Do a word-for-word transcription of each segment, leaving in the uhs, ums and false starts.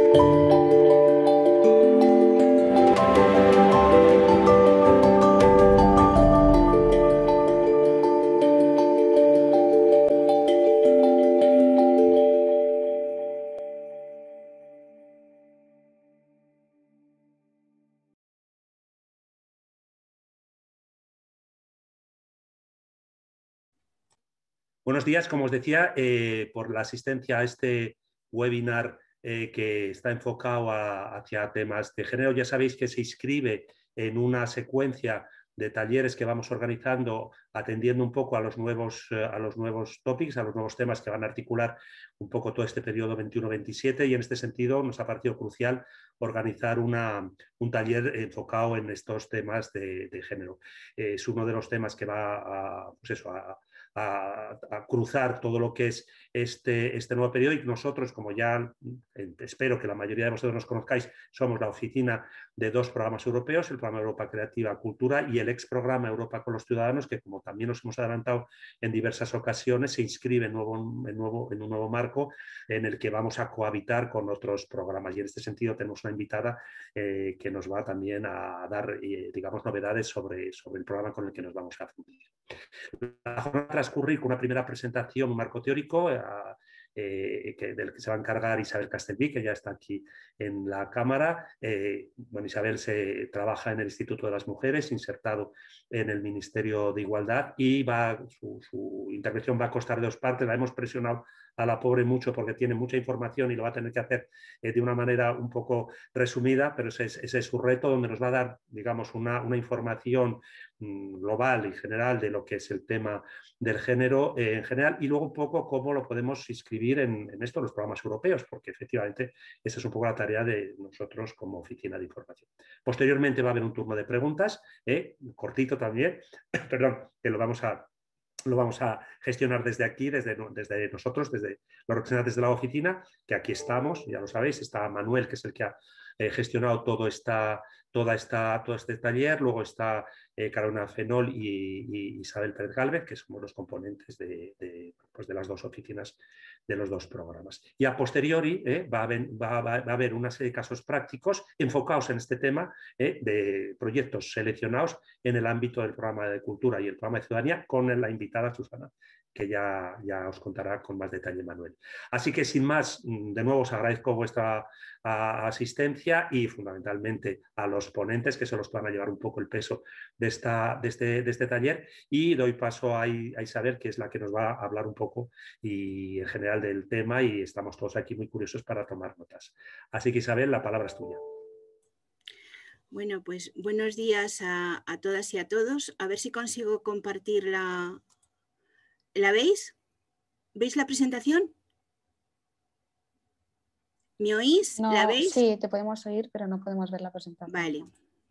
Buenos días, como os decía, eh, por la asistencia a este webinar eh, que está enfocado a, hacia temas de género. Ya sabéis que se inscribe en una secuencia de talleres que vamos organizando atendiendo un poco a los nuevos, eh, a los nuevos topics, a los nuevos temas que van a articular un poco todo este periodo veintiuno veintisiete, y en este sentido nos ha parecido crucial organizar una, un taller enfocado en estos temas de, de género. Eh, es uno de los temas que va a, pues eso, a A, a cruzar todo lo que es este, este nuevo periodo, y nosotros, como ya eh, espero que la mayoría de vosotros nos conozcáis, somos la oficina de dos programas europeos, el programa Europa Creativa Cultura y el ex programa Europa con los Ciudadanos, que como también nos hemos adelantado en diversas ocasiones, se inscribe en, nuevo, en, nuevo, en un nuevo marco en el que vamos a cohabitar con otros programas, y en este sentido tenemos una invitada eh, que nos va también a dar, eh, digamos, novedades sobre, sobre el programa con el que nos vamos a fundir. La jornada transcurrir con una primera presentación, un marco teórico, eh, eh, que, del que se va a encargar Isabel Castelví, que ya está aquí en la cámara. Eh, bueno, Isabel se trabaja en el Instituto de las Mujeres, insertado en el Ministerio de Igualdad, y va, su, su intervención va a constar de dos partes. La hemos presionado a la pobre mucho porque tiene mucha información y lo va a tener que hacer eh, de una manera un poco resumida, pero ese es, ese es su reto, donde nos va a dar, digamos, una, una información mmm, global y general de lo que es el tema del género eh, en general, y luego un poco cómo lo podemos inscribir en, en esto, en los programas europeos, porque efectivamente esa es un poco la tarea de nosotros como oficina de información. Posteriormente va a haber un turno de preguntas, eh, cortito también, perdón, que lo vamos a lo vamos a gestionar desde aquí, desde, desde nosotros, desde los representantes de la oficina, que aquí estamos, ya lo sabéis, está Manuel, que es el que ha eh, gestionado todo, esta, toda esta, todo este taller, luego está eh, Carolina Fenol y, y Isabel Pérez Gálvez, que somos los componentes de, de, pues de las dos oficinas de los dos programas. Y a posteriori eh, va, a haber, va, va, va a haber una serie de casos prácticos enfocados en este tema eh, de proyectos seleccionados en el ámbito del programa de cultura y el programa de ciudadanía, con la invitada Susana, que ya, ya os contará con más detalle Manuel. Así que sin más, de nuevo os agradezco vuestra a, asistencia, y fundamentalmente a los ponentes, que son los que van a llevar un poco el peso de, esta, de, este, de este taller, y doy paso a, a Isabel, que es la que nos va a hablar un poco y en general del tema, y estamos todos aquí muy curiosos para tomar notas. Así que Isabel, la palabra es tuya. Bueno, pues buenos días a, a todas y a todos. A ver si consigo compartir la... ¿La veis? ¿Veis la presentación? ¿Me oís? No, ¿La veis? Sí, te podemos oír, pero no podemos ver la presentación. Vale.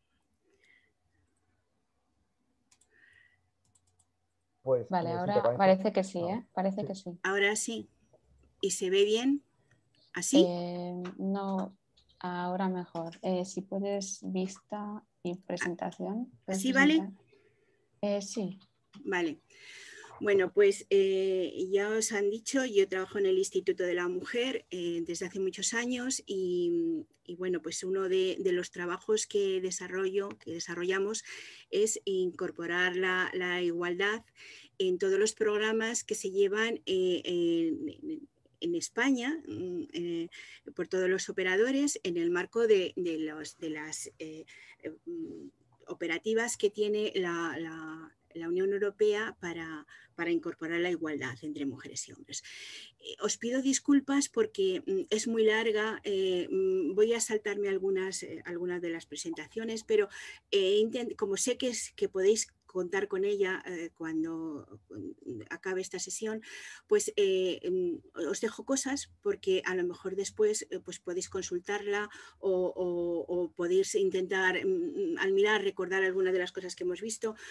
Pues, vale, eh, ahora sí, te parece que sí, ah, ¿eh? Parece sí. que sí. Ahora sí. ¿Y se ve bien? ¿Así? Eh, no, ahora mejor. Eh, si puedes vista y presentación. ¿Puedes ¿Así presentar? vale? Eh, sí. Vale. Bueno, pues eh, ya os han dicho, yo trabajo en el Instituto de la Mujer eh, desde hace muchos años, y, y bueno, pues uno de, de los trabajos que desarrollo, que desarrollamos, es incorporar la, la igualdad en todos los programas que se llevan eh, en, en España, eh, por todos los operadores, en el marco de, de, los, de las eh, eh, operativas que tiene la, la la Unión Europea para, para incorporar la igualdad entre mujeres y hombres. Eh, os pido disculpas porque mm, es muy larga, eh, voy a saltarme algunas, eh, algunas de las presentaciones, pero eh, como sé que, es, que podéis contar con ella eh, cuando acabe esta sesión, pues eh, os dejo cosas porque a lo mejor después eh, pues podéis consultarla o, o, o podéis intentar mm, al mirar recordar algunas de las cosas que hemos visto.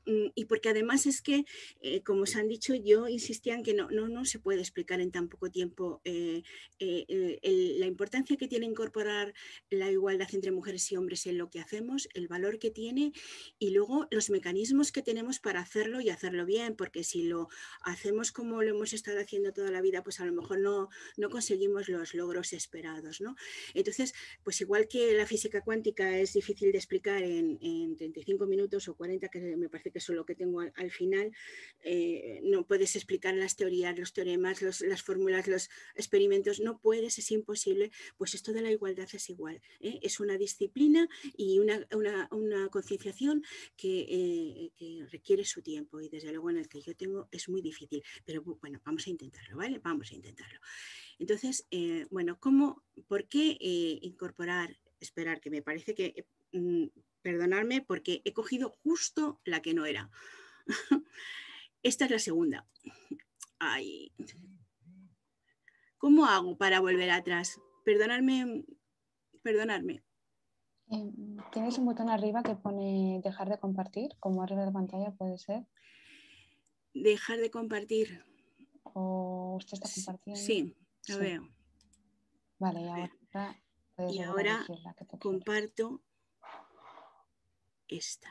Y porque además es que, eh, como os han dicho, yo insistía en que no, no, no se puede explicar en tan poco tiempo eh, eh, el, la importancia que tiene incorporar la igualdad entre mujeres y hombres en lo que hacemos, el valor que tiene y luego los mecanismos que tenemos para hacerlo y hacerlo bien, porque si lo hacemos como lo hemos estado haciendo toda la vida, pues a lo mejor no, no conseguimos los logros esperados, ¿no? Entonces, pues igual que la física cuántica es difícil de explicar en, en treinta y cinco minutos o cuarenta, que me parece que eso es lo que tengo al, al final, eh, no puedes explicar las teorías, los teoremas, los, las fórmulas, los experimentos, no puedes, es imposible. Pues esto de la igualdad es igual, ¿eh? Es una disciplina y una, una, una concienciación que, eh, que requiere su tiempo y desde luego en el que yo tengo es muy difícil, pero bueno, vamos a intentarlo, ¿vale? Vamos a intentarlo. Entonces, eh, bueno, ¿cómo, por qué eh, incorporar, esperar, que me parece que... Eh, perdonadme porque he cogido justo la que no era. Esta es la segunda. Ay. ¿Cómo hago para volver atrás? Perdonadme, perdonadme. ¿Tienes un botón arriba que pone dejar de compartir? Como arriba de la pantalla puede ser. Dejar de compartir. ¿O usted está compartiendo? Sí, lo sí. veo. Vale, y ahora puedes y volver ahora a elegir la que tú comparto quieras. esta.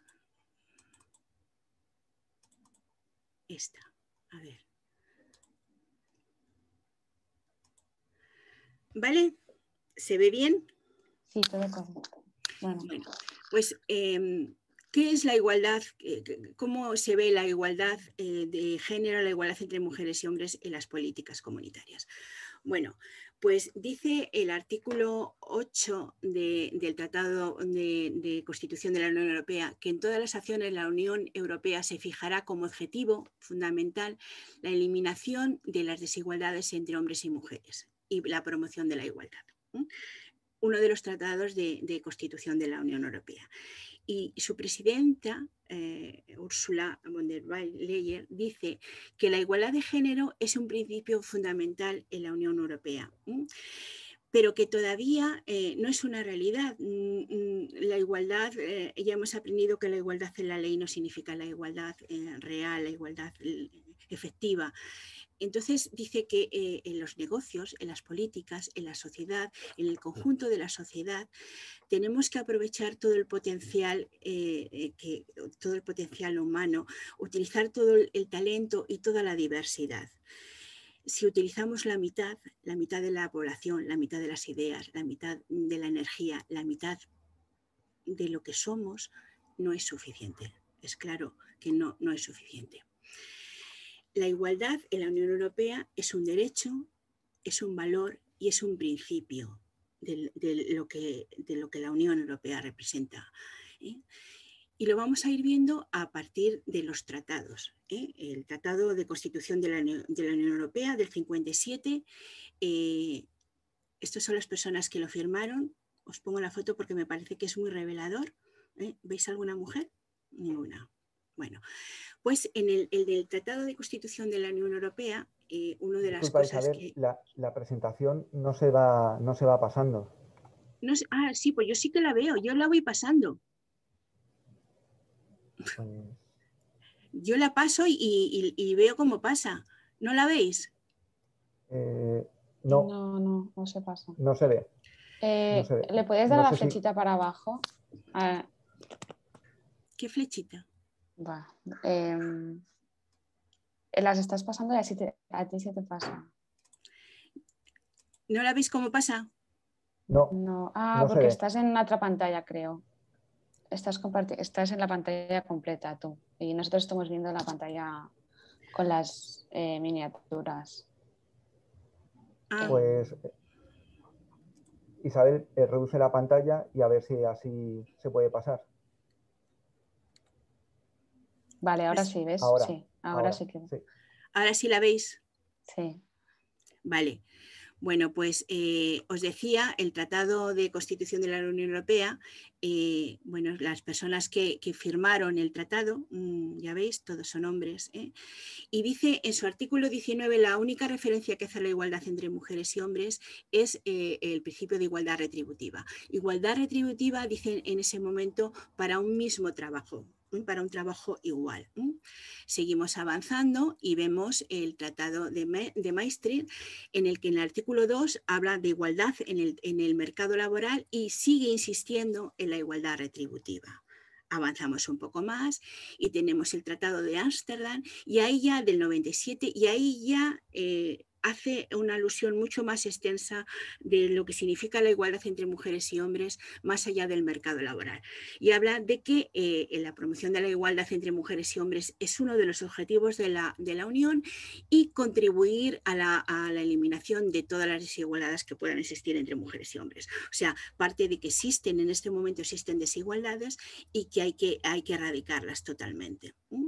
Esta. A ver. ¿Vale? ¿Se ve bien? Sí, todo correcto. Bueno. Bueno, pues, eh, ¿qué es la igualdad? ¿Cómo se ve la igualdad eh, de género, la igualdad entre mujeres y hombres en las políticas comunitarias? Bueno, pues dice el artículo ocho de, del Tratado de, de Constitución de la Unión Europea que en todas las acciones la Unión Europea se fijará como objetivo fundamental la eliminación de las desigualdades entre hombres y mujeres y la promoción de la igualdad. ¿eh? Uno de los tratados de, de Constitución de la Unión Europea. Y su presidenta, eh, Ursula von der Leyen, dice que la igualdad de género es un principio fundamental en la Unión Europea, ¿eh? pero que todavía eh, no es una realidad. La igualdad, eh, ya hemos aprendido que la igualdad en la ley no significa la igualdad eh, real, la igualdad eh, efectiva. Entonces dice que eh, en los negocios, en las políticas, en la sociedad, en el conjunto de la sociedad, tenemos que aprovechar todo el potencial, eh, que, todo el potencial humano, utilizar todo el talento y toda la diversidad. Si utilizamos la mitad, la mitad de la población, la mitad de las ideas, la mitad de la energía, la mitad de lo que somos, no es suficiente. Es claro que no, no es suficiente. La igualdad en la Unión Europea es un derecho, es un valor y es un principio de, de, lo, que, de lo que la Unión Europea representa. ¿eh? Y lo vamos a ir viendo a partir de los tratados. ¿eh? El Tratado de Constitución de la, de la Unión Europea del cincuenta y siete. Eh, estas son las personas que lo firmaron. Os pongo la foto porque me parece que es muy revelador. ¿eh? ¿Veis alguna mujer? Ninguna. Bueno, pues en el, el del Tratado de Constitución de la Unión Europea, eh, una de las Disculpa, cosas Isabel, que... La, la presentación no se va, no se va pasando. No sé, ah, sí, pues yo sí que la veo, yo la voy pasando. Pues... Yo la paso y, y, y veo cómo pasa. ¿No la veis? Eh, no, no, no, no se pasa. No se ve. Eh, no se ve. ¿Le puedes dar no la sé flechita si... para abajo? Ah. ¿Qué flechita? Va. Eh, las estás pasando y así te, a ti se te pasa. ¿No la veis cómo pasa? No. no. Ah, no porque estás en otra pantalla, creo. Estás, estás en la pantalla completa tú. Y nosotros estamos viendo la pantalla con las eh, miniaturas. Ah. Pues Isabel, eh, reduce la pantalla y a ver si así se puede pasar. Vale, ahora sí, ¿ves? Ahora, sí, ahora, ahora sí que... Sí. ¿Ahora sí la veis? Sí. Vale. Bueno, pues eh, os decía, el Tratado de Constitución de la Unión Europea, eh, bueno, las personas que, que firmaron el tratado, mmm, ya veis, todos son hombres, ¿eh? y dice en su artículo diecinueve, la única referencia que hace a la igualdad entre mujeres y hombres es eh, el principio de igualdad retributiva. Igualdad retributiva, dicen en ese momento, para un mismo trabajo. para un trabajo igual. Seguimos avanzando y vemos el Tratado de, Ma de Maastricht, en el que en el artículo dos habla de igualdad en el, en el mercado laboral y sigue insistiendo en la igualdad retributiva. Avanzamos un poco más y tenemos el Tratado de Ámsterdam, y ahí ya del noventa y siete, y ahí ya eh, hace una alusión mucho más extensa de lo que significa la igualdad entre mujeres y hombres más allá del mercado laboral. Y habla de que eh, la promoción de la igualdad entre mujeres y hombres es uno de los objetivos de la, de la Unión, y contribuir a la, a la eliminación de todas las desigualdades que puedan existir entre mujeres y hombres. O sea, parte de que existen, en este momento existen desigualdades y que hay que, hay que erradicarlas totalmente. ¿Mm?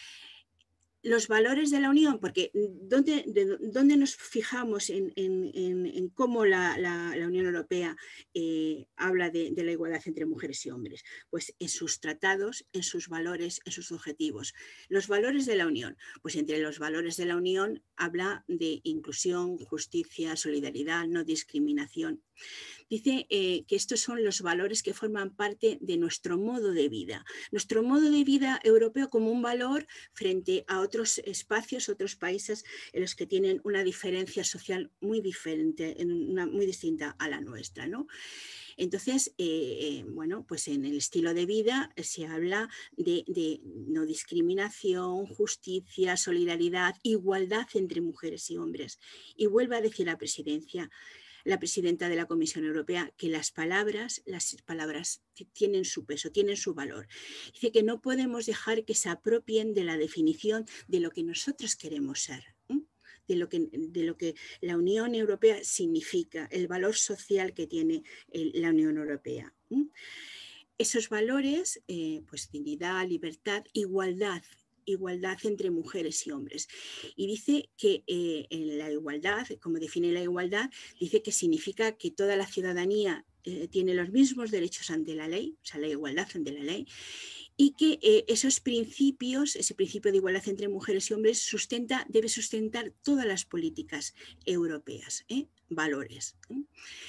Los valores de la Unión, porque ¿dónde, de, dónde nos fijamos en, en, en, en cómo la, la, la Unión Europea eh, habla de, de la igualdad entre mujeres y hombres? Pues en sus tratados, en sus valores, en sus objetivos. Los valores de la Unión, pues entre los valores de la Unión habla de inclusión, justicia, solidaridad, no discriminación. Dice eh, que estos son los valores que forman parte de nuestro modo de vida. Nuestro modo de vida europeo como un valor frente a otros espacios, otros países en los que tienen una diferencia social muy diferente, una, muy distinta a la nuestra, ¿no? Entonces, eh, bueno, pues en el estilo de vida se habla de, de no discriminación, justicia, solidaridad, igualdad entre mujeres y hombres. Y vuelve a decir la presidencia, la presidenta de la Comisión Europea, que las palabras, las palabras tienen su peso, tienen su valor. Dice que no podemos dejar que se apropien de la definición de lo que nosotros queremos ser, ¿eh? de, lo que, de lo que la Unión Europea significa, el valor social que tiene el, la Unión Europea. ¿eh? Esos valores, eh, pues dignidad, libertad, igualdad, igualdad entre mujeres y hombres. Y dice que eh, en la igualdad, como define la igualdad, dice que significa que toda la ciudadanía eh, tiene los mismos derechos ante la ley, o sea, la igualdad ante la ley, y que eh, esos principios, ese principio de igualdad entre mujeres y hombres sustenta, debe sustentar todas las políticas europeas, ¿eh? Valores. ¿eh?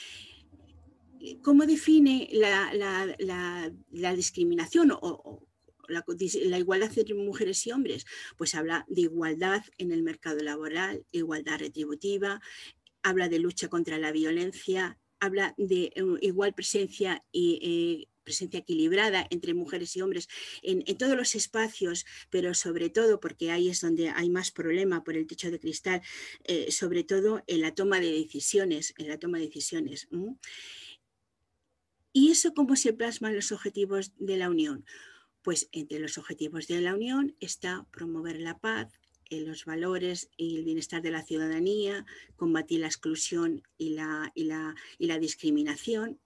¿Cómo define la, la, la, la discriminación o, o La, la igualdad entre mujeres y hombres? Pues habla de igualdad en el mercado laboral, igualdad retributiva, habla de lucha contra la violencia, habla de uh, igual presencia y eh, presencia equilibrada entre mujeres y hombres en, en todos los espacios, pero sobre todo, porque ahí es donde hay más problema por el techo de cristal, eh, sobre todo en la toma de decisiones, en la toma de decisiones. ¿Mm? ¿Y eso cómo se plasman los objetivos de la Unión? Pues entre los objetivos de la Unión está promover la paz, los valores y el bienestar de la ciudadanía, combatir la exclusión y la, y la, y la discriminación.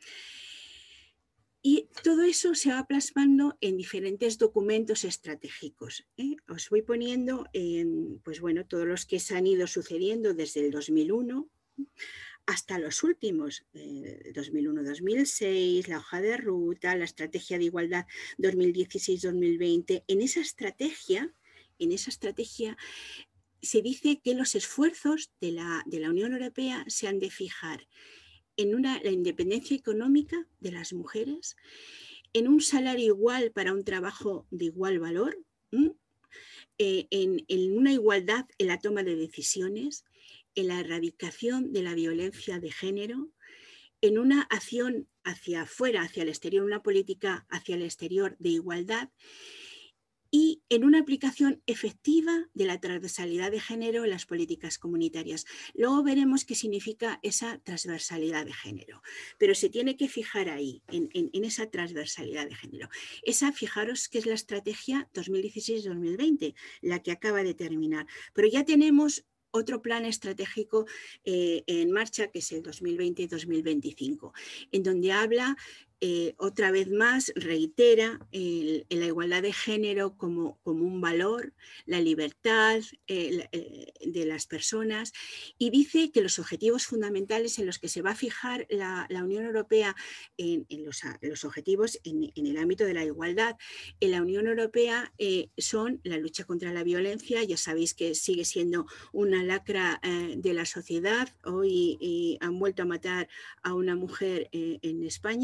Y todo eso se va plasmando en diferentes documentos estratégicos. ¿eh? Os voy poniendo en, pues bueno, todos los que se han ido sucediendo desde el dos mil uno hasta los últimos, eh, dos mil uno dos mil seis, la hoja de ruta, la estrategia de igualdad dos mil dieciséis dos mil veinte. En esa estrategia, en esa estrategia se dice que los esfuerzos de la, de la Unión Europea se han de fijar en una, la independencia económica de las mujeres, en un salario igual para un trabajo de igual valor, eh, en, en una igualdad en la toma de decisiones, en la erradicación de la violencia de género, en una acción hacia afuera, hacia el exterior, una política hacia el exterior de igualdad, y en una aplicación efectiva de la transversalidad de género en las políticas comunitarias. Luego veremos qué significa esa transversalidad de género, pero se tiene que fijar ahí, en, en, en esa transversalidad de género. Esa, fijaros que es la estrategia dos mil dieciséis dos mil veinte, la que acaba de terminar, pero ya tenemos otro plan estratégico eh, en marcha, que es el dos mil veinte dos mil veinticinco, en donde habla eh, otra vez más, reitera el, el, la igualdad de género como, como un valor, la libertad eh, eh, de las personas, y dice que los objetivos fundamentales en los que se va a fijar la, la Unión Europea en, en, los, en los objetivos en, en el ámbito de la igualdad en la Unión Europea eh, son la lucha contra la violencia. Ya sabéis que sigue siendo una lacra eh, de la sociedad. Hoy eh, han vuelto a matar a una mujer eh, en España, me,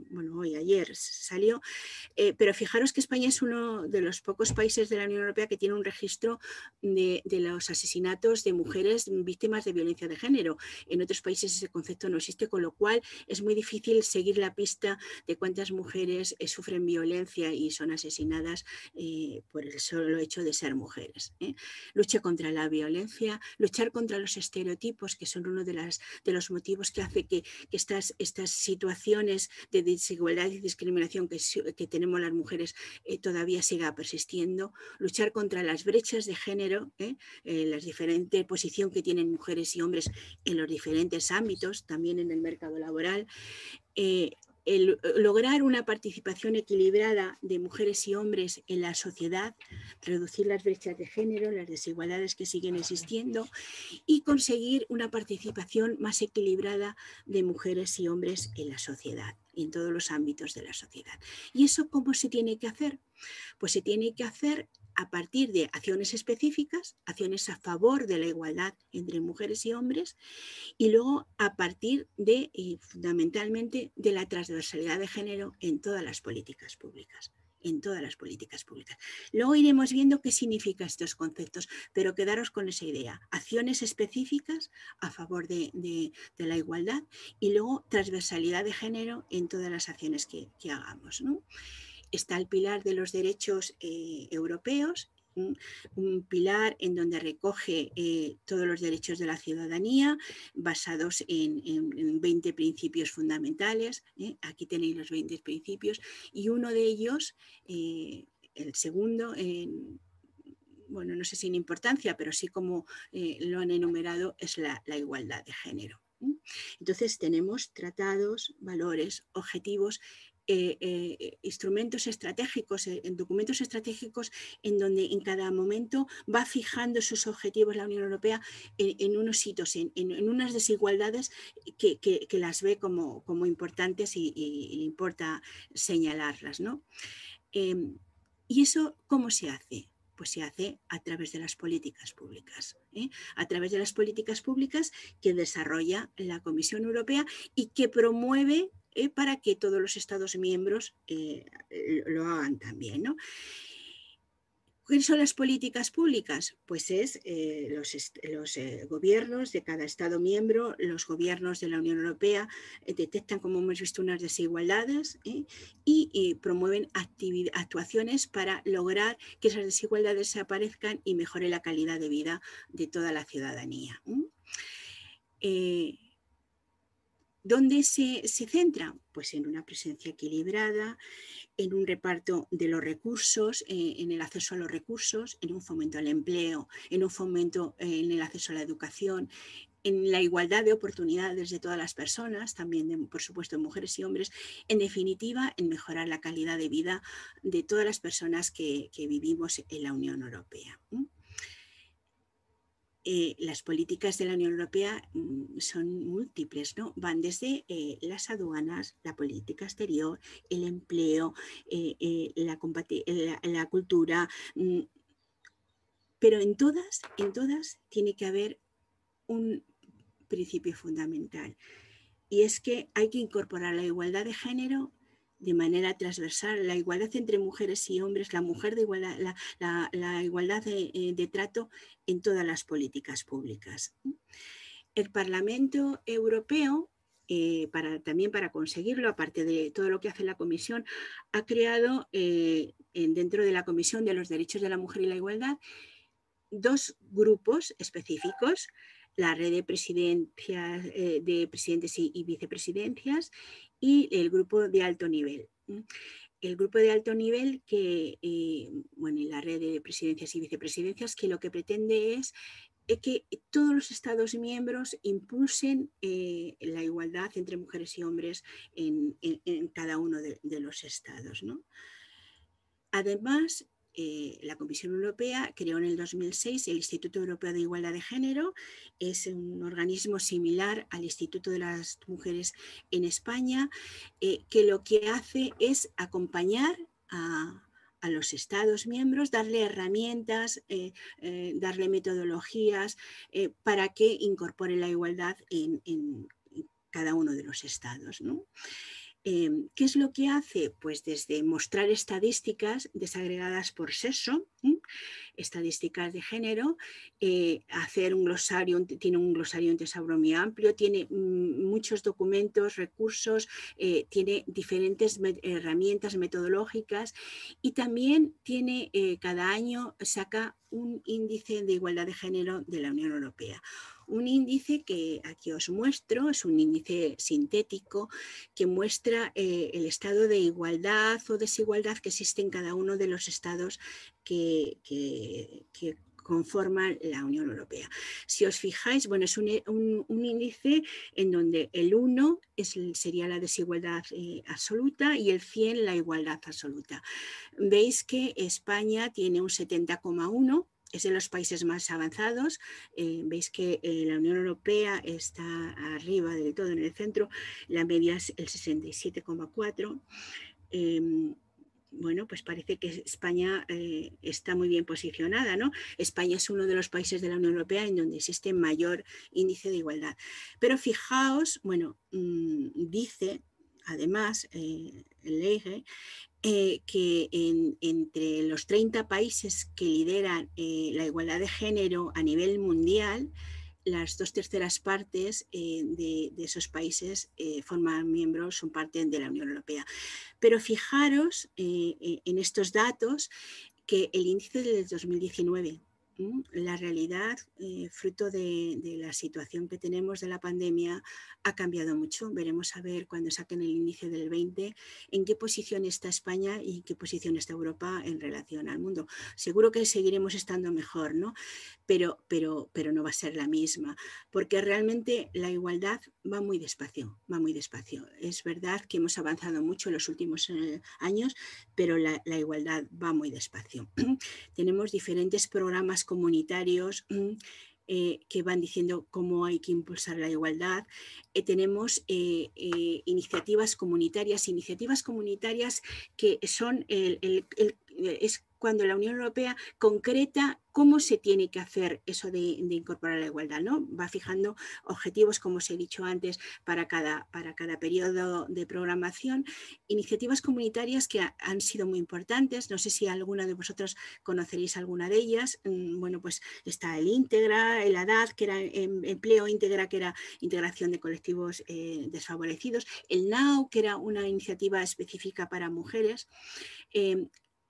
bueno, hoy, ayer salió, eh, pero fijaros que España es uno de los pocos países de la Unión Europea que tiene un registro de, de los asesinatos de mujeres víctimas de violencia de género. En otros países ese concepto no existe, con lo cual es muy difícil seguir la pista de cuántas mujeres eh, sufren violencia y son asesinadas eh, por el solo hecho de ser mujeres. ¿eh? Lucha contra la violencia, luchar contra los estereotipos, que son uno de, las, de los motivos que hace que, que estas, estas situaciones de desigualdad y discriminación que, que tenemos las mujeres eh, todavía siga persistiendo. Luchar contra las brechas de género, ¿eh? Eh, la diferente posición que tienen mujeres y hombres en los diferentes ámbitos, también en el mercado laboral. Eh, El lograr una participación equilibrada de mujeres y hombres en la sociedad, reducir las brechas de género, las desigualdades que siguen existiendo y conseguir una participación más equilibrada de mujeres y hombres en la sociedad, en todos los ámbitos de la sociedad. ¿Y eso cómo se tiene que hacer? Pues se tiene que hacer a partir de acciones específicas, acciones a favor de la igualdad entre mujeres y hombres, y luego a partir de, y fundamentalmente, de la transversalidad de género en todas las políticas públicas. en todas las políticas públicas. Luego iremos viendo qué significan estos conceptos, pero quedaros con esa idea. Acciones específicas a favor de, de, de la igualdad y luego transversalidad de género en todas las acciones que, que hagamos, ¿no? Está el pilar de los derechos eh, europeos, un, un pilar en donde recoge eh, todos los derechos de la ciudadanía basados en, en, en veinte principios fundamentales. ¿eh? Aquí tenéis los veinte principios y uno de ellos, eh, el segundo, en, bueno, no sé si en importancia, pero sí como eh, lo han enumerado, es la, la igualdad de género. ¿eh? Entonces tenemos tratados, valores, objetivos, Eh, eh, instrumentos estratégicos, eh, documentos estratégicos en donde en cada momento va fijando sus objetivos la Unión Europea en, en unos hitos, en, en, en unas desigualdades que, que, que las ve como, como importantes y, y, y le importa señalarlas, ¿no? Eh, ¿Y eso cómo se hace? Pues se hace a través de las políticas públicas, ¿eh? a través de las políticas públicas que desarrolla la Comisión Europea y que promueve eh, para que todos los Estados miembros eh, lo hagan también, ¿no? ¿Cuáles son las políticas públicas? Pues es eh, los, los eh, gobiernos de cada Estado miembro, los gobiernos de la Unión Europea eh, detectan, como hemos visto, unas desigualdades ¿eh? y, y promueven actuaciones para lograr que esas desigualdades se aparezcan y mejore la calidad de vida de toda la ciudadanía. ¿eh? Eh, ¿Dónde se, se centra? Pues en una presencia equilibrada, en un reparto de los recursos, eh, en el acceso a los recursos, en un fomento al empleo, en un fomento eh, en el acceso a la educación, en la igualdad de oportunidades de todas las personas, también de, por supuesto de mujeres y hombres, en definitiva en mejorar la calidad de vida de todas las personas que, que vivimos en la Unión Europea. ¿Mm? Eh, las políticas de la Unión Europea mm, son múltiples, ¿no? Van desde eh, las aduanas, la política exterior, el empleo, eh, eh, la, la, la cultura, mm, pero en todas, en todas tiene que haber un principio fundamental y es que hay que incorporar la igualdad de género de manera transversal, la igualdad entre mujeres y hombres, la mujer de igualdad, la, la, la igualdad de, de trato en todas las políticas públicas. El Parlamento Europeo, eh, para, también para conseguirlo, aparte de todo lo que hace la Comisión, ha creado eh, en, dentro de la Comisión de los Derechos de la Mujer y la Igualdad dos grupos específicos, la red de presidencias, eh, de presidentes y, y vicepresidencias y el grupo de alto nivel. El grupo de alto nivel que, eh, bueno, y la red de presidencias y vicepresidencias, que lo que pretende es eh, que todos los Estados miembros impulsen eh, la igualdad entre mujeres y hombres en, en, en cada uno de, de los estados, ¿no? Además, Eh, la Comisión Europea creó en el dos mil seis el Instituto Europeo de Igualdad de Género. Es un organismo similar al Instituto de las Mujeres en España, eh, que lo que hace es acompañar a, a los Estados miembros, darle herramientas, eh, eh, darle metodologías eh, para que incorpore la igualdad en, en cada uno de los estados, ¿no? Eh, ¿Qué es lo que hace? Pues desde mostrar estadísticas desagregadas por sexo, ¿eh? estadísticas de género, eh, hacer un glosario, tiene un glosario, un tesauro muy amplio, tiene mm, muchos documentos, recursos, eh, tiene diferentes me herramientas metodológicas y también tiene, eh, cada año saca un índice de igualdad de género de la Unión Europea. Un índice que aquí os muestro, es un índice sintético que muestra eh, el estado de igualdad o desigualdad que existe en cada uno de los estados que, que, que conforman la Unión Europea. Si os fijáis, bueno, es un, un, un índice en donde el uno es, sería la desigualdad eh, absoluta y el cien la igualdad absoluta. Veis que España tiene un setenta coma uno, es de los países más avanzados. Eh, veis que eh, la Unión Europea está arriba del todo en el centro, la media es el sesenta y siete coma cuatro. Eh, bueno, pues parece que España eh, está muy bien posicionada, ¿no? España es uno de los países de la Unión Europea en donde existe mayor índice de igualdad. Pero fijaos, bueno, mmm, dice, además, eh, el E I G E, eh, que en, entre los treinta países que lideran eh, la igualdad de género a nivel mundial, las dos terceras partes eh, de, de esos países eh, forman miembros, son parte de la Unión Europea. Pero fijaros eh, en estos datos que el índice del dos mil diecinueve, ¿eh? la realidad, eh, fruto de, de la situación que tenemos de la pandemia, ha cambiado mucho. Veremos a ver cuando saquen el índice del veinte en qué posición está España y en qué posición está Europa en relación al mundo. Seguro que seguiremos estando mejor, ¿no? Pero, pero, pero no va a ser la misma, porque realmente la igualdad va muy despacio, va muy despacio. Es verdad que hemos avanzado mucho en los últimos eh, años, pero la, la igualdad va muy despacio. Tenemos diferentes programas comunitarios eh, que van diciendo cómo hay que impulsar la igualdad. Eh, tenemos eh, eh, iniciativas comunitarias, iniciativas comunitarias que son el, el, el, es cuando la Unión Europea concreta cómo se tiene que hacer eso de, de incorporar la igualdad, ¿no? Va fijando objetivos, como os he dicho antes, para cada, para cada periodo de programación. Iniciativas comunitarias que ha, han sido muy importantes. No sé si alguna de vosotros conoceréis alguna de ellas. Bueno, pues está el Íntegra, el A D A D, que era empleo íntegra, que era integración de colectivos eh, desfavorecidos. El NOW, que era una iniciativa específica para mujeres. Eh,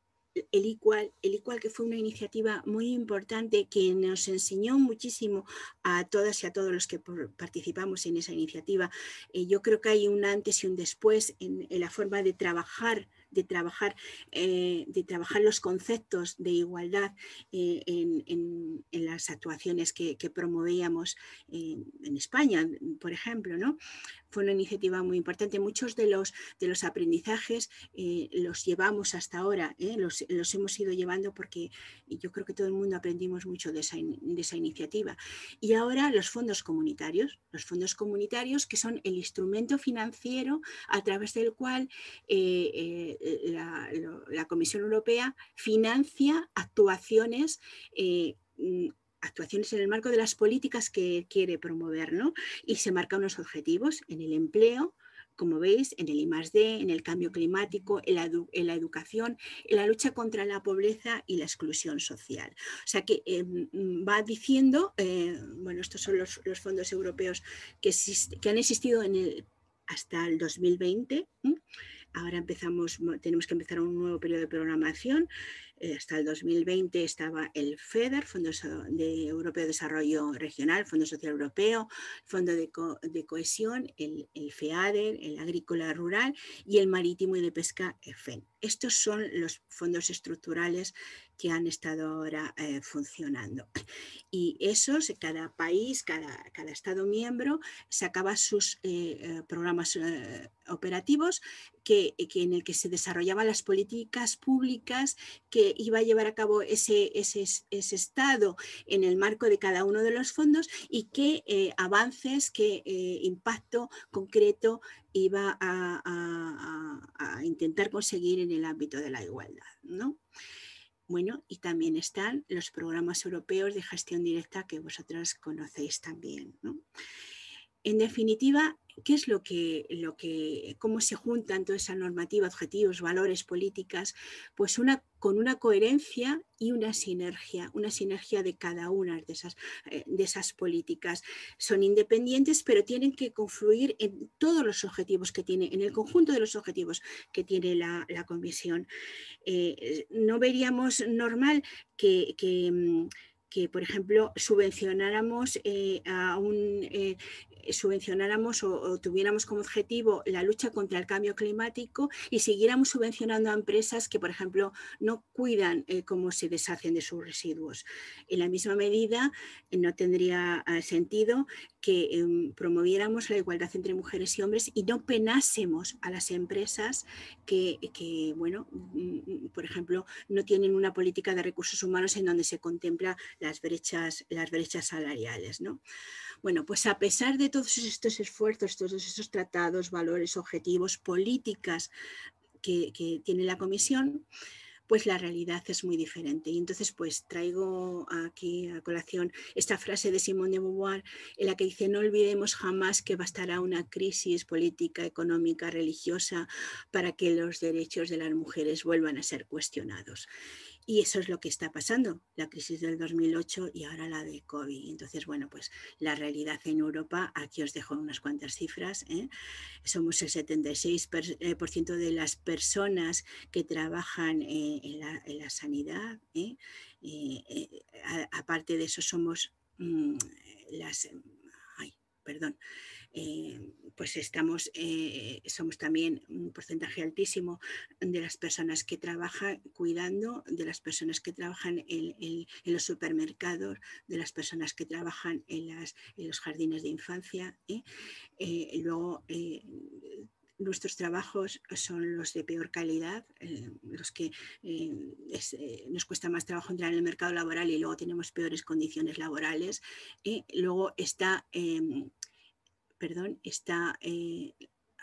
El Equal, el Equal, que fue una iniciativa muy importante que nos enseñó muchísimo a todas y a todos los que participamos en esa iniciativa. Eh, yo creo que hay un antes y un después en, en la forma de trabajar, de trabajar, eh, de trabajar los conceptos de igualdad eh, en, en, en las actuaciones que, que promovíamos en, en España, por ejemplo, ¿no? Fue una iniciativa muy importante. Muchos de los, de los aprendizajes eh, los llevamos hasta ahora, ¿eh? los, los hemos ido llevando porque yo creo que todo el mundo aprendimos mucho de esa, de esa iniciativa. Y ahora los fondos comunitarios, los fondos comunitarios que son el instrumento financiero a través del cual eh, eh, la, la Comisión Europea financia actuaciones eh, actuaciones en el marco de las políticas que quiere promover, ¿no? Y se marca unos objetivos en el empleo, como veis, en el I más D, en el cambio climático, en la, edu en la educación, en la lucha contra la pobreza y la exclusión social. O sea que eh, va diciendo, eh, bueno, estos son los, los fondos europeos que, existe, que han existido en el, hasta el dos mil veinte. ¿eh? Ahora empezamos, tenemos que empezar un nuevo periodo de programación. Eh, hasta el dos mil veinte estaba el FEDER, Fondo de Europeo de Desarrollo Regional, Fondo Social Europeo, Fondo de, Co de Cohesión, el, el FEADER, el Agrícola Rural y el Marítimo y de Pesca, EFEN. Estos son los fondos estructurales que han estado ahora eh, funcionando. Y esos, cada país, cada, cada Estado miembro sacaba sus eh, programas eh, operativos que, que en el que se desarrollaban las políticas públicas que iba a llevar a cabo ese, ese, ese Estado en el marco de cada uno de los fondos y qué eh, avances, qué eh, impacto concreto iba a, a, a intentar conseguir en el ámbito de la igualdad, ¿no? Bueno, y también están los programas europeos de gestión directa que vosotros conocéis también, ¿no? En definitiva, ¿qué es lo que, lo que, cómo se juntan toda esa normativa, objetivos, valores, políticas? Pues una, con una coherencia y una sinergia, una sinergia de cada una de esas, de esas políticas. Son independientes, pero tienen que confluir en todos los objetivos que tiene, en el conjunto de los objetivos que tiene la, la Comisión. Eh, no veríamos normal que, que, que, por ejemplo, subvencionáramos eh, a un... Eh, subvencionáramos o, o tuviéramos como objetivo la lucha contra el cambio climático y siguiéramos subvencionando a empresas que, por ejemplo, no cuidan eh, cómo se deshacen de sus residuos. En la misma medida, eh, no tendría eh, sentido que eh, promoviéramos la igualdad entre mujeres y hombres y no penásemos a las empresas que, que, bueno, por ejemplo, no tienen una política de recursos humanos en donde se contempla las brechas, las brechas salariales, ¿no? Bueno, pues a pesar de todos estos esfuerzos, todos estos tratados, valores, objetivos, políticas que, que tiene la Comisión, pues la realidad es muy diferente. Y entonces pues traigo aquí a colación esta frase de Simone de Beauvoir en la que dice: no olvidemos jamás que bastará una crisis política, económica, religiosa para que los derechos de las mujeres vuelvan a ser cuestionados. Y eso es lo que está pasando, la crisis del dos mil ocho y ahora la de COVID. Entonces, bueno, pues la realidad en Europa, aquí os dejo unas cuantas cifras, ¿eh? Somos el setenta y seis por ciento de las personas que trabajan eh, en, la, en la sanidad, ¿eh? Eh, eh, a, aparte de eso somos mmm, las... Ay, perdón. Eh, pues estamos, eh, somos también un porcentaje altísimo de las personas que trabajan cuidando, de las personas que trabajan en, en, en los supermercados, de las personas que trabajan en, las, en los jardines de infancia. ¿eh? Eh, luego, eh, nuestros trabajos son los de peor calidad, eh, los que eh, es, eh, nos cuesta más trabajo entrar en el mercado laboral y luego tenemos peores condiciones laborales. Eh, luego está... Eh, perdón, está eh,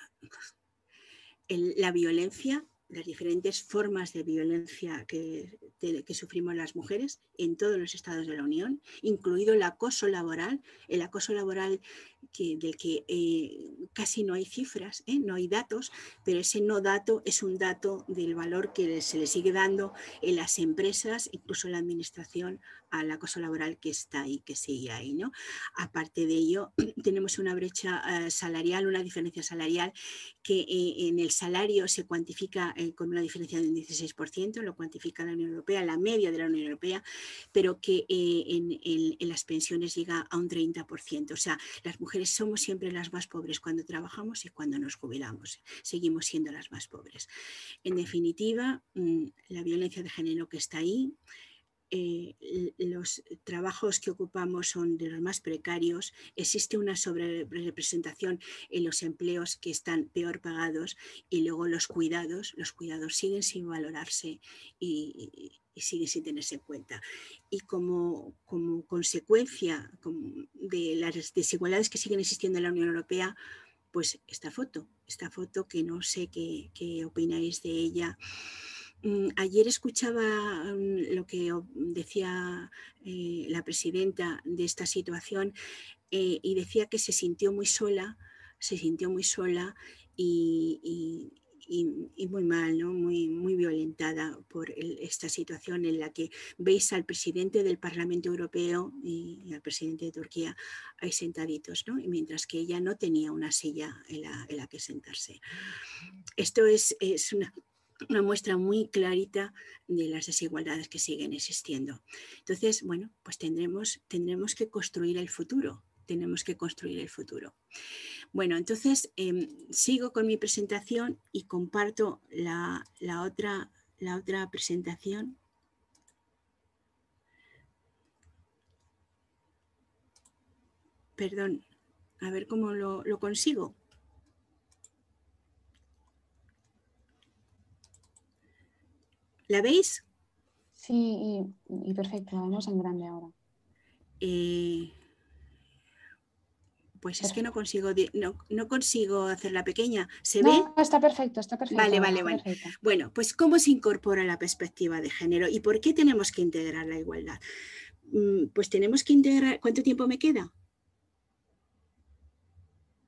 el, la violencia, las diferentes formas de violencia que, de, que sufrimos las mujeres en todos los estados de la Unión, incluido el acoso laboral, el acoso laboral que, del que eh, casi no hay cifras, ¿eh? No hay datos, pero ese no dato es un dato del valor que se le sigue dando en las empresas, incluso en la administración, al acoso laboral que está ahí, que sigue ahí, ¿no? Aparte de ello, tenemos una brecha eh, salarial, una diferencia salarial que eh, en el salario se cuantifica eh, con una diferencia del dieciséis por ciento, lo cuantifica la Unión Europea, la media de la Unión Europea, pero que eh, en, en, en las pensiones llega a un treinta por ciento. O sea, las mujeres somos siempre las más pobres cuando trabajamos y cuando nos jubilamos. Seguimos siendo las más pobres. En definitiva, la violencia de género que está ahí, Eh, los trabajos que ocupamos son de los más precarios, existe una sobrerepresentación en los empleos que están peor pagados y luego los cuidados, los cuidados siguen sin valorarse y, y siguen sin tenerse en cuenta. Y como, como consecuencia de las desigualdades que siguen existiendo en la Unión Europea, pues esta foto, esta foto que no sé qué, qué opináis de ella. Ayer escuchaba lo que decía eh, la presidenta de esta situación eh, y decía que se sintió muy sola, se sintió muy sola y, y, y, y muy mal, ¿no? muy, muy violentada por el, esta situación en la que veis al presidente del Parlamento Europeo y, y al presidente de Turquía ahí sentaditos, ¿no? Y mientras que ella no tenía una silla en la, en la que sentarse. Esto es, es una... una muestra muy clarita de las desigualdades que siguen existiendo. Entonces, bueno, pues tendremos, tendremos que construir el futuro, tenemos que construir el futuro. Bueno, entonces eh, sigo con mi presentación y comparto la, la, otra, la otra presentación. Perdón, a ver cómo lo, lo consigo. ¿La veis? Sí, y, y perfecto, la vemos en grande ahora. Eh, pues es que no consigo, no, no consigo hacerla pequeña. ¿Se no, ve? está perfecto, está perfecto. Vale, vale, está vale. Perfecto. Bueno, pues ¿cómo se incorpora la perspectiva de género y por qué tenemos que integrar la igualdad? Pues tenemos que integrar... ¿Cuánto tiempo me queda?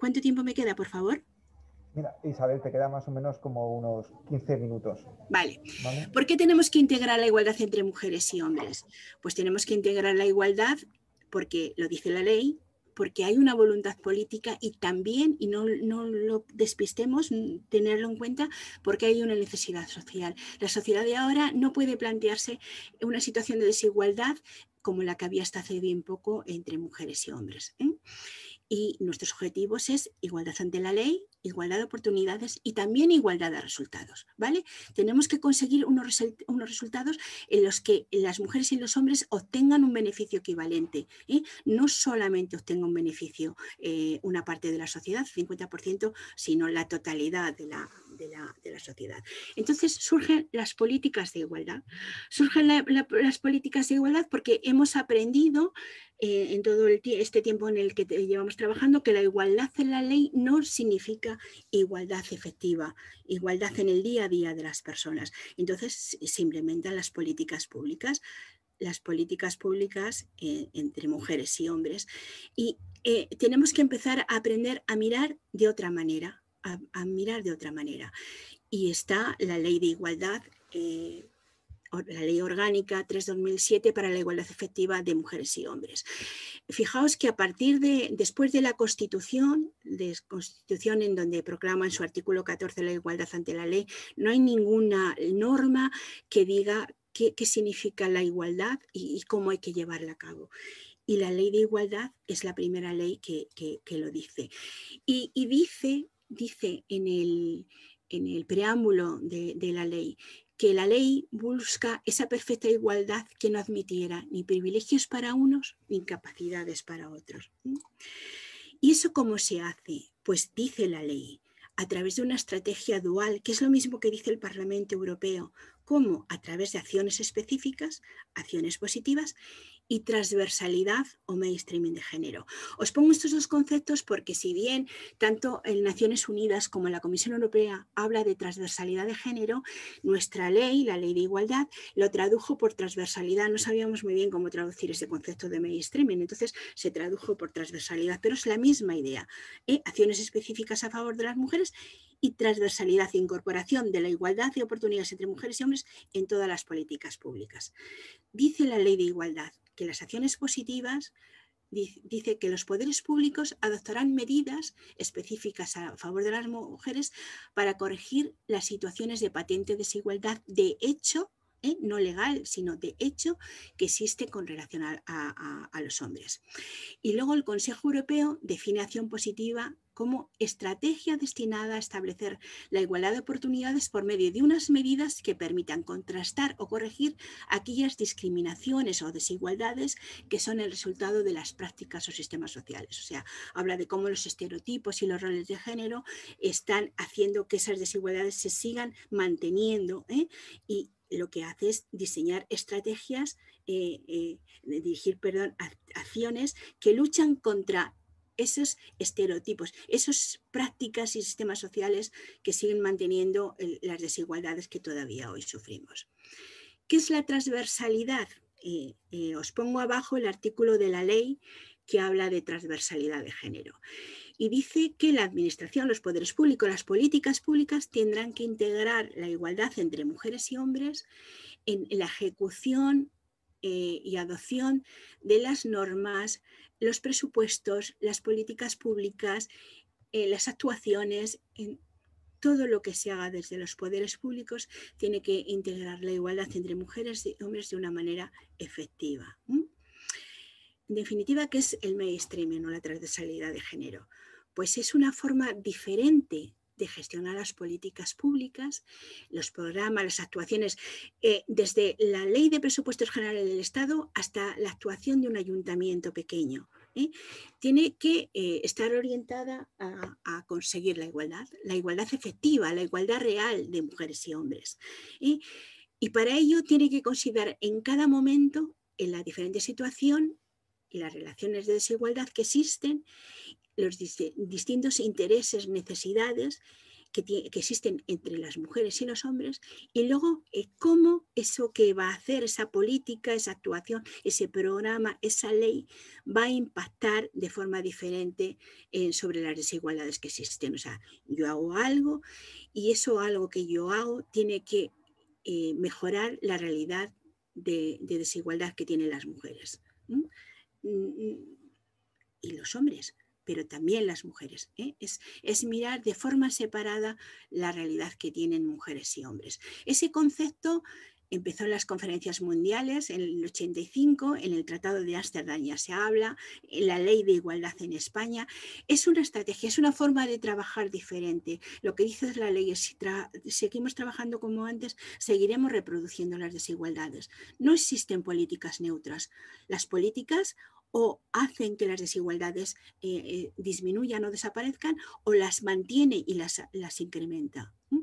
¿Cuánto tiempo me queda, por favor? Mira, Isabel, te queda más o menos como unos quince minutos. Vale. ¿Vale? ¿Por qué tenemos que integrar la igualdad entre mujeres y hombres? Pues tenemos que integrar la igualdad porque lo dice la ley, porque hay una voluntad política y también, y no, no lo despistemos, tenerlo en cuenta, porque hay una necesidad social. La sociedad de ahora no puede plantearse una situación de desigualdad como la que había hasta hace bien poco entre mujeres y hombres, ¿eh? Y nuestros objetivos es igualdad ante la ley, igualdad de oportunidades y también igualdad de resultados, ¿vale? Tenemos que conseguir unos, result unos resultados en los que las mujeres y los hombres obtengan un beneficio equivalente, ¿eh? No solamente obtenga un beneficio eh, una parte de la sociedad, cincuenta por ciento, sino la totalidad de la, de la, de la sociedad. Entonces surgen las políticas de igualdad. Surgen la, la, las políticas de igualdad porque hemos aprendido Eh, en todo el este tiempo en el que llevamos trabajando, que la igualdad en la ley no significa igualdad efectiva, igualdad en el día a día de las personas. Entonces se implementan las políticas públicas, las políticas públicas eh, entre mujeres y hombres. Y eh, tenemos que empezar a aprender a mirar de otra manera, a, a mirar de otra manera. Y está la ley de igualdad, eh, la ley orgánica tres barra dos mil siete para la igualdad efectiva de mujeres y hombres. Fijaos que a partir de, después de la Constitución, de Constitución en donde proclama en su artículo catorce la igualdad ante la ley, no hay ninguna norma que diga qué, qué significa la igualdad y, y cómo hay que llevarla a cabo. Y la ley de igualdad es la primera ley que, que, que lo dice. Y, y dice, dice en el, en el preámbulo de, de la ley que la ley busca esa perfecta igualdad que no admitiera ni privilegios para unos ni capacidades para otros. ¿Y eso cómo se hace? Pues dice la ley, a través de una estrategia dual, que es lo mismo que dice el Parlamento Europeo, como a través de acciones específicas, acciones positivas, y transversalidad o mainstreaming de género. Os pongo estos dos conceptos porque si bien tanto en Naciones Unidas como la Comisión Europea habla de transversalidad de género, nuestra ley, la ley de igualdad, lo tradujo por transversalidad. No sabíamos muy bien cómo traducir ese concepto de mainstreaming, entonces se tradujo por transversalidad, pero es la misma idea, ¿eh? Acciones específicas a favor de las mujeres y transversalidad e incorporación de la igualdad de oportunidades entre mujeres y hombres en todas las políticas públicas. Dice la ley de igualdad que las acciones positivas, dice que los poderes públicos adoptarán medidas específicas a favor de las mujeres para corregir las situaciones de patente desigualdad de hecho, ¿eh? No legal, sino de hecho, que existe con relación a, a, a los hombres. Y luego el Consejo Europeo define acción positiva como estrategia destinada a establecer la igualdad de oportunidades por medio de unas medidas que permitan contrastar o corregir aquellas discriminaciones o desigualdades que son el resultado de las prácticas o sistemas sociales. O sea, habla de cómo los estereotipos y los roles de género están haciendo que esas desigualdades se sigan manteniendo, ¿eh? Y lo que hace es diseñar estrategias, eh, eh, dirigir, perdón, acciones que luchan contra esos estereotipos, esas prácticas y sistemas sociales que siguen manteniendo el, las desigualdades que todavía hoy sufrimos. ¿Qué es la transversalidad? Eh, eh, os pongo abajo el artículo de la ley que habla de transversalidad de género. Y dice que la administración, los poderes públicos, las políticas públicas tendrán que integrar la igualdad entre mujeres y hombres en, en la ejecución eh, y adopción de las normas, los presupuestos, las políticas públicas, eh, las actuaciones, en todo lo que se haga desde los poderes públicos tiene que integrar la igualdad entre mujeres y hombres de una manera efectiva. ¿Mm? En definitiva, ¿qué es el mainstreaming o la transversalidad de género? Pues es una forma diferente de gestionar las políticas públicas, los programas, las actuaciones, eh, desde la ley de presupuestos generales del Estado hasta la actuación de un ayuntamiento pequeño. ¿eh? Tiene que eh, estar orientada a, a conseguir la igualdad, la igualdad efectiva, la igualdad real de mujeres y hombres. ¿eh? Y para ello tiene que considerar en cada momento, en la diferente situación y las relaciones de desigualdad que existen, los distintos intereses, necesidades que, tiene, que existen entre las mujeres y los hombres, y luego eh, cómo eso que va a hacer, esa política, esa actuación, ese programa, esa ley, va a impactar de forma diferente eh, sobre las desigualdades que existen. O sea, yo hago algo y eso algo que yo hago tiene que eh, mejorar la realidad de, de desigualdad que tienen las mujeres. ¿Mm? Y los hombres, pero también las mujeres. ¿eh? Es, es mirar de forma separada la realidad que tienen mujeres y hombres. Ese concepto empezó en las conferencias mundiales en el ochenta y cinco, en el Tratado de Ámsterdam ya se habla, en la Ley de Igualdad en España. Es una estrategia, es una forma de trabajar diferente. Lo que dice la ley es si tra seguimos trabajando como antes, seguiremos reproduciendo las desigualdades. No existen políticas neutras. Las políticas o hacen que las desigualdades eh, eh, disminuyan o desaparezcan, o las mantiene y las, las incrementa. ¿Mm?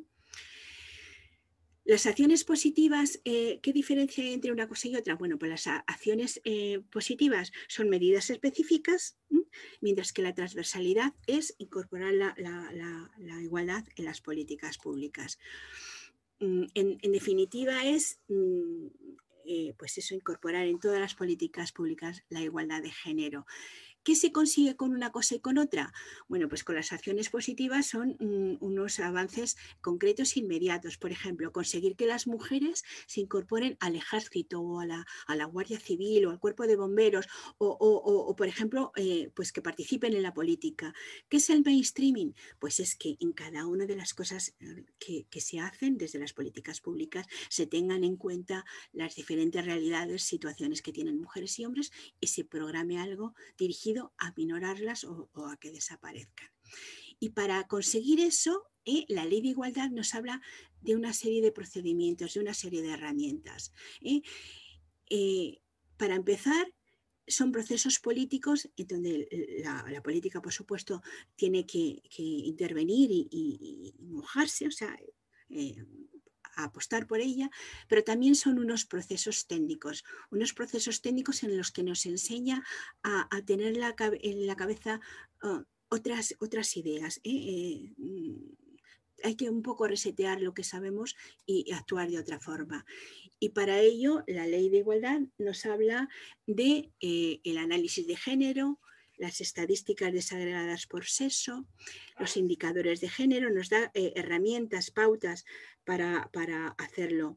Las acciones positivas, eh, ¿qué diferencia hay entre una cosa y otra? Bueno, pues las acciones eh, positivas son medidas específicas, ¿m? Mientras que la transversalidad es incorporar la, la, la, la igualdad en las políticas públicas. En, en definitiva es... Eh, pues eso, incorporar en todas las políticas públicas la igualdad de género. ¿Qué se consigue con una cosa y con otra? Bueno, pues con las acciones positivas son um, unos avances concretos e inmediatos. Por ejemplo, conseguir que las mujeres se incorporen al ejército o a la, a la Guardia Civil o al cuerpo de bomberos o, o, o, o por ejemplo, eh, pues que participen en la política. ¿Qué es el mainstreaming? Pues es que en cada una de las cosas que, que se hacen desde las políticas públicas se tengan en cuenta las diferentes realidades, situaciones que tienen mujeres y hombres y se programe algo dirigido a minorarlas o, o a que desaparezcan. Y para conseguir eso, eh, la Ley de Igualdad nos habla de una serie de procedimientos, de una serie de herramientas. Eh. Eh, para empezar, son procesos políticos en donde la, la política, por supuesto, tiene que, que intervenir y, y, y mojarse, o sea, eh, a apostar por ella, pero también son unos procesos técnicos, unos procesos técnicos en los que nos enseña a, a tener la, en la cabeza uh, otras, otras ideas. ¿eh? Eh, hay que un poco resetear lo que sabemos y actuar de otra forma. Y para ello, la Ley de Igualdad nos habla de eh, el análisis de género, las estadísticas desagregadas por sexo, los indicadores de género, nos da eh, herramientas, pautas para, para hacerlo.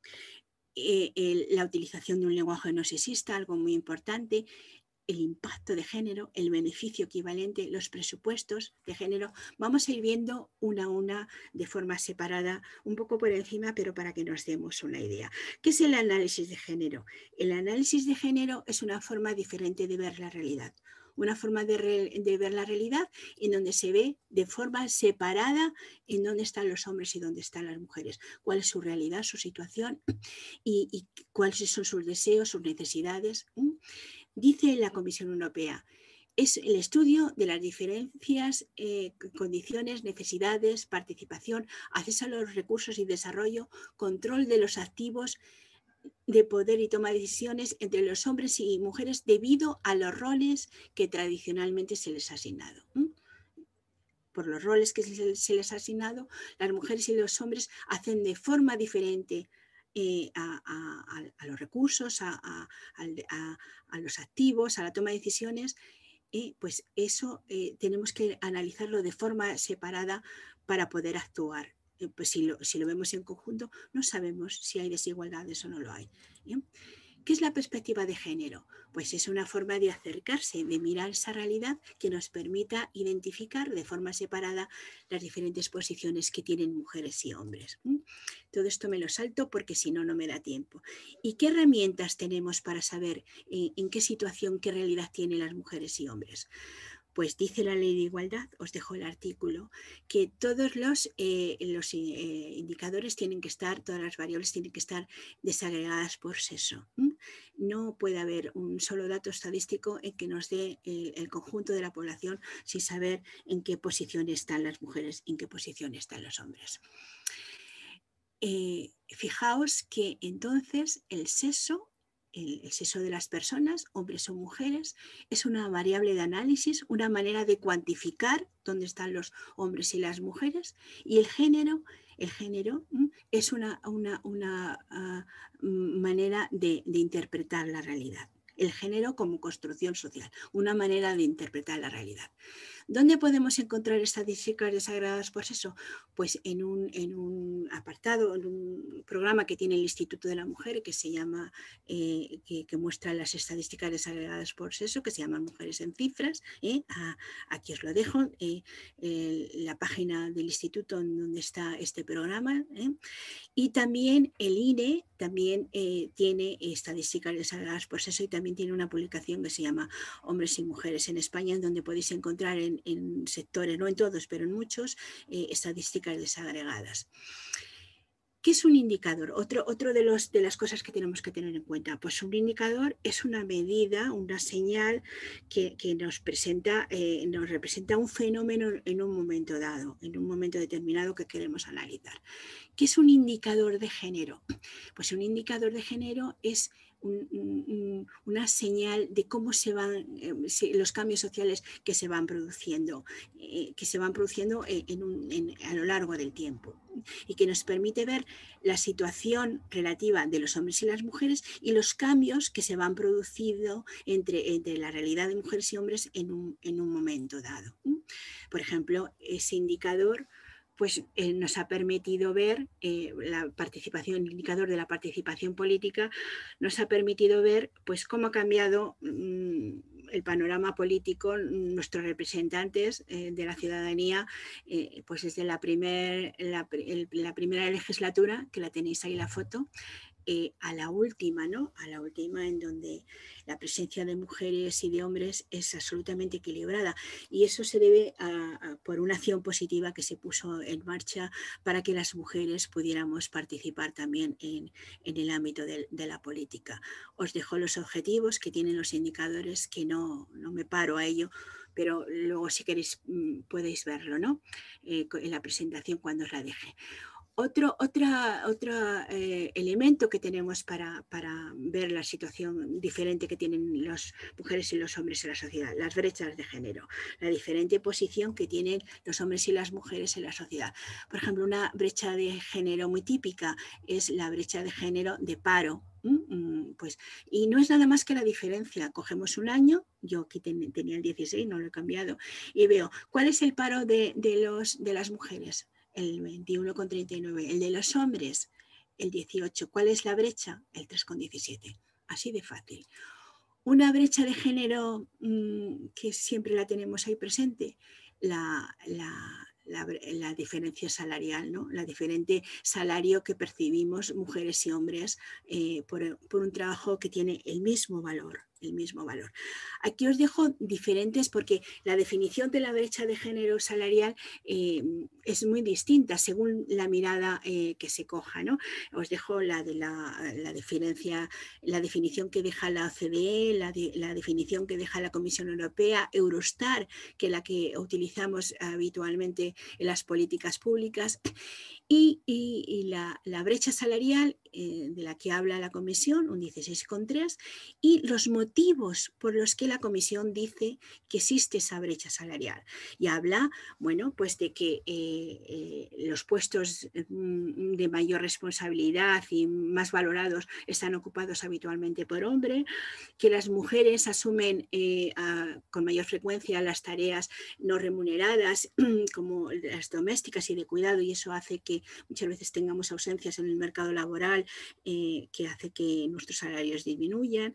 Eh, el, la utilización de un lenguaje no sexista, algo muy importante, el impacto de género, el beneficio equivalente, los presupuestos de género. Vamos a ir viendo una a una de forma separada, un poco por encima, pero para que nos demos una idea. ¿Qué es el análisis de género? El análisis de género es una forma diferente de ver la realidad. Una forma de, re, de ver la realidad en donde se ve de forma separada en dónde están los hombres y dónde están las mujeres, cuál es su realidad, su situación y, y cuáles son sus deseos, sus necesidades. Dice la Comisión Europea, es el estudio de las diferencias, eh, condiciones, necesidades, participación, acceso a los recursos y desarrollo, control de los activos de poder y toma de decisiones entre los hombres y mujeres debido a los roles que tradicionalmente se les ha asignado. ¿Mm? Por los roles que se les ha asignado, las mujeres y los hombres hacen de forma diferente Eh, a, a, a los recursos, a, a, a, a los activos, a la toma de decisiones, eh, pues eso eh, tenemos que analizarlo de forma separada para poder actuar. Eh, pues si lo, si lo vemos en conjunto, no sabemos si hay desigualdades o no lo hay. ¿eh? ¿Qué es la perspectiva de género? Pues es una forma de acercarse, de mirar esa realidad que nos permita identificar de forma separada las diferentes posiciones que tienen mujeres y hombres. Todo esto me lo salto porque si no, no me da tiempo. ¿Y qué herramientas tenemos para saber en, en qué situación, qué realidad tienen las mujeres y hombres? Pues dice la Ley de Igualdad, os dejo el artículo, que todos los, eh, los eh, indicadores tienen que estar, todas las variables tienen que estar desagregadas por sexo. ¿Mm? No puede haber un solo dato estadístico en que nos dé el, el conjunto de la población sin saber en qué posición están las mujeres y en qué posición están los hombres. Eh, fijaos que entonces el sexo el, el sexo de las personas, hombres o mujeres, es una variable de análisis, una manera de cuantificar dónde están los hombres y las mujeres, y el género, el género es una, una, una uh, manera de, de interpretar la realidad. El género como construcción social, una manera de interpretar la realidad. ¿Dónde podemos encontrar estadísticas desagradadas por sexo? Pues en un, en un apartado, en un programa que tiene el Instituto de la Mujer que se llama, eh, que, que muestra las estadísticas desagradadas por sexo, que se llama Mujeres en Cifras. ¿eh? A, aquí os lo dejo, eh, eh, la página del instituto en donde está este programa. ¿eh? Y también el I N E también eh, tiene estadísticas desagradadas por sexo y también tiene una publicación que se llama Hombres y Mujeres en España, en donde podéis encontrar en, en sectores, no en todos, pero en muchos, eh, estadísticas desagregadas. ¿Qué es un indicador? Otro, otro de, los, de las cosas que tenemos que tener en cuenta. Pues un indicador es una medida, una señal que, que nos, presenta, eh, nos representa un fenómeno en un momento dado, en un momento determinado que queremos analizar. ¿Qué es un indicador de género? Pues un indicador de género es un, un, una señal de cómo se van eh, los cambios sociales que se van produciendo, eh, que se van produciendo en un, en, a lo largo del tiempo, y que nos permite ver la situación relativa de los hombres y las mujeres y los cambios que se van produciendo entre, entre la realidad de mujeres y hombres en un, en un momento dado. Por ejemplo, ese indicador pues eh, nos ha permitido ver eh, la participación, el indicador de la participación política, nos ha permitido ver pues cómo ha cambiado mmm, el panorama político, nuestros representantes eh, de la ciudadanía, eh, pues desde la, primer, la, el, la primera legislatura, que la tenéis ahí la foto, Eh, a la última, ¿no? A la última en donde la presencia de mujeres y de hombres es absolutamente equilibrada, y eso se debe a, a, por una acción positiva que se puso en marcha para que las mujeres pudiéramos participar también en, en el ámbito de, de la política. Os dejo los objetivos que tienen los indicadores, que no, no me paro a ello, pero luego si queréis podéis verlo, ¿no? Eh, en la presentación cuando os la deje. Otro, otra, otro eh, elemento que tenemos para, para ver la situación diferente que tienen las mujeres y los hombres en la sociedad, las brechas de género, la diferente posición que tienen los hombres y las mujeres en la sociedad. Por ejemplo, una brecha de género muy típica es la brecha de género de paro. Pues, y no es nada más que la diferencia. Cogemos un año, yo aquí ten, tenía el dieciséis, no lo he cambiado, y veo cuál es el paro de, de, los, de las mujeres. El veintiuno coma treinta y nueve, el de los hombres, el dieciocho. ¿Cuál es la brecha? El tres coma diecisiete. Así de fácil. Una brecha de género mmm, que siempre la tenemos ahí presente, la, la, la, la diferencia salarial, ¿no? La diferente salario que percibimos mujeres y hombres eh, por, por un trabajo que tiene el mismo valor. el mismo valor. Aquí os dejo diferentes porque la definición de la brecha de género salarial eh, es muy distinta según la mirada eh, que se coja, ¿no? Os dejo la de la, la diferencia, la definición que deja la O C D E, la, de, la definición que deja la Comisión Europea, Eurostar, que es la que utilizamos habitualmente en las políticas públicas, y, y, y la, la brecha salarial eh, de la que habla la Comisión, un dieciséis coma tres, y los motivos por los que la Comisión dice que existe esa brecha salarial. Y habla, bueno, pues de que eh, eh, los puestos de mayor responsabilidad y más valorados están ocupados habitualmente por hombres, que las mujeres asumen eh, a, con mayor frecuencia las tareas no remuneradas como las domésticas y de cuidado, y eso hace que muchas veces tengamos ausencias en el mercado laboral, eh, que hace que nuestros salarios disminuyan.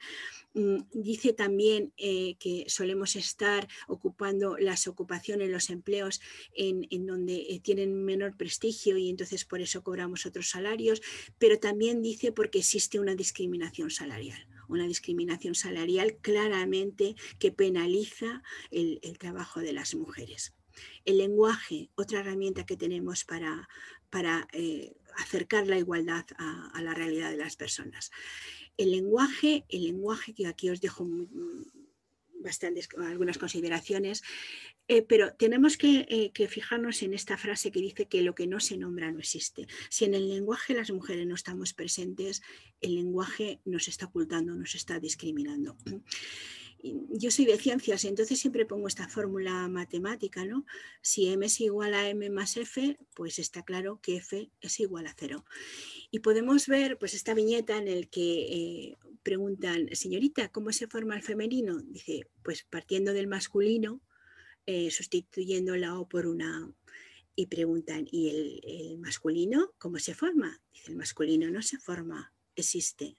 Dice también eh, que solemos estar ocupando las ocupaciones, los empleos en, en donde eh, tienen menor prestigio y entonces por eso cobramos otros salarios, pero también dice porque existe una discriminación salarial, una discriminación salarial claramente que penaliza el, el trabajo de las mujeres. El lenguaje, otra herramienta que tenemos para, para eh, acercar la igualdad a, a la realidad de las personas. El lenguaje, el lenguaje que aquí os dejo muy, bastantes, algunas consideraciones, eh, pero tenemos que, eh, que fijarnos en esta frase que dice que lo que no se nombra no existe. Si en el lenguaje las mujeres no estamos presentes, el lenguaje nos está ocultando, nos está discriminando. Yo soy de ciencias, entonces siempre pongo esta fórmula matemática, ¿no? Si m es igual a m más f, pues está claro que f es igual a cero. Y podemos ver pues esta viñeta en el que eh, preguntan, señorita, ¿cómo se forma el femenino? Dice, pues partiendo del masculino, eh, sustituyendo la O por una A. Y preguntan, ¿y el, el masculino cómo se forma? Dice, el masculino no se forma, existe.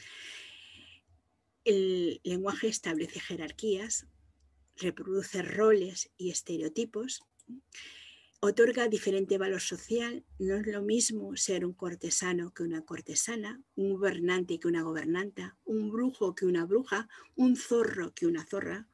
El lenguaje establece jerarquías, reproduce roles y estereotipos, otorga diferente valor social. No es lo mismo ser un cortesano que una cortesana, un gobernante que una gobernanta, un brujo que una bruja, un zorro que una zorra.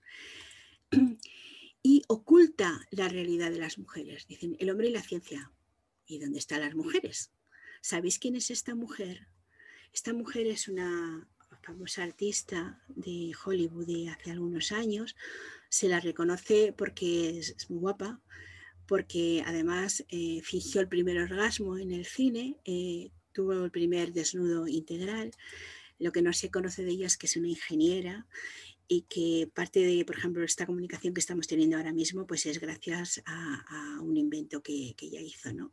Y oculta la realidad de las mujeres. Dicen, el hombre y la ciencia. ¿Y dónde están las mujeres? ¿Sabéis quién es esta mujer? Esta mujer es una famosa artista de Hollywood de hace algunos años. Se la reconoce porque es muy guapa, porque además eh, fingió el primer orgasmo en el cine, eh, tuvo el primer desnudo integral. Lo que no se conoce de ella es que es una ingeniera y que parte de, por ejemplo, esta comunicación que estamos teniendo ahora mismo, pues es gracias a, a un invento que, que ella hizo, ¿no?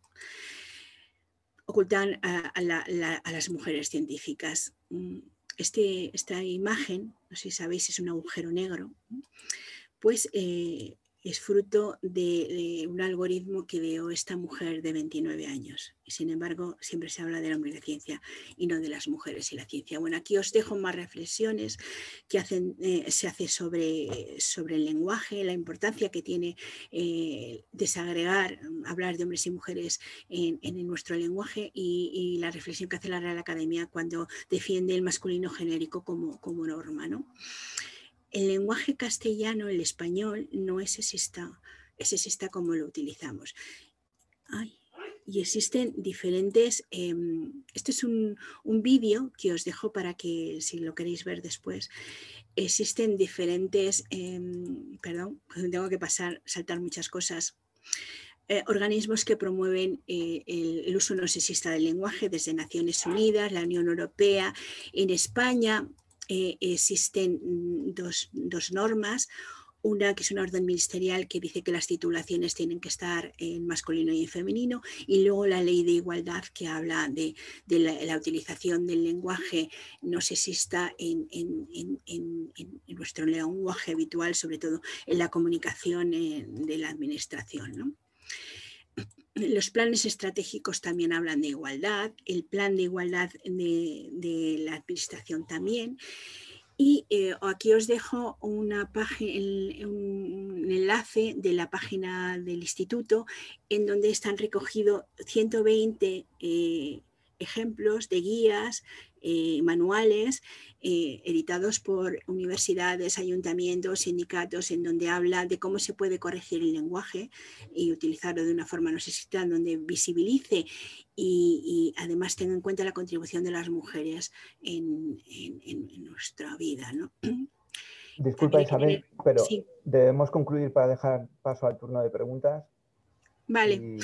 Ocultan a, a, la, la, a las mujeres científicas. Este, esta imagen, no sé si sabéis, es un agujero negro, pues eh, es fruto de, de un algoritmo que ideó esta mujer de veintinueve años. Y sin embargo, siempre se habla del hombre y la ciencia y no de las mujeres y la ciencia. Bueno, aquí os dejo más reflexiones que hacen, eh, se hace sobre, sobre el lenguaje, la importancia que tiene eh, desagregar, hablar de hombres y mujeres en, en nuestro lenguaje y, y la reflexión que hace la Real Academia cuando defiende el masculino genérico como, como norma, ¿no? El lenguaje castellano, el español, no es sexista, es sexista como lo utilizamos. Ay, y existen diferentes, eh, este es un, un vídeo que os dejo para que si lo queréis ver después. Existen diferentes, eh, perdón, tengo que pasar, saltar muchas cosas. Eh, organismos que promueven eh, el, el uso no sexista del lenguaje, desde Naciones Unidas, la Unión Europea. En España eh, existen dos, dos normas. Una que es una orden ministerial que dice que las titulaciones tienen que estar en masculino y en femenino, y luego la ley de igualdad que habla de, de la, la utilización del lenguaje no sexista en, en, en, en, en nuestro lenguaje habitual, sobre todo en la comunicación en, de la administración, ¿no? Los planes estratégicos también hablan de igualdad, el plan de igualdad de, de la administración también. Y eh, aquí os dejo una página, un enlace de la página del instituto en donde están recogidos ciento veinte eh, ejemplos de guías, eh, manuales eh, editados por universidades, ayuntamientos, sindicatos, en donde habla de cómo se puede corregir el lenguaje y utilizarlo de una forma no sexista, donde visibilice y, y además tenga en cuenta la contribución de las mujeres en, en, en nuestra vida, ¿no? Disculpa, Isabel, pero sí. debemos concluir para dejar paso al turno de preguntas. Vale. Y...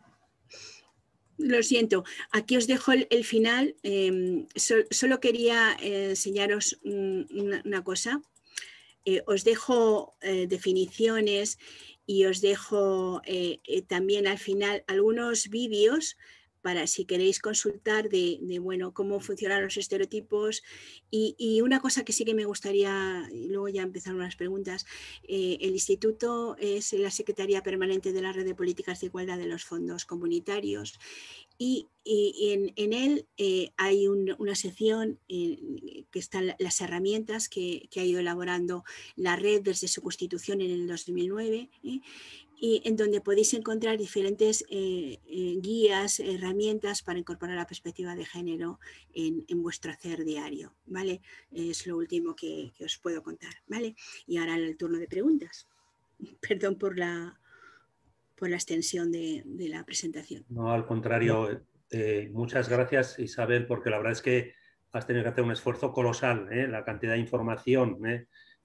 Lo siento, aquí os dejo el, el final. Eh, so, solo quería eh, enseñaros una, una cosa. Eh, os dejo eh, definiciones y os dejo eh, eh, también al final algunos vídeos para si queréis consultar de, de bueno, cómo funcionan los estereotipos. Y, y una cosa que sí que me gustaría, y luego ya empezaron las preguntas, eh, el instituto es la Secretaría Permanente de la Red de Políticas de Igualdad de los Fondos Comunitarios. Y, y, y en, en él eh, hay un, una sección eh, que están las herramientas que, que ha ido elaborando la red desde su constitución en el dos mil nueve, ¿eh? Y en donde podéis encontrar diferentes eh, eh, guías, herramientas para incorporar la perspectiva de género en, en vuestro hacer diario, ¿vale? Es lo último que, que os puedo contar, ¿vale? Y ahora el turno de preguntas. Perdón por la... por la extensión de, de la presentación. No, al contrario, eh, muchas gracias, Isabel, porque la verdad es que has tenido que hacer un esfuerzo colosal, ¿eh? La cantidad de información, ¿eh?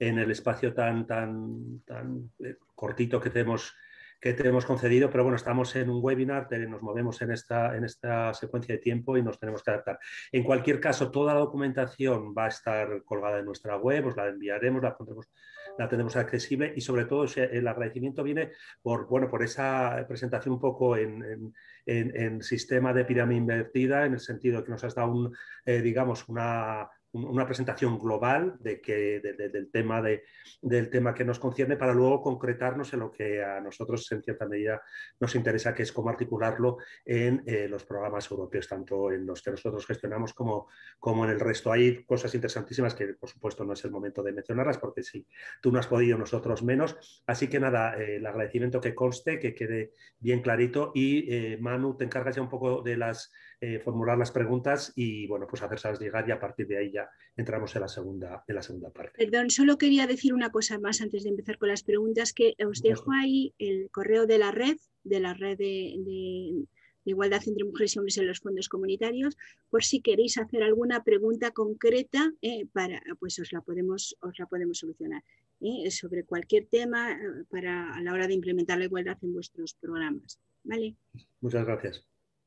en el espacio tan, tan, tan cortito que tenemos, que te hemos concedido, pero bueno, estamos en un webinar, nos movemos en esta, en esta secuencia de tiempo y nos tenemos que adaptar. En cualquier caso, toda la documentación va a estar colgada en nuestra web, os la enviaremos, la pondremos, la tendremos accesible y sobre todo el agradecimiento viene por, bueno, por esa presentación un poco en, en, en, en sistema de pirámide invertida, en el sentido de que nos has dado un, eh, digamos, una... una presentación global de que, de, de, del, tema de, del tema que nos concierne para luego concretarnos en lo que a nosotros en cierta medida nos interesa, que es cómo articularlo en eh, los programas europeos, tanto en los que nosotros gestionamos como, como en el resto. Hay cosas interesantísimas que por supuesto no es el momento de mencionarlas porque si tú no has podido, nosotros menos. Así que nada, eh, el agradecimiento que conste, que quede bien clarito y eh, Manu, te encargas ya un poco de las eh, formular las preguntas y bueno, pues hacérselas llegar y a partir de ahí ya entramos en la segunda, en la segunda parte. Perdón, solo quería decir una cosa más antes de empezar con las preguntas, que os dejo ahí el correo de la red, de la red de, de, de igualdad entre mujeres y hombres en los fondos comunitarios, por si queréis hacer alguna pregunta concreta, eh, para, pues os la podemos, os la podemos solucionar, eh, sobre cualquier tema eh, para, a la hora de implementar la igualdad en vuestros programas. ¿Vale? Muchas gracias.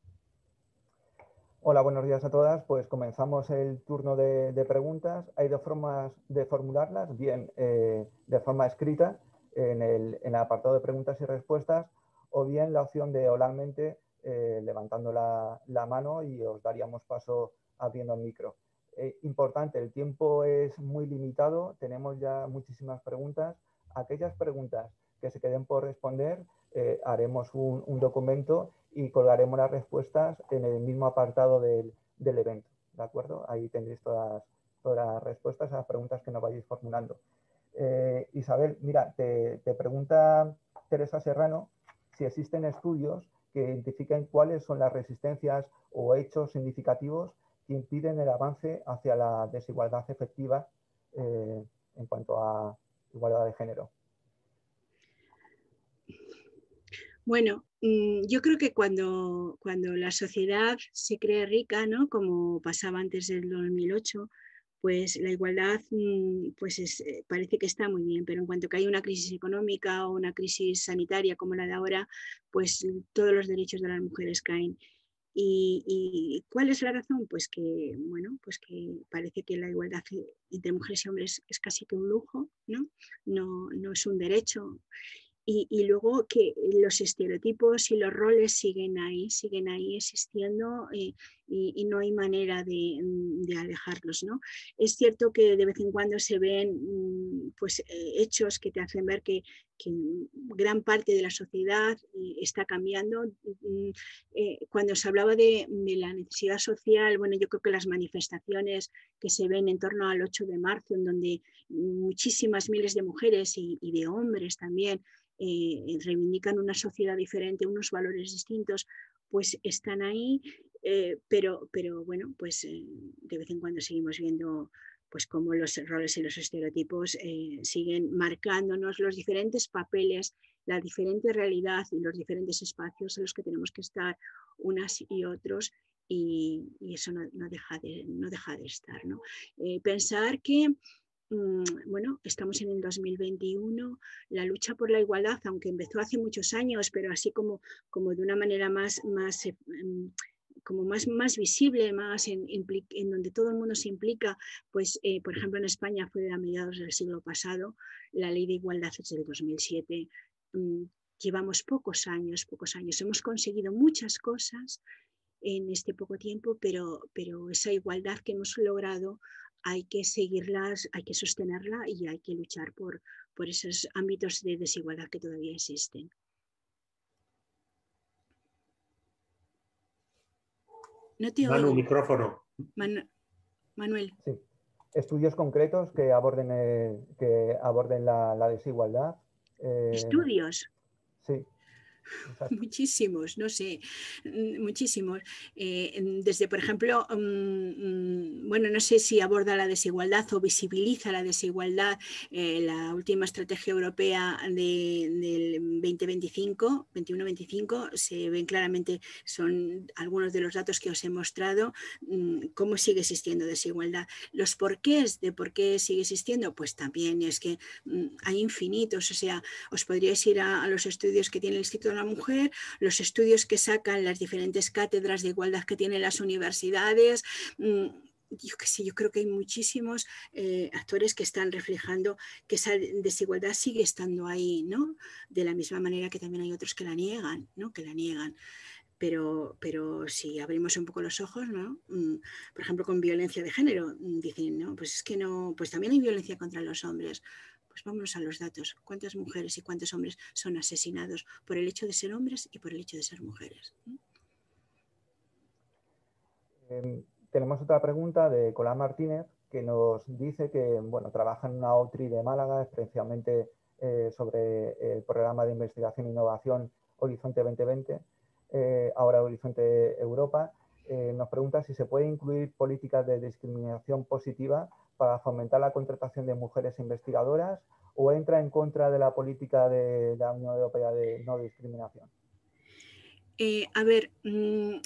Hola, buenos días a todas. Pues comenzamos el turno de, de preguntas. Hay dos formas de formularlas, bien eh, de forma escrita en el, en el apartado de preguntas y respuestas, o bien la opción de oralmente eh, levantando la, la mano y os daríamos paso abriendo el micro. Eh, importante, el tiempo es muy limitado, tenemos ya muchísimas preguntas. Aquellas preguntas que se queden por responder, eh, haremos un, un documento y colgaremos las respuestas en el mismo apartado del, del evento, ¿de acuerdo? Ahí tendréis todas, todas las respuestas a las preguntas que nos vayáis formulando. Eh, Isabel, mira, te, te pregunta Teresa Serrano si existen estudios que identifiquen cuáles son las resistencias o hechos significativos que impiden el avance hacia la desigualdad efectiva eh, en cuanto a igualdad de género. Bueno, yo creo que cuando, cuando la sociedad se cree rica, ¿no? Como pasaba antes del dos mil ocho, pues la igualdad pues es, parece que está muy bien, pero en cuanto que hay una crisis económica o una crisis sanitaria como la de ahora, pues todos los derechos de las mujeres caen. ¿Y, y cuál es la razón? Pues que, bueno, pues que parece que la igualdad entre mujeres y hombres es casi que un lujo, ¿no? No, no es un derecho. Y, y luego que los estereotipos y los roles siguen ahí, siguen ahí existiendo eh, y, y no hay manera de, de alejarlos, ¿no? Es cierto que de vez en cuando se ven pues, eh, hechos que te hacen ver que, que gran parte de la sociedad eh, está cambiando. Eh, cuando se hablaba de, de la necesidad social, bueno, yo creo que las manifestaciones que se ven en torno al ocho de marzo, en donde muchísimas miles de mujeres y, y de hombres también Eh, reivindican una sociedad diferente, unos valores distintos, pues están ahí, eh, pero, pero bueno, pues eh, de vez en cuando seguimos viendo pues cómo los roles y los estereotipos eh, siguen marcándonos los diferentes papeles, la diferente realidad y los diferentes espacios en los que tenemos que estar unas y otros, y, y eso no, no, deja de, no deja de estar, ¿no? Eh, pensar que bueno, estamos en el dos mil veintiuno, la lucha por la igualdad, aunque empezó hace muchos años, pero así como, como de una manera más, más, como más, más visible, más en, en donde todo el mundo se implica, pues eh, por ejemplo en España fue a mediados del siglo pasado, la ley de igualdad es del dos mil siete, llevamos pocos años, pocos años, hemos conseguido muchas cosas en este poco tiempo, pero, pero esa igualdad que hemos logrado hay que seguirlas, hay que sostenerla y hay que luchar por, por esos ámbitos de desigualdad que todavía existen. No te Manu, oigo. micrófono. Manu Manuel. Sí. Estudios concretos que aborden, eh, que aborden la, la desigualdad. Eh, ¿Estudios? Sí. Exacto. Muchísimos, no sé, muchísimos. Eh, desde, por ejemplo, um, bueno, no sé si aborda la desigualdad o visibiliza la desigualdad eh, la última estrategia europea de, del veinte veinticinco, veintiuno veinticinco, se ven claramente, son algunos de los datos que os he mostrado, um, cómo sigue existiendo desigualdad. Los porqués de por qué sigue existiendo, pues también es que um, hay infinitos, o sea, os podríais ir a, a los estudios que tiene el Instituto de la Mujer, los estudios que sacan las diferentes cátedras de igualdad que tienen las universidades. Yo qué sé, yo creo que hay muchísimos eh, actores que están reflejando que esa desigualdad sigue estando ahí, ¿no? De la misma manera que también hay otros que la niegan, ¿no? Que la niegan. Pero, pero si abrimos un poco los ojos, ¿no? Por ejemplo, con violencia de género, dicen, no, pues es que no, pues también hay violencia contra los hombres. Pues vámonos a los datos. ¿Cuántas mujeres y cuántos hombres son asesinados por el hecho de ser hombres y por el hecho de ser mujeres? Eh, tenemos otra pregunta de Colán Martínez, que nos dice que bueno, trabaja en una OTRI de Málaga, especialmente eh, sobre el programa de investigación e innovación Horizonte veinte veinte, eh, ahora Horizonte Europa. Eh, nos pregunta si se puede incluir políticas de discriminación positiva para fomentar la contratación de mujeres investigadoras o entra en contra de la política de la Unión Europea de no discriminación. Eh, a ver, mmm,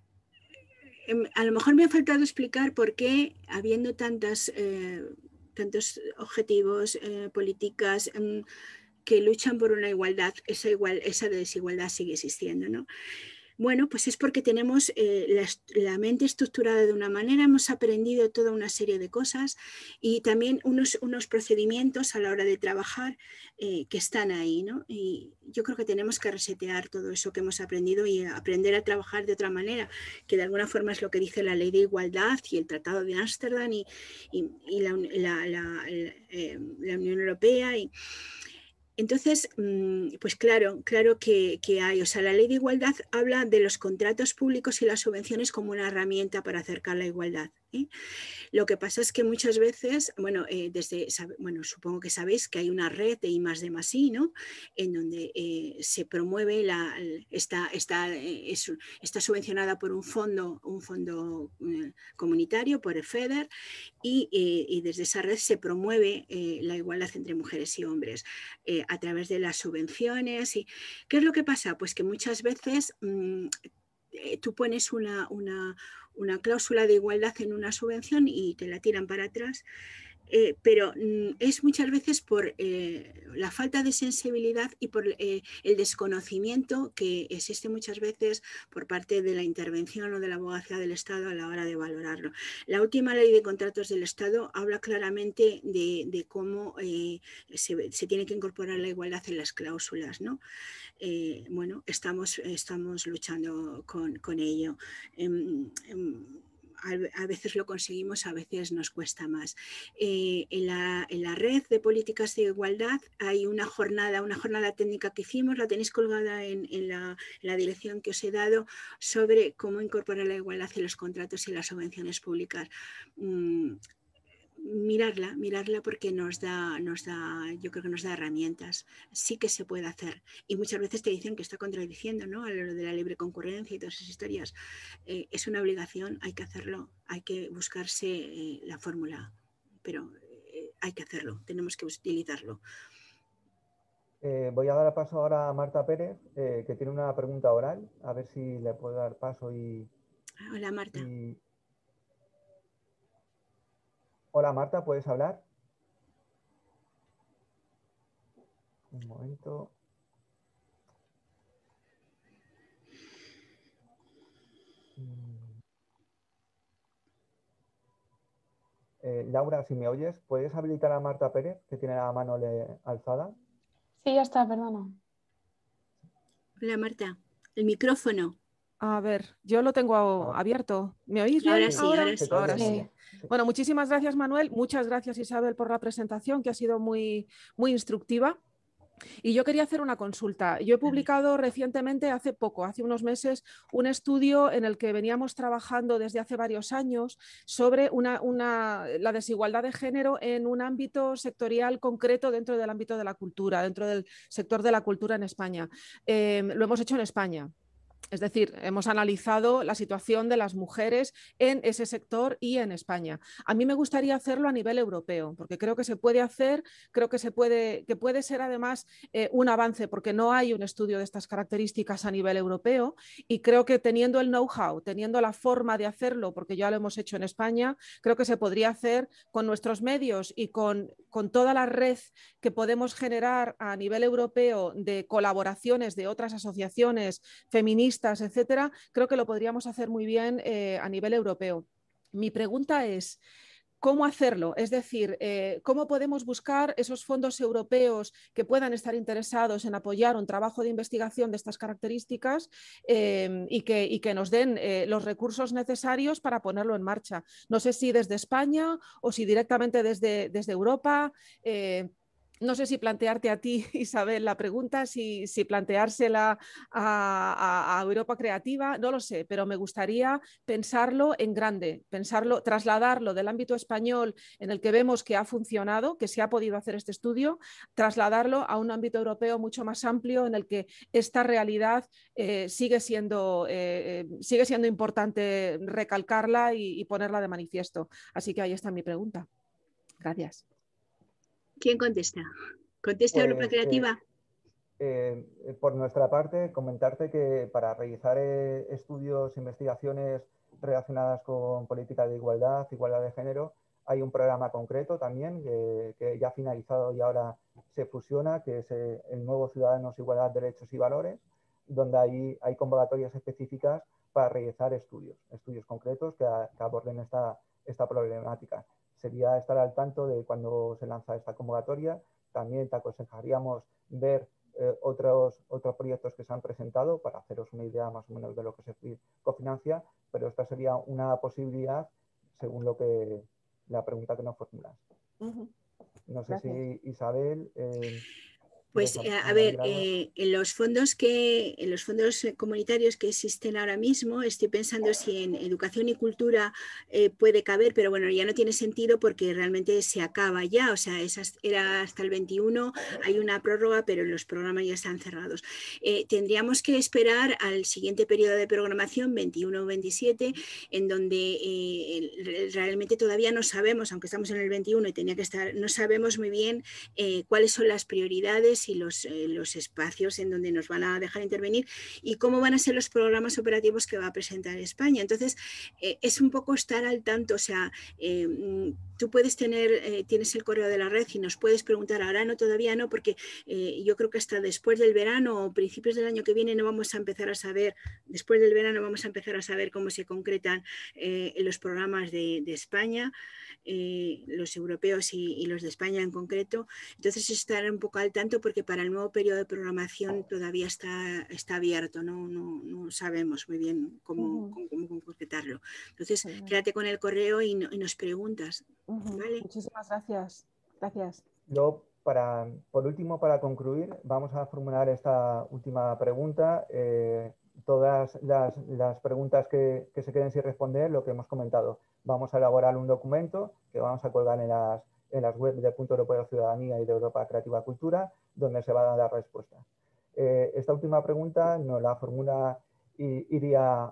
a lo mejor me ha faltado explicar por qué, habiendo tantas, eh, tantos objetivos, eh, políticas eh, que luchan por una igualdad, esa, igual, esa desigualdad sigue existiendo, ¿no? Bueno, pues es porque tenemos eh, la, la mente estructurada de una manera, hemos aprendido toda una serie de cosas y también unos, unos procedimientos a la hora de trabajar eh, que están ahí, ¿no? Y yo creo que tenemos que resetear todo eso que hemos aprendido y aprender a trabajar de otra manera, que de alguna forma es lo que dice la Ley de Igualdad y el Tratado de Ámsterdam y, y, y la, la, la, la, eh, la Unión Europea y entonces, pues claro, claro que, que hay. O sea, la Ley de Igualdad habla de los contratos públicos y las subvenciones como una herramienta para acercar la igualdad, ¿eh? Lo que pasa es que muchas veces, bueno, eh, desde, bueno, supongo que sabéis que hay una red de I más D más I, ¿no? En donde eh, se promueve la, está, está, eh, es, está subvencionada por un fondo, un fondo eh, comunitario, por el FEDER, y, eh, y desde esa red se promueve eh, la igualdad entre mujeres y hombres eh, a través de las subvenciones. Y, ¿qué es lo que pasa? Pues que muchas veces mmm, eh, tú pones una, una, una cláusula de igualdad en una subvención y te la tiran para atrás. Eh, pero mm, es muchas veces por eh, la falta de sensibilidad y por eh, el desconocimiento que existe muchas veces por parte de la intervención o de la abogacía del Estado a la hora de valorarlo. La última ley de contratos del Estado habla claramente de, de cómo eh, se, se tiene que incorporar la igualdad en las cláusulas, ¿no? Eh, bueno, estamos, estamos luchando con, con ello. Eh, eh, a veces lo conseguimos, a veces nos cuesta más. Eh, en, la, en la red de políticas de igualdad hay una jornada, una jornada técnica que hicimos, la tenéis colgada en, en, la, en la dirección que os he dado, sobre cómo incorporar la igualdad en los contratos y las subvenciones públicas. Mm, mirarla, mirarla porque nos da, nos da, yo creo que nos da herramientas. Sí que se puede hacer. Y muchas veces te dicen que está contradiciendo, ¿no? A lo de la libre concurrencia y todas esas historias. Eh, es una obligación, hay que hacerlo, hay que buscarse eh, la fórmula, pero eh, hay que hacerlo, tenemos que utilizarlo. Eh, voy a dar paso ahora a Marta Pérez, eh, que tiene una pregunta oral, a ver si le puedo dar paso y... Hola, Marta. Y... Hola, Marta, ¿puedes hablar? Un momento. Eh, Laura, si me oyes, ¿puedes habilitar a Marta Pérez, que tiene la mano le... alzada? Sí, ya está, perdona. Hola, Marta. El micrófono. A ver, yo lo tengo Ahora, abierto. ¿Me oís bien ahora sí, ahora? ahora sí. Ahora sí. sí. Sí. Bueno, muchísimas gracias, Manuel. Muchas gracias, Isabel, por la presentación, que ha sido muy, muy instructiva. Y yo quería hacer una consulta. Yo he publicado recientemente, hace poco, hace unos meses, un estudio en el que veníamos trabajando desde hace varios años sobre una, una, la desigualdad de género en un ámbito sectorial concreto dentro del ámbito de la cultura, dentro del sector de la cultura en España. Eh, lo hemos hecho en España. Es decir, hemos analizado la situación de las mujeres en ese sector y en España. A mí me gustaría hacerlo a nivel europeo, porque creo que se puede hacer, creo que, se puede, que puede ser además eh, un avance, porque no hay un estudio de estas características a nivel europeo y creo que teniendo el know-how, teniendo la forma de hacerlo, porque ya lo hemos hecho en España, creo que se podría hacer con nuestros medios y con, con toda la red que podemos generar a nivel europeo de colaboraciones de otras asociaciones feministas, etcétera, creo que lo podríamos hacer muy bien eh, a nivel europeo. Mi pregunta es, ¿cómo hacerlo? Es decir, eh, ¿cómo podemos buscar esos fondos europeos que puedan estar interesados en apoyar un trabajo de investigación de estas características eh, y, que, y que nos den eh, los recursos necesarios para ponerlo en marcha? No sé si desde España o si directamente desde, desde Europa. Eh, No sé si plantearte a ti, Isabel, la pregunta, si, si planteársela a, a, a Europa Creativa, no lo sé, pero me gustaría pensarlo en grande, pensarlo, trasladarlo del ámbito español en el que vemos que ha funcionado, que se ha podido hacer este estudio, trasladarlo a un ámbito europeo mucho más amplio en el que esta realidad eh, sigue, siendo, eh, sigue siendo importante recalcarla y, y ponerla de manifiesto. Así que ahí está mi pregunta. Gracias. ¿Quién contesta? ¿Contesta Pues, Europa Creativa? Eh, eh, por nuestra parte, comentarte que para realizar eh, estudios, investigaciones relacionadas con política de igualdad, igualdad de género, hay un programa concreto también que, que ya ha finalizado y ahora se fusiona, que es eh, el nuevo Ciudadanos, Igualdad, Derechos y Valores, donde hay, hay convocatorias específicas para realizar estudios, estudios concretos que, a, que aborden esta, esta problemática. Sería estar al tanto de cuando se lanza esta convocatoria. También te aconsejaríamos ver eh, otros, otros proyectos que se han presentado para haceros una idea más o menos de lo que se cofinancia, pero esta sería una posibilidad según lo que la pregunta que nos formulas. Uh-huh. No sé Gracias. si Isabel... Eh, Pues eh, a ver, eh, en los fondos que en los fondos comunitarios que existen ahora mismo, estoy pensando si en educación y cultura eh, puede caber, pero bueno, ya no tiene sentido porque realmente se acaba ya, o sea, esas, era hasta el veintiuno, hay una prórroga, pero los programas ya están cerrados. Eh, tendríamos que esperar al siguiente periodo de programación, veintiuno o veintisiete, en donde eh, realmente todavía no sabemos, aunque estamos en el veintiuno y tenía que estar, no sabemos muy bien eh, cuáles son las prioridades y los, eh, los espacios en donde nos van a dejar intervenir y cómo van a ser los programas operativos que va a presentar España. Entonces, eh, es un poco estar al tanto, o sea, eh, tú puedes tener, eh, tienes el correo de la red y nos puedes preguntar, ahora no, todavía no, porque eh, yo creo que hasta después del verano o principios del año que viene no vamos a empezar a saber, después del verano vamos a empezar a saber cómo se concretan eh, los programas de, de España, eh, los europeos y, y los de España en concreto. Entonces, estar un poco al tanto porque para el nuevo periodo de programación todavía está, está abierto, ¿no? No, no sabemos muy bien cómo, uh-huh. cómo, cómo, cómo concretarlo. Entonces, uh-huh. quédate con el correo y, no, y nos preguntas. Uh-huh. ¿Vale? Muchísimas gracias. Gracias. Yo, para, por último, para concluir, vamos a formular esta última pregunta. Eh, todas las, las preguntas que, que se queden sin responder, lo que hemos comentado. Vamos a elaborar un documento que vamos a colgar en las, en las webs del Punto Europeo de Ciudadanía y de Europa Creativa Cultura, donde se van a dar respuestas. Eh, esta última pregunta nos la formula Iria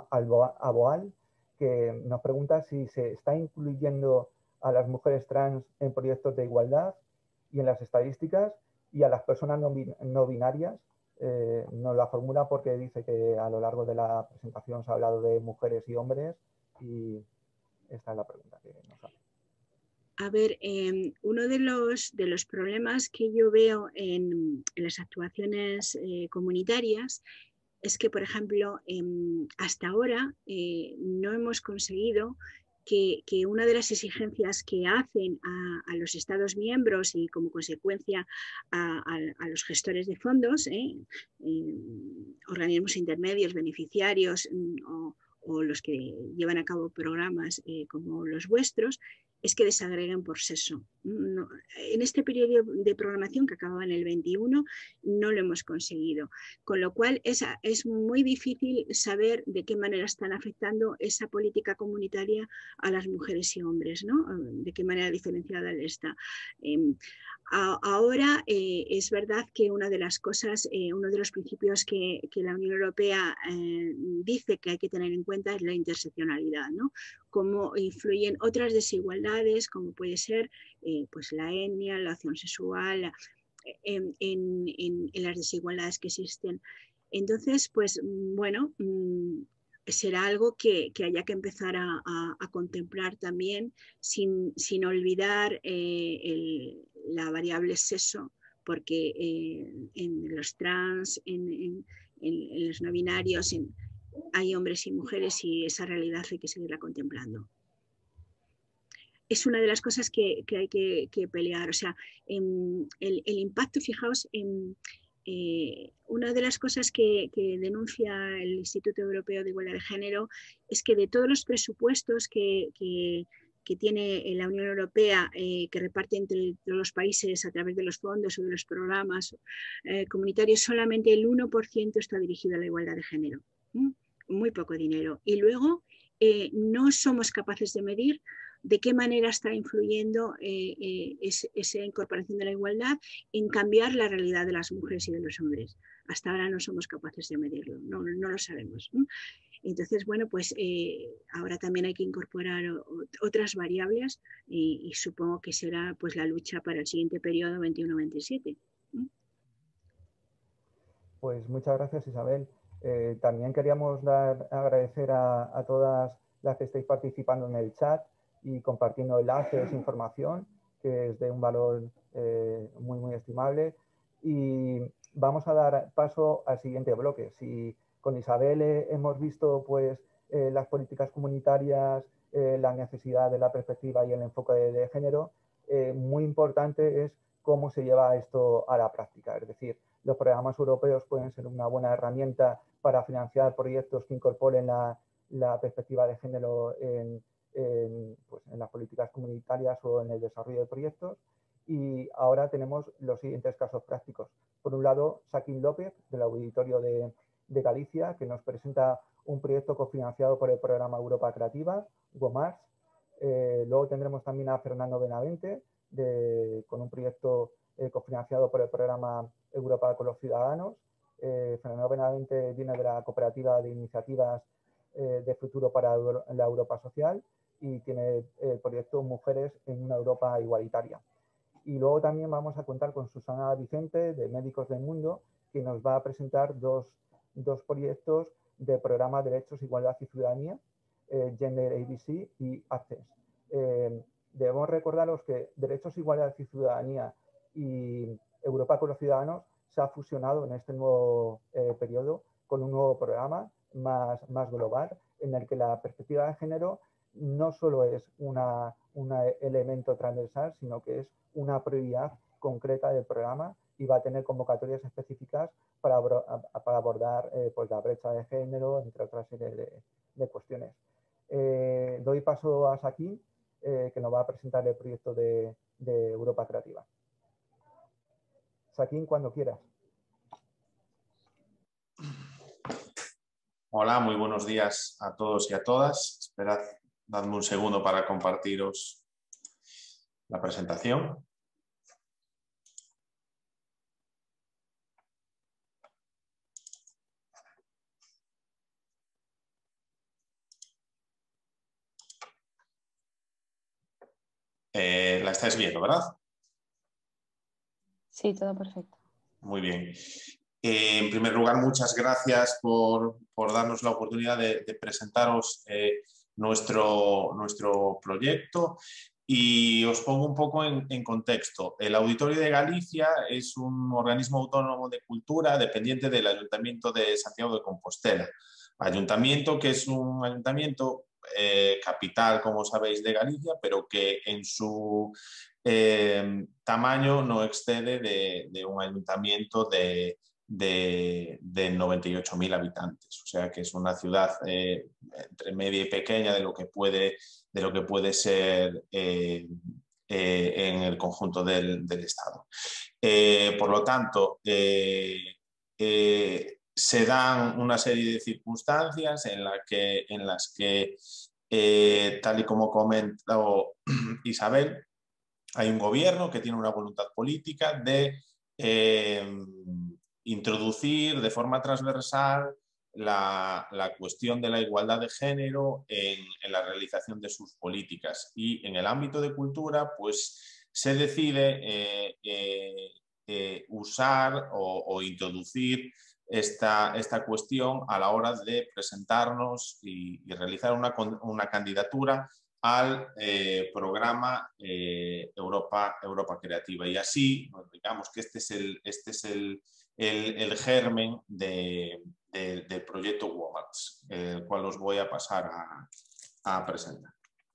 Aboal, que nos pregunta si se está incluyendo a las mujeres trans en proyectos de igualdad y en las estadísticas, y a las personas no, no binarias. Eh, nos la formula porque dice que a lo largo de la presentación se ha hablado de mujeres y hombres, y esta es la pregunta que nos hace. A ver, eh, uno de los, de los problemas que yo veo en, en las actuaciones eh, comunitarias es que, por ejemplo, eh, hasta ahora eh, no hemos conseguido que, que una de las exigencias que hacen a, a los Estados miembros y como consecuencia a, a, a los gestores de fondos, eh, eh, organismos intermedios, beneficiarios o, o los que llevan a cabo programas eh, como los vuestros, es que desagreguen por sexo. No, en este periodo de programación que acababa en el veintiuno no lo hemos conseguido, con lo cual es, es muy difícil saber de qué manera están afectando esa política comunitaria a las mujeres y hombres, ¿no? De qué manera diferenciada está. Eh, a, ahora eh, es verdad que una de las cosas, eh, uno de los principios que, que la Unión Europea eh, dice que hay que tener en cuenta es la interseccionalidad, ¿no? Cómo influyen otras desigualdades, como puede ser eh, pues la etnia, la opción sexual, la, en, en, en, en las desigualdades que existen. Entonces, pues bueno, será algo que, que haya que empezar a, a, a contemplar también sin, sin olvidar eh, el, la variable sexo, porque eh, en los trans, en, en, en los no binarios, en, hay hombres y mujeres y esa realidad hay que seguirla contemplando. Es una de las cosas que, que hay que, que pelear. O sea, en, el, el impacto, fijaos, en, eh, una de las cosas que, que denuncia el Instituto Europeo de Igualdad de Género es que de todos los presupuestos que, que, que tiene la Unión Europea, eh, que reparte entre los países a través de los fondos o de los programas eh, comunitarios, solamente el uno por ciento está dirigido a la igualdad de género. ¿Mm? Muy poco dinero. Y luego eh, no somos capaces de medir de qué manera está influyendo eh, eh, es, esa incorporación de la igualdad en cambiar la realidad de las mujeres y de los hombres. Hasta ahora no somos capaces de medirlo, no, no lo sabemos, ¿no? Entonces, bueno, pues eh, ahora también hay que incorporar otras variables y, y supongo que será pues la lucha para el siguiente periodo veintiuno veintisiete. ¿Mm? Pues muchas gracias, Isabel. Eh, también queríamos dar, agradecer a, a todas las que estáis participando en el chat y compartiendo enlaces, información, que es de un valor eh, muy, muy estimable. Y vamos a dar paso al siguiente bloque. Si con Isabel eh, hemos visto pues, eh, las políticas comunitarias, eh, la necesidad de la perspectiva y el enfoque de, de género, eh, muy importante es cómo se lleva esto a la práctica. Es decir, los programas europeos pueden ser una buena herramienta para financiar proyectos que incorporen la, la perspectiva de género en, en, pues, en las políticas comunitarias o en el desarrollo de proyectos. Y ahora tenemos los siguientes casos prácticos. Por un lado, Saquín López, del Auditorio de, de Galicia, que nos presenta un proyecto cofinanciado por el programa Europa Creativa, GoMars. Eh, luego tendremos también a Fernando Benavente, de, con un proyecto eh, cofinanciado por el programa Europa con los Ciudadanos. Eh, Fernando Benavente viene de la Cooperativa de Iniciativas eh, de Futuro para la Europa Social y tiene el proyecto Mujeres en una Europa Igualitaria. Y luego también vamos a contar con Susana Vicente, de Médicos del Mundo, que nos va a presentar dos, dos proyectos de programa Derechos, Igualdad y Ciudadanía, eh, Gender A B C y Access. Eh, debemos recordaros que Derechos, Igualdad y Ciudadanía y Europa con los Ciudadanos se ha fusionado en este nuevo eh, periodo con un nuevo programa más, más global, en el que la perspectiva de género no solo es un elemento transversal, sino que es una prioridad concreta del programa y va a tener convocatorias específicas para, para abordar eh, pues la brecha de género, entre otras series de, de cuestiones. Eh, doy paso a Saquín, eh, que nos va a presentar el proyecto de, de Europa Creativa. Saquín, cuando quieras. Hola, muy buenos días a todos y a todas. Esperad, dadme un segundo para compartiros la presentación. Eh, la estáis viendo, ¿verdad? Sí, todo perfecto. Muy bien. Eh, en primer lugar, muchas gracias por, por darnos la oportunidad de, de presentaros eh, nuestro, nuestro proyecto y os pongo un poco en, en contexto. El Auditorio de Galicia es un organismo autónomo de cultura dependiente del Ayuntamiento de Santiago de Compostela. Ayuntamiento que es un ayuntamiento eh, capital, como sabéis, de Galicia, pero que en su Eh, tamaño no excede de, de un ayuntamiento de, de, de noventa y ocho mil habitantes. O sea que es una ciudad eh, entre media y pequeña de lo que puede, de lo que puede ser eh, eh, en el conjunto del, del Estado. Eh, por lo tanto, eh, eh, se dan una serie de circunstancias en, la que, en las que, eh, tal y como comentó Isabel, hay un gobierno que tiene una voluntad política de eh, introducir de forma transversal la, la cuestión de la igualdad de género en, en la realización de sus políticas. Y en el ámbito de cultura, pues se decide eh, eh, eh, usar o, o introducir esta, esta cuestión a la hora de presentarnos y, y realizar una, una candidatura al eh, programa eh, Europa, Europa Creativa. Y así, digamos que este es el, este es el, el, el germen de, de, del proyecto WOMAX, el cual os voy a pasar a, a presentar.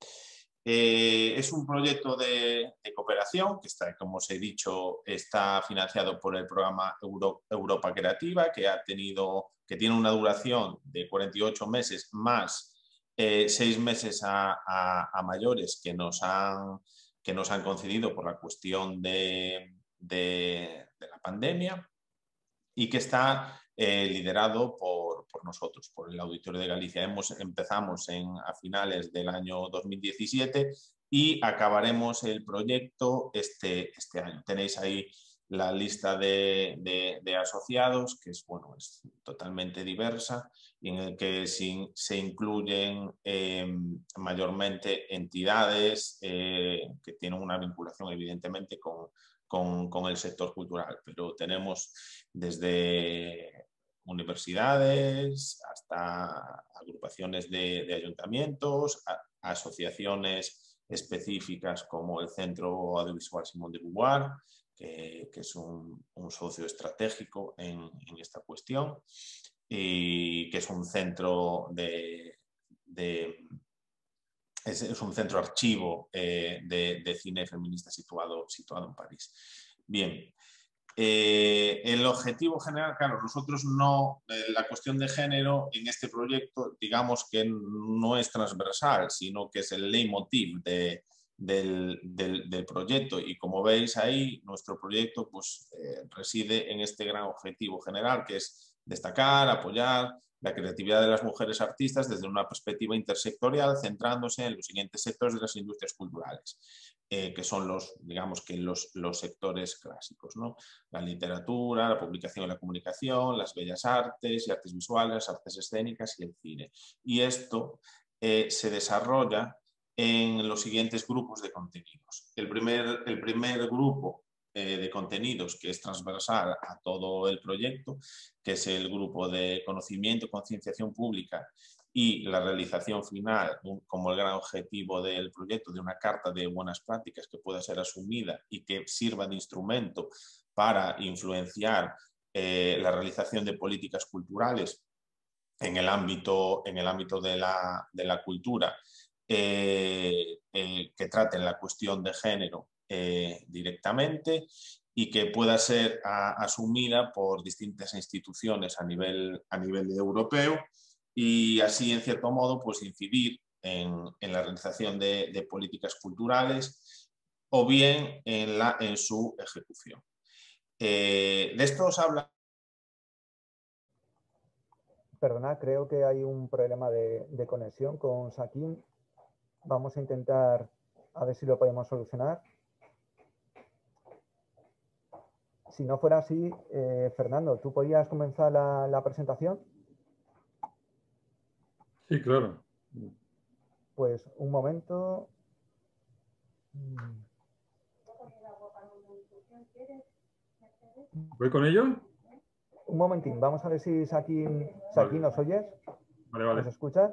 Eh, es un proyecto de, de cooperación que está, como os he dicho, está financiado por el programa Euro, Europa Creativa, que, ha tenido, que tiene una duración de cuarenta y ocho meses más eh, seis meses a, a, a mayores que nos, han, que nos han concedido por la cuestión de, de, de la pandemia, y que está eh, liderado por, por nosotros, por el Auditorio de Galicia. Hemos, empezamos en, a finales del año dos mil diecisiete y acabaremos el proyecto este, este año. Tenéis ahí la lista de, de, de asociados, que es, bueno, es totalmente diversa, y en el que se, se incluyen eh, mayormente entidades eh, que tienen una vinculación evidentemente con, con, con el sector cultural, pero tenemos desde universidades hasta agrupaciones de, de ayuntamientos, a, asociaciones específicas como el Centro Audiovisual Simón de Beauvoir, que, que es un, un socio estratégico en, en esta cuestión, y que es un centro de, de es, es un centro archivo eh, de, de cine feminista situado, situado en París. Bien. Eh, el objetivo general, claro, nosotros no, eh, la cuestión de género en este proyecto, digamos que no es transversal, sino que es el leitmotiv de, del, del, del proyecto, y como veis ahí, nuestro proyecto pues, eh, reside en este gran objetivo general, que es destacar, apoyar la creatividad de las mujeres artistas desde una perspectiva intersectorial, centrándose en los siguientes sectores de las industrias culturales. Eh, que son los, digamos que los, los sectores clásicos, ¿no? La literatura, la publicación y la comunicación, las bellas artes y artes visuales, artes escénicas y el cine. Y esto eh, se desarrolla en los siguientes grupos de contenidos. El primer, el primer grupo eh, de contenidos, que es transversal a todo el proyecto, que es el grupo de conocimiento, concienciación pública y la realización final, como el gran objetivo del proyecto, de una carta de buenas prácticas que pueda ser asumida y que sirva de instrumento para influenciar eh, la realización de políticas culturales en el ámbito, en el ámbito de, la, de la cultura, eh, eh, que traten la cuestión de género eh, directamente y que pueda ser a, asumida por distintas instituciones a nivel, a nivel europeo, y así, en cierto modo, pues incidir en, en la realización de, de políticas culturales o bien en, la, en su ejecución. Eh, de esto os habla. Perdona, creo que hay un problema de, de conexión con Saquín. Vamos a intentar a ver si lo podemos solucionar. Si no fuera así, eh, Fernando, ¿tú podías comenzar la, la presentación? Sí, claro. Pues un momento. ¿Voy con ello? Un momentín, vamos a ver si Saquín, Saquín, Vale. ¿nos oyes? Vale, vale. ¿Nos escuchas?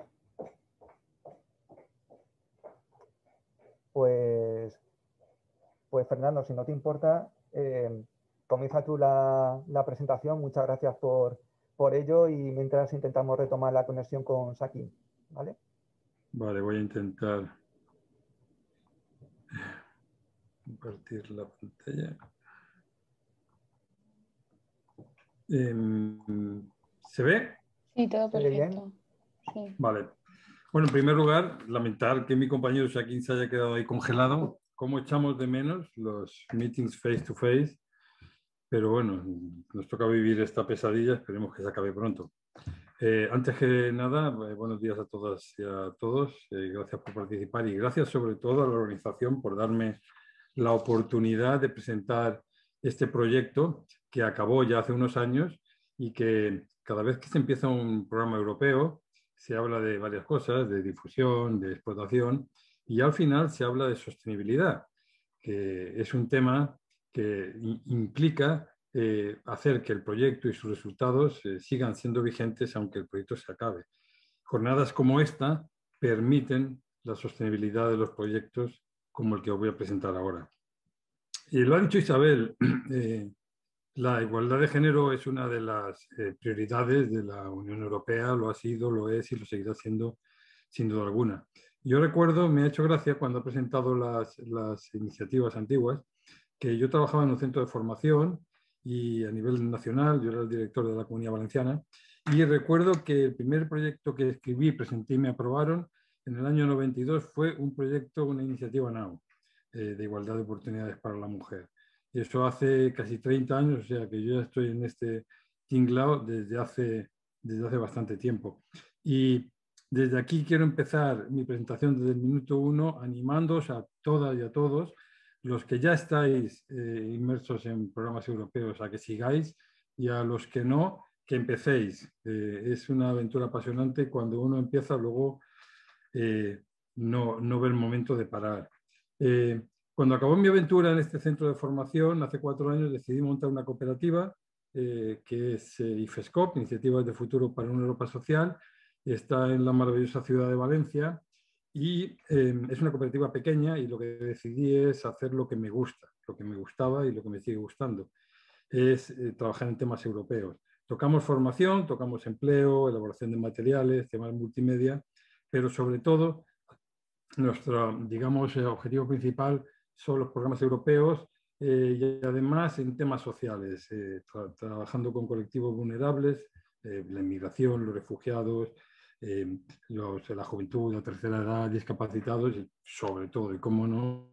Pues, pues Fernando, si no te importa, eh, comienza tú la, la presentación. Muchas gracias por, por ello, y mientras intentamos retomar la conexión con Saquín, ¿vale? Vale, voy a intentar compartir la pantalla. Eh, ¿Se ve? Sí, todo ¿Se ve bien? perfecto. Sí. Vale. Bueno, en primer lugar, lamentar que mi compañero Shaquín se haya quedado ahí congelado. ¿Cómo echamos de menos los meetings face to face? Pero bueno, nos toca vivir esta pesadilla, esperemos que se acabe pronto. Eh, antes que nada, eh, buenos días a todas y a todos. Eh, gracias por participar y gracias sobre todo a la organización por darme la oportunidad de presentar este proyecto que acabó ya hace unos años y que cada vez que se empieza un programa europeo se habla de varias cosas, de difusión, de explotación y al final se habla de sostenibilidad, que es un tema que implica eh, hacer que el proyecto y sus resultados eh, sigan siendo vigentes aunque el proyecto se acabe. Jornadas como esta permiten la sostenibilidad de los proyectos como el que os voy a presentar ahora. Y lo ha dicho Isabel, eh, la igualdad de género es una de las eh, prioridades de la Unión Europea, lo ha sido, lo es y lo seguirá siendo sin duda alguna. Yo recuerdo, me ha hecho gracia cuando ha presentado las, las iniciativas antiguas, que yo trabajaba en un centro de formación y a nivel nacional, yo era el director de la Comunidad Valenciana, y recuerdo que el primer proyecto que escribí, presenté y me aprobaron en el año noventa y dos fue un proyecto, una iniciativa NOW, eh, de igualdad de oportunidades para la mujer. Y eso hace casi treinta años, o sea que yo ya estoy en este tinglao desde hace, desde hace bastante tiempo. Y desde aquí quiero empezar mi presentación desde el minuto uno, animándoos a todas y a todos, los que ya estáis eh, inmersos en programas europeos, a que sigáis, y a los que no, que empecéis. Eh, es una aventura apasionante. Cuando uno empieza, luego eh, no, no ve el momento de parar. Eh, cuando acabó mi aventura en este centro de formación, hace cuatro años decidí montar una cooperativa eh, que es eh, IFESCOP, Iniciativas de Futuro para una Europa Social. Está en la maravillosa ciudad de Valencia y eh, es una cooperativa pequeña y lo que decidí es hacer lo que me gusta, lo que me gustaba y lo que me sigue gustando, es eh, trabajar en temas europeos. Tocamos formación, tocamos empleo, elaboración de materiales, temas multimedia, pero sobre todo nuestro, digamos, objetivo principal son los programas europeos eh, y además en temas sociales, eh, tra trabajando con colectivos vulnerables, eh, la inmigración, los refugiados, eh, los, la juventud, la tercera edad, discapacitados y sobre todo, y cómo no,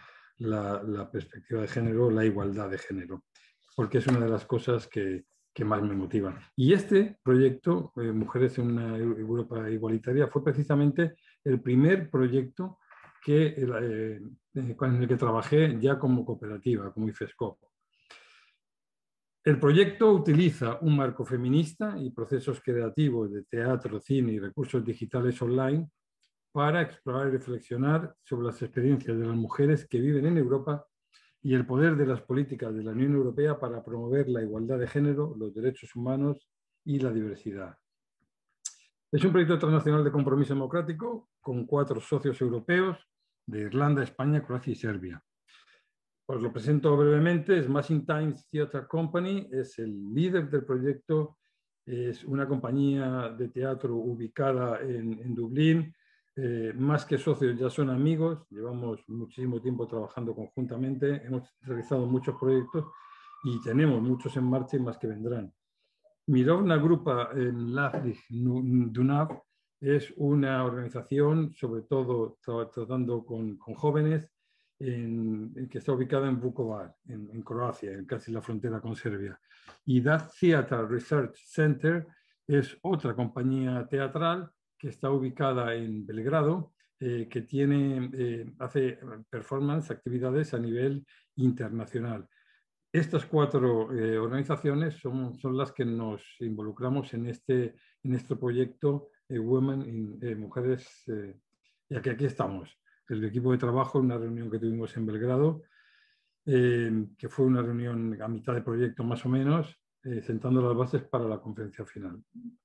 la, la perspectiva de género, la igualdad de género, porque es una de las cosas que, que más me motivan. Y este proyecto, eh, Mujeres en una Europa Igualitaria, fue precisamente el primer proyecto que, eh, en el que trabajé ya como cooperativa, como IFESCOP. El proyecto utiliza un marco feminista y procesos creativos de teatro, cine y recursos digitales online para explorar y reflexionar sobre las experiencias de las mujeres que viven en Europa y el poder de las políticas de la Unión Europea para promover la igualdad de género, los derechos humanos y la diversidad. Es un proyecto transnacional de compromiso democrático con cuatro socios europeos de Irlanda, España, Croacia y Serbia. Os lo presento brevemente. Smashing Times Theatre Company es el líder del proyecto, es una compañía de teatro ubicada en, en Dublín. Eh, más que socios, ya son amigos, llevamos muchísimo tiempo trabajando conjuntamente, hemos realizado muchos proyectos y tenemos muchos en marcha y más que vendrán. Mirovna Grupa en Lavrig Dunav es una organización, sobre todo tratando con, con jóvenes, en, en que está ubicada en Vukovar, en, en Croacia, en casi la frontera con Serbia. Y That Theatre Research Center es otra compañía teatral que está ubicada en Belgrado, eh, que tiene, eh, hace performance, actividades a nivel internacional. Estas cuatro eh, organizaciones son, son las que nos involucramos en este, en este proyecto eh, Women in eh, Mujeres, eh, ya que aquí estamos. El equipo de trabajo, una reunión que tuvimos en Belgrado, eh, que fue una reunión a mitad de proyecto más o menos, eh, sentando las bases para la conferencia final.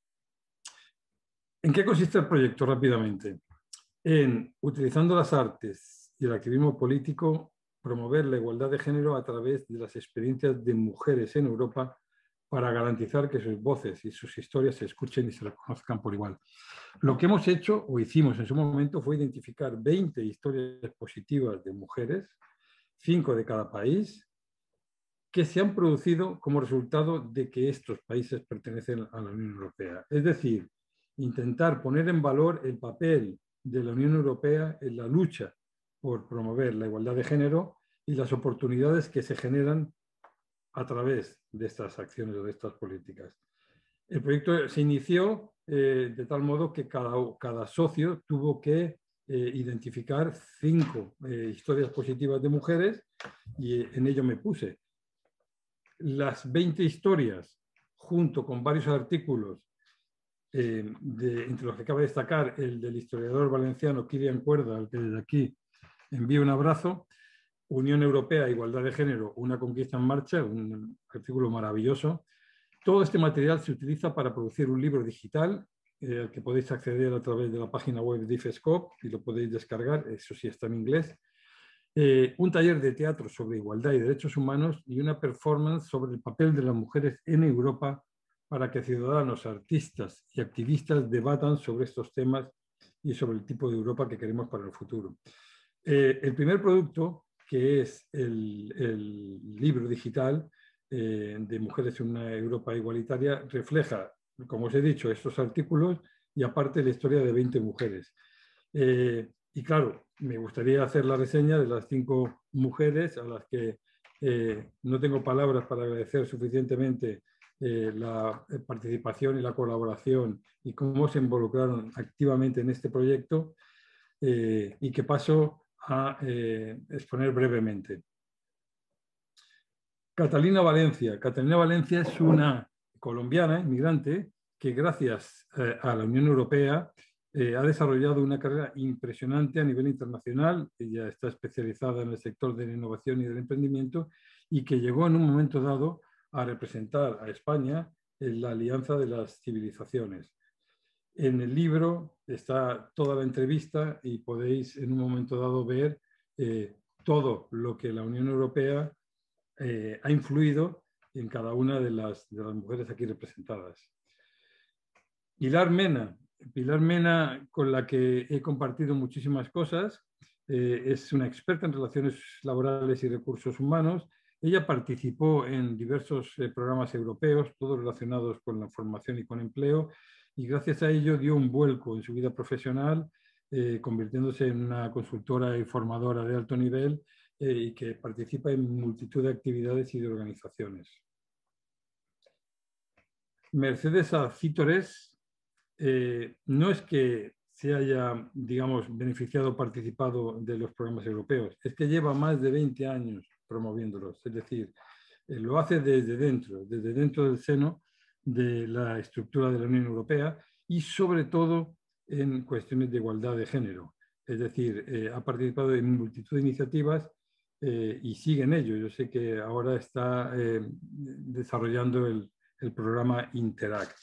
¿En qué consiste el proyecto? Rápidamente. En, utilizando las artes y el activismo político, promover la igualdad de género a través de las experiencias de mujeres en Europa para garantizar que sus voces y sus historias se escuchen y se reconozcan por igual. Lo que hemos hecho o hicimos en su momento fue identificar veinte historias positivas de mujeres, cinco de cada país, que se han producido como resultado de que estos países pertenecen a la Unión Europea. Es decir, intentar poner en valor el papel de la Unión Europea en la lucha por promover la igualdad de género y las oportunidades que se generan a través de estas acciones o de estas políticas. El proyecto se inició eh, de tal modo que cada, cada socio tuvo que eh, identificar cinco eh, historias positivas de mujeres y eh, en ello me puse. Las veinte historias, junto con varios artículos, eh, de, entre los que cabe destacar el del historiador valenciano Kilian Cuerda, al que desde aquí envío un abrazo, Unión Europea, Igualdad de Género, una conquista en marcha, un artículo maravilloso. Todo este material se utiliza para producir un libro digital eh, al que podéis acceder a través de la página web de IFESCOP y lo podéis descargar, eso sí está en inglés. Eh, un taller de teatro sobre igualdad y derechos humanos y una performance sobre el papel de las mujeres en Europa para que ciudadanos, artistas y activistas debatan sobre estos temas y sobre el tipo de Europa que queremos para el futuro. Eh, el primer producto, que es el, el libro digital eh, de Mujeres en una Europa Igualitaria, refleja, como os he dicho, estos artículos y aparte la historia de veinte mujeres. Eh, y claro, me gustaría hacer la reseña de las cinco mujeres a las que eh, no tengo palabras para agradecer suficientemente eh, la participación y la colaboración y cómo se involucraron activamente en este proyecto eh, y que paso a eh, exponer brevemente. Catalina Valencia. Catalina Valencia es una colombiana, inmigrante, que gracias eh, a la Unión Europea eh, ha desarrollado una carrera impresionante a nivel internacional. Ella está especializada en el sector de la innovación y del emprendimiento y que llegó en un momento dado a representar a España en la Alianza de las Civilizaciones. En el libro está toda la entrevista y podéis en un momento dado ver eh, todo lo que la Unión Europea eh, ha influido en cada una de las, de las mujeres aquí representadas. Pilar Mena. Pilar Mena, con la que he compartido muchísimas cosas, eh, es una experta en relaciones laborales y recursos humanos. Ella participó en diversos eh, programas europeos, todos relacionados con la formación y con empleo, y gracias a ello dio un vuelco en su vida profesional, eh, convirtiéndose en una consultora y formadora de alto nivel eh, y que participa en multitud de actividades y de organizaciones. Mercedes Acítores eh, no es que se haya, digamos, beneficiado o participado de los programas europeos, es que lleva más de veinte años promoviéndolos, es decir, eh, lo hace desde dentro, desde dentro del seno de la estructura de la Unión Europea y sobre todo en cuestiones de igualdad de género. Es decir, eh, ha participado en multitud de iniciativas eh, y sigue en ello. Yo sé que ahora está eh, desarrollando el, el programa Interact.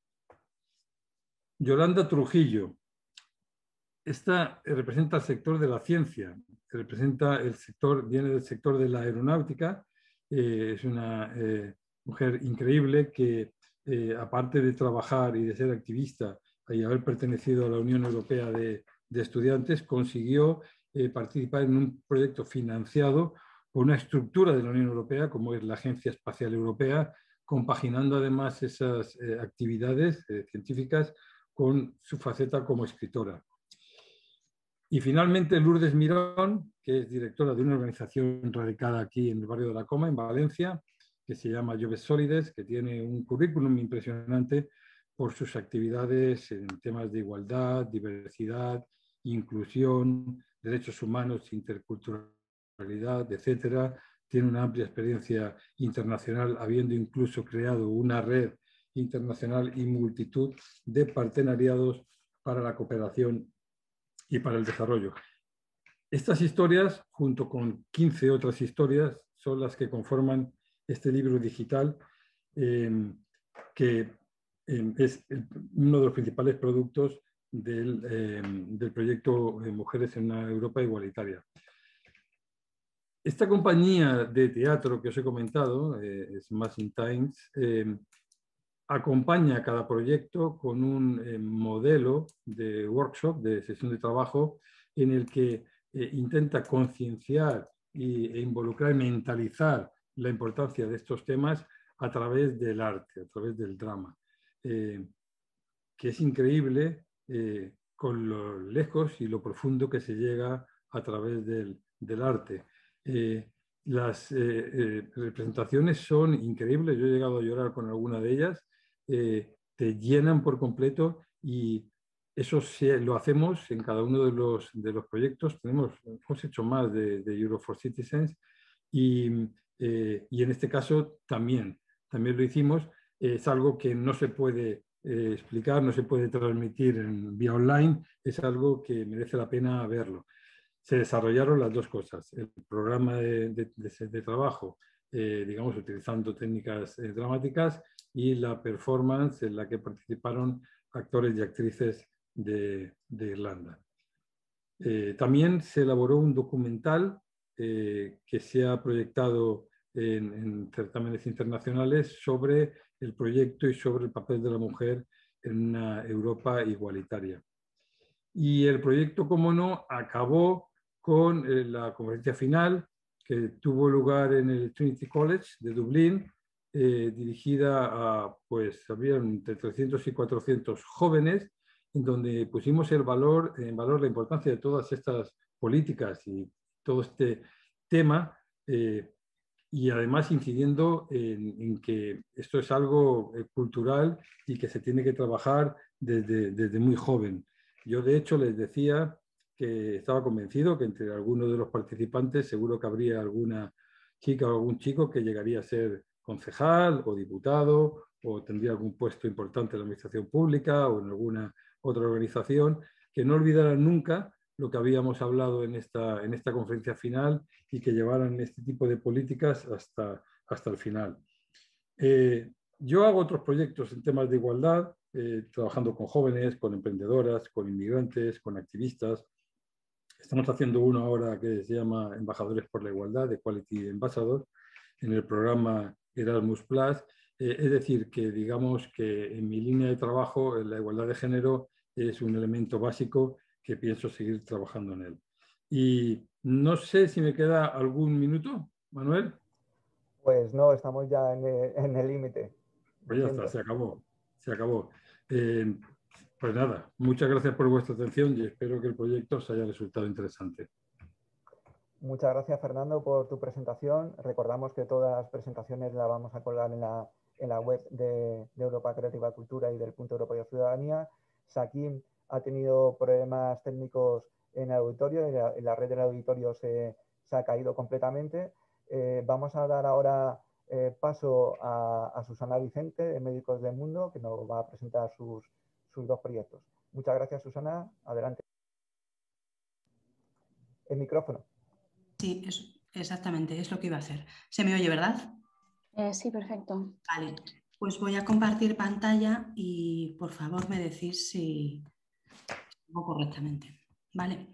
Yolanda Trujillo. Esta representa el sector de la ciencia, representa el sector, viene del sector de la aeronáutica, eh, es una eh, mujer increíble que Eh, aparte de trabajar y de ser activista y haber pertenecido a la Unión Europea de, de Estudiantes, consiguió eh, participar en un proyecto financiado por una estructura de la Unión Europea, como es la Agencia Espacial Europea, compaginando además esas eh, actividades eh, científicas con su faceta como escritora. Y finalmente Lourdes Mirón, que es directora de una organización radicada aquí en el barrio de La Coma, en Valencia, que se llama Joves Sólides, que tiene un currículum impresionante por sus actividades en temas de igualdad, diversidad, inclusión, derechos humanos, interculturalidad, etcétera. Tiene una amplia experiencia internacional, habiendo incluso creado una red internacional y multitud de partenariados para la cooperación y para el desarrollo. Estas historias, junto con quince otras historias, son las que conforman este libro digital, eh, que eh, es el, uno de los principales productos del, eh, del proyecto Mujeres en una Europa Igualitaria. Esta compañía de teatro que os he comentado, eh, Smashing Times, eh, acompaña a cada proyecto con un eh, modelo de workshop, de sesión de trabajo, en el que eh, intenta concienciar e involucrar, mentalizar la importancia de estos temas a través del arte, a través del drama, eh, que es increíble eh, con lo lejos y lo profundo que se llega a través del, del arte. Eh, las eh, eh, representaciones son increíbles, yo he llegado a llorar con alguna de ellas, eh, te llenan por completo y eso se, lo hacemos en cada uno de los, de los proyectos. Tenemos, hemos hecho más de, de Euro for Citizens y, eh, y en este caso también, también lo hicimos. Es algo que no se puede eh, explicar, no se puede transmitir en, vía online, es algo que merece la pena verlo. Se desarrollaron las dos cosas, el programa de, de, de, de trabajo, eh, digamos, utilizando técnicas eh, dramáticas y la performance en la que participaron actores y actrices de, de Irlanda. Eh, también se elaboró un documental eh, que se ha proyectado en, en certámenes internacionales sobre el proyecto y sobre el papel de la mujer en una Europa igualitaria. Y el proyecto, como no, acabó con eh, la conferencia final que tuvo lugar en el Trinity College de Dublín, eh, dirigida a, pues, había entre trescientos y cuatrocientos jóvenes, en donde pusimos el valor, en valor la importancia de todas estas políticas y todo este tema, eh, y además incidiendo en, en que esto es algo eh, cultural y que se tiene que trabajar desde, desde muy joven. Yo, de hecho, les decía que estaba convencido que entre algunos de los participantes seguro que habría alguna chica o algún chico que llegaría a ser concejal o diputado o tendría algún puesto importante en la administración pública o en alguna otra organización, que no olvidaran nunca lo que habíamos hablado en esta, en esta conferencia final y que llevaran este tipo de políticas hasta, hasta el final. Eh, yo hago otros proyectos en temas de igualdad, eh, trabajando con jóvenes, con emprendedoras, con inmigrantes, con activistas. Estamos haciendo uno ahora que se llama Embajadores por la Igualdad, Equality Ambassador, en el programa Erasmus Plus. Eh, es decir, que digamos que en mi línea de trabajo la igualdad de género es un elemento básico que pienso seguir trabajando en él. Y no sé si me queda algún minuto, Manuel. Pues no, estamos ya en el límite. Pues ya está, se acabó. Se acabó. Eh, pues nada, muchas gracias por vuestra atención y espero que el proyecto os haya resultado interesante. Muchas gracias, Fernando, por tu presentación. Recordamos que todas las presentaciones las vamos a colgar en la, en la web de, de Europa Creativa Cultura y del Punto Europeo de Ciudadanía. Sakim ha tenido problemas técnicos en el auditorio, en la, en la red del auditorio se, se ha caído completamente. Eh, vamos a dar ahora eh, paso a, a Susana Vicente, de Médicos del Mundo, que nos va a presentar sus, sus dos proyectos. Muchas gracias, Susana. Adelante. El micrófono. Sí, es, exactamente, es lo que iba a hacer. ¿Se me oye, verdad? Eh, sí, perfecto. Vale, pues voy a compartir pantalla y por favor me decís si lo hago correctamente. ¿Vale?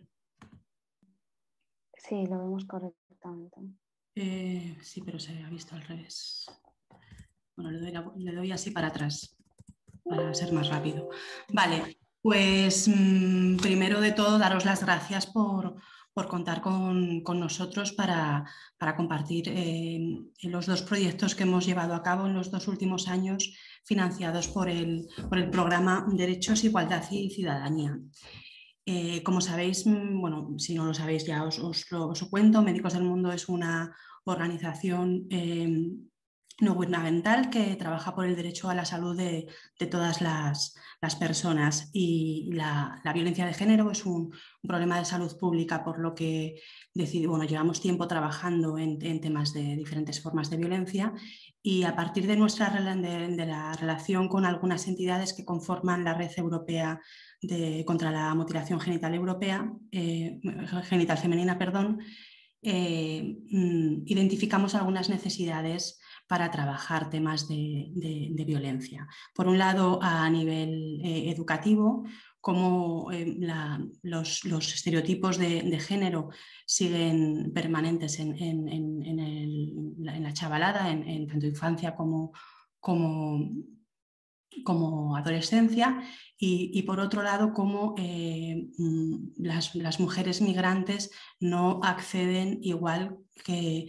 Sí, lo vemos correctamente. Eh, sí, pero se ha visto al revés. Bueno, le doy, la, le doy así para atrás para ser más rápido. Vale, pues mmm, primero de todo daros las gracias por... por contar con, con nosotros para, para compartir eh, los dos proyectos que hemos llevado a cabo en los dos últimos años financiados por el, por el programa Derechos, Igualdad y Ciudadanía. Eh, como sabéis, bueno, si no lo sabéis ya os, os, lo, os lo cuento, Médicos del Mundo es una organización eh, no gubernamental que trabaja por el derecho a la salud de, de todas las, las personas y la, la violencia de género es un, un problema de salud pública, por lo que decidí, bueno, llevamos tiempo trabajando en, en temas de diferentes formas de violencia y a partir de nuestra de, de la relación con algunas entidades que conforman la Red Europea de, contra la Mutilación Genital Europea, eh, genital femenina, perdón, eh, identificamos algunas necesidades para trabajar temas de, de, de violencia. Por un lado, a nivel eh, educativo, cómo eh, la, los, los estereotipos de, de género siguen permanentes en, en, en, en, el, en la chavalada, en, en tanto infancia como, como, como adolescencia, y, y por otro lado, cómo eh, las, las mujeres migrantes no acceden igual que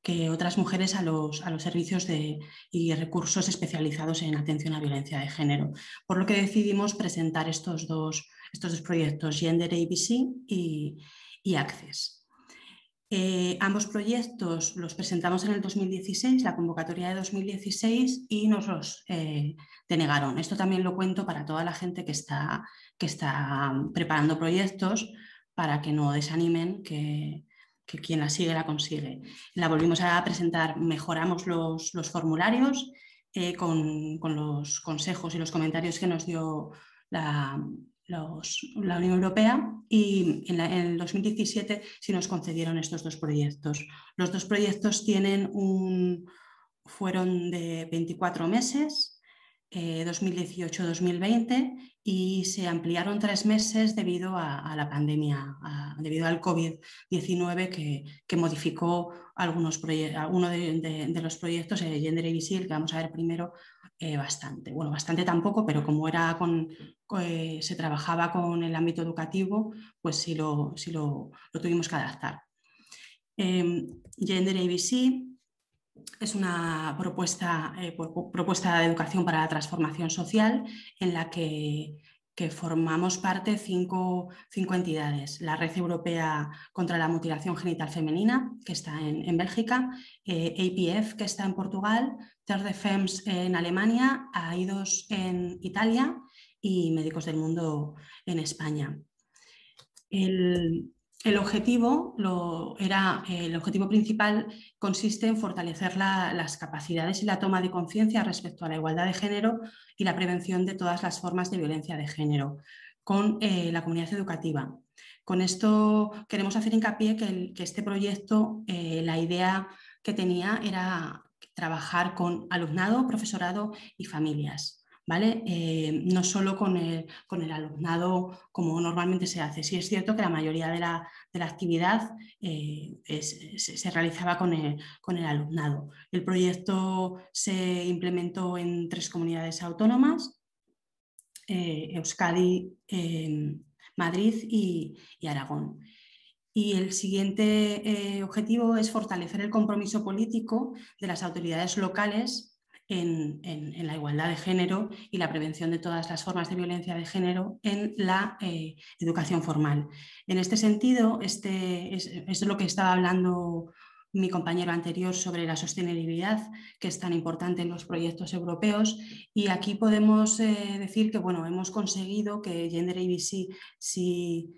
que otras mujeres a los, a los servicios de, y recursos especializados en atención a violencia de género. Por lo que decidimos presentar estos dos, estos dos proyectos, Gender A B C y, y Access. Eh, ambos proyectos los presentamos en el dos mil dieciséis, la convocatoria de dos mil dieciséis, y nos los eh, denegaron. Esto también lo cuento para toda la gente que está, que está preparando proyectos, para que no desanimen, que, que quien la sigue la consigue. La volvimos a presentar, mejoramos los, los formularios eh, con, con los consejos y los comentarios que nos dio la, los, la Unión Europea, y en, la, en el dos mil diecisiete sí nos concedieron estos dos proyectos. Los dos proyectos tienen un, fueron de veinticuatro meses, Eh, dos mil dieciocho dos mil veinte, y se ampliaron tres meses debido a, a la pandemia, a, debido al COVID diecinueve que, que modificó algunos alguno de, de, de los proyectos, eh, Gender A B C, que vamos a ver primero, eh, bastante. Bueno, bastante tampoco, pero como era con, eh, se trabajaba con el ámbito educativo, pues sí lo, sí lo, lo tuvimos que adaptar. Eh, Gender A B C es una propuesta, eh, propuesta de educación para la transformación social, en la que, que formamos parte cinco, cinco entidades. La Red Europea contra la Mutilación Genital Femenina, que está en, en Bélgica, eh, A P F, que está en Portugal, Terre de Femmes en Alemania, A I D O S en Italia y Médicos del Mundo en España. El, El objetivo, lo, era, el objetivo principal consiste en fortalecer la, las capacidades y la toma de conciencia respecto a la igualdad de género y la prevención de todas las formas de violencia de género con eh, la comunidad educativa. Con esto queremos hacer hincapié que, el, que este proyecto, eh, la idea que tenía era trabajar con alumnado, profesorado y familias. ¿Vale? Eh, no solo con el, con el alumnado como normalmente se hace. Sí es cierto que la mayoría de la, de la actividad eh, es, se, se realizaba con el, con el alumnado. El proyecto se implementó en tres comunidades autónomas, eh, Euskadi, eh, Madrid y, y Aragón. Y el siguiente eh, objetivo es fortalecer el compromiso político de las autoridades locales En, en, en la igualdad de género y la prevención de todas las formas de violencia de género en la eh, educación formal. En este sentido, este es, es lo que estaba hablando mi compañero anterior sobre la sostenibilidad, que es tan importante en los proyectos europeos, y aquí podemos eh, decir que bueno, hemos conseguido que Gender A B C sí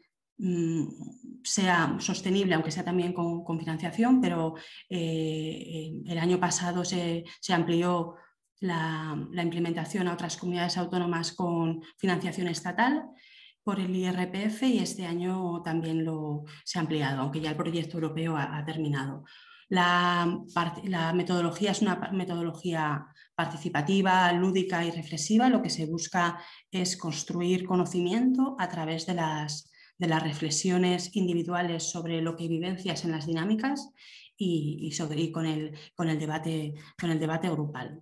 sea sostenible, aunque sea también con, con financiación, pero eh, el año pasado se, se amplió la, la implementación a otras comunidades autónomas con financiación estatal por el I R P F, y este año también lo, se ha ampliado, aunque ya el proyecto europeo ha, ha terminado. La, la metodología es una metodología participativa, lúdica y reflexiva. Lo que se busca es construir conocimiento a través de las de las reflexiones individuales sobre lo que vivencias en las dinámicas y, y, sobre, y con, el, con, el debate, con el debate grupal.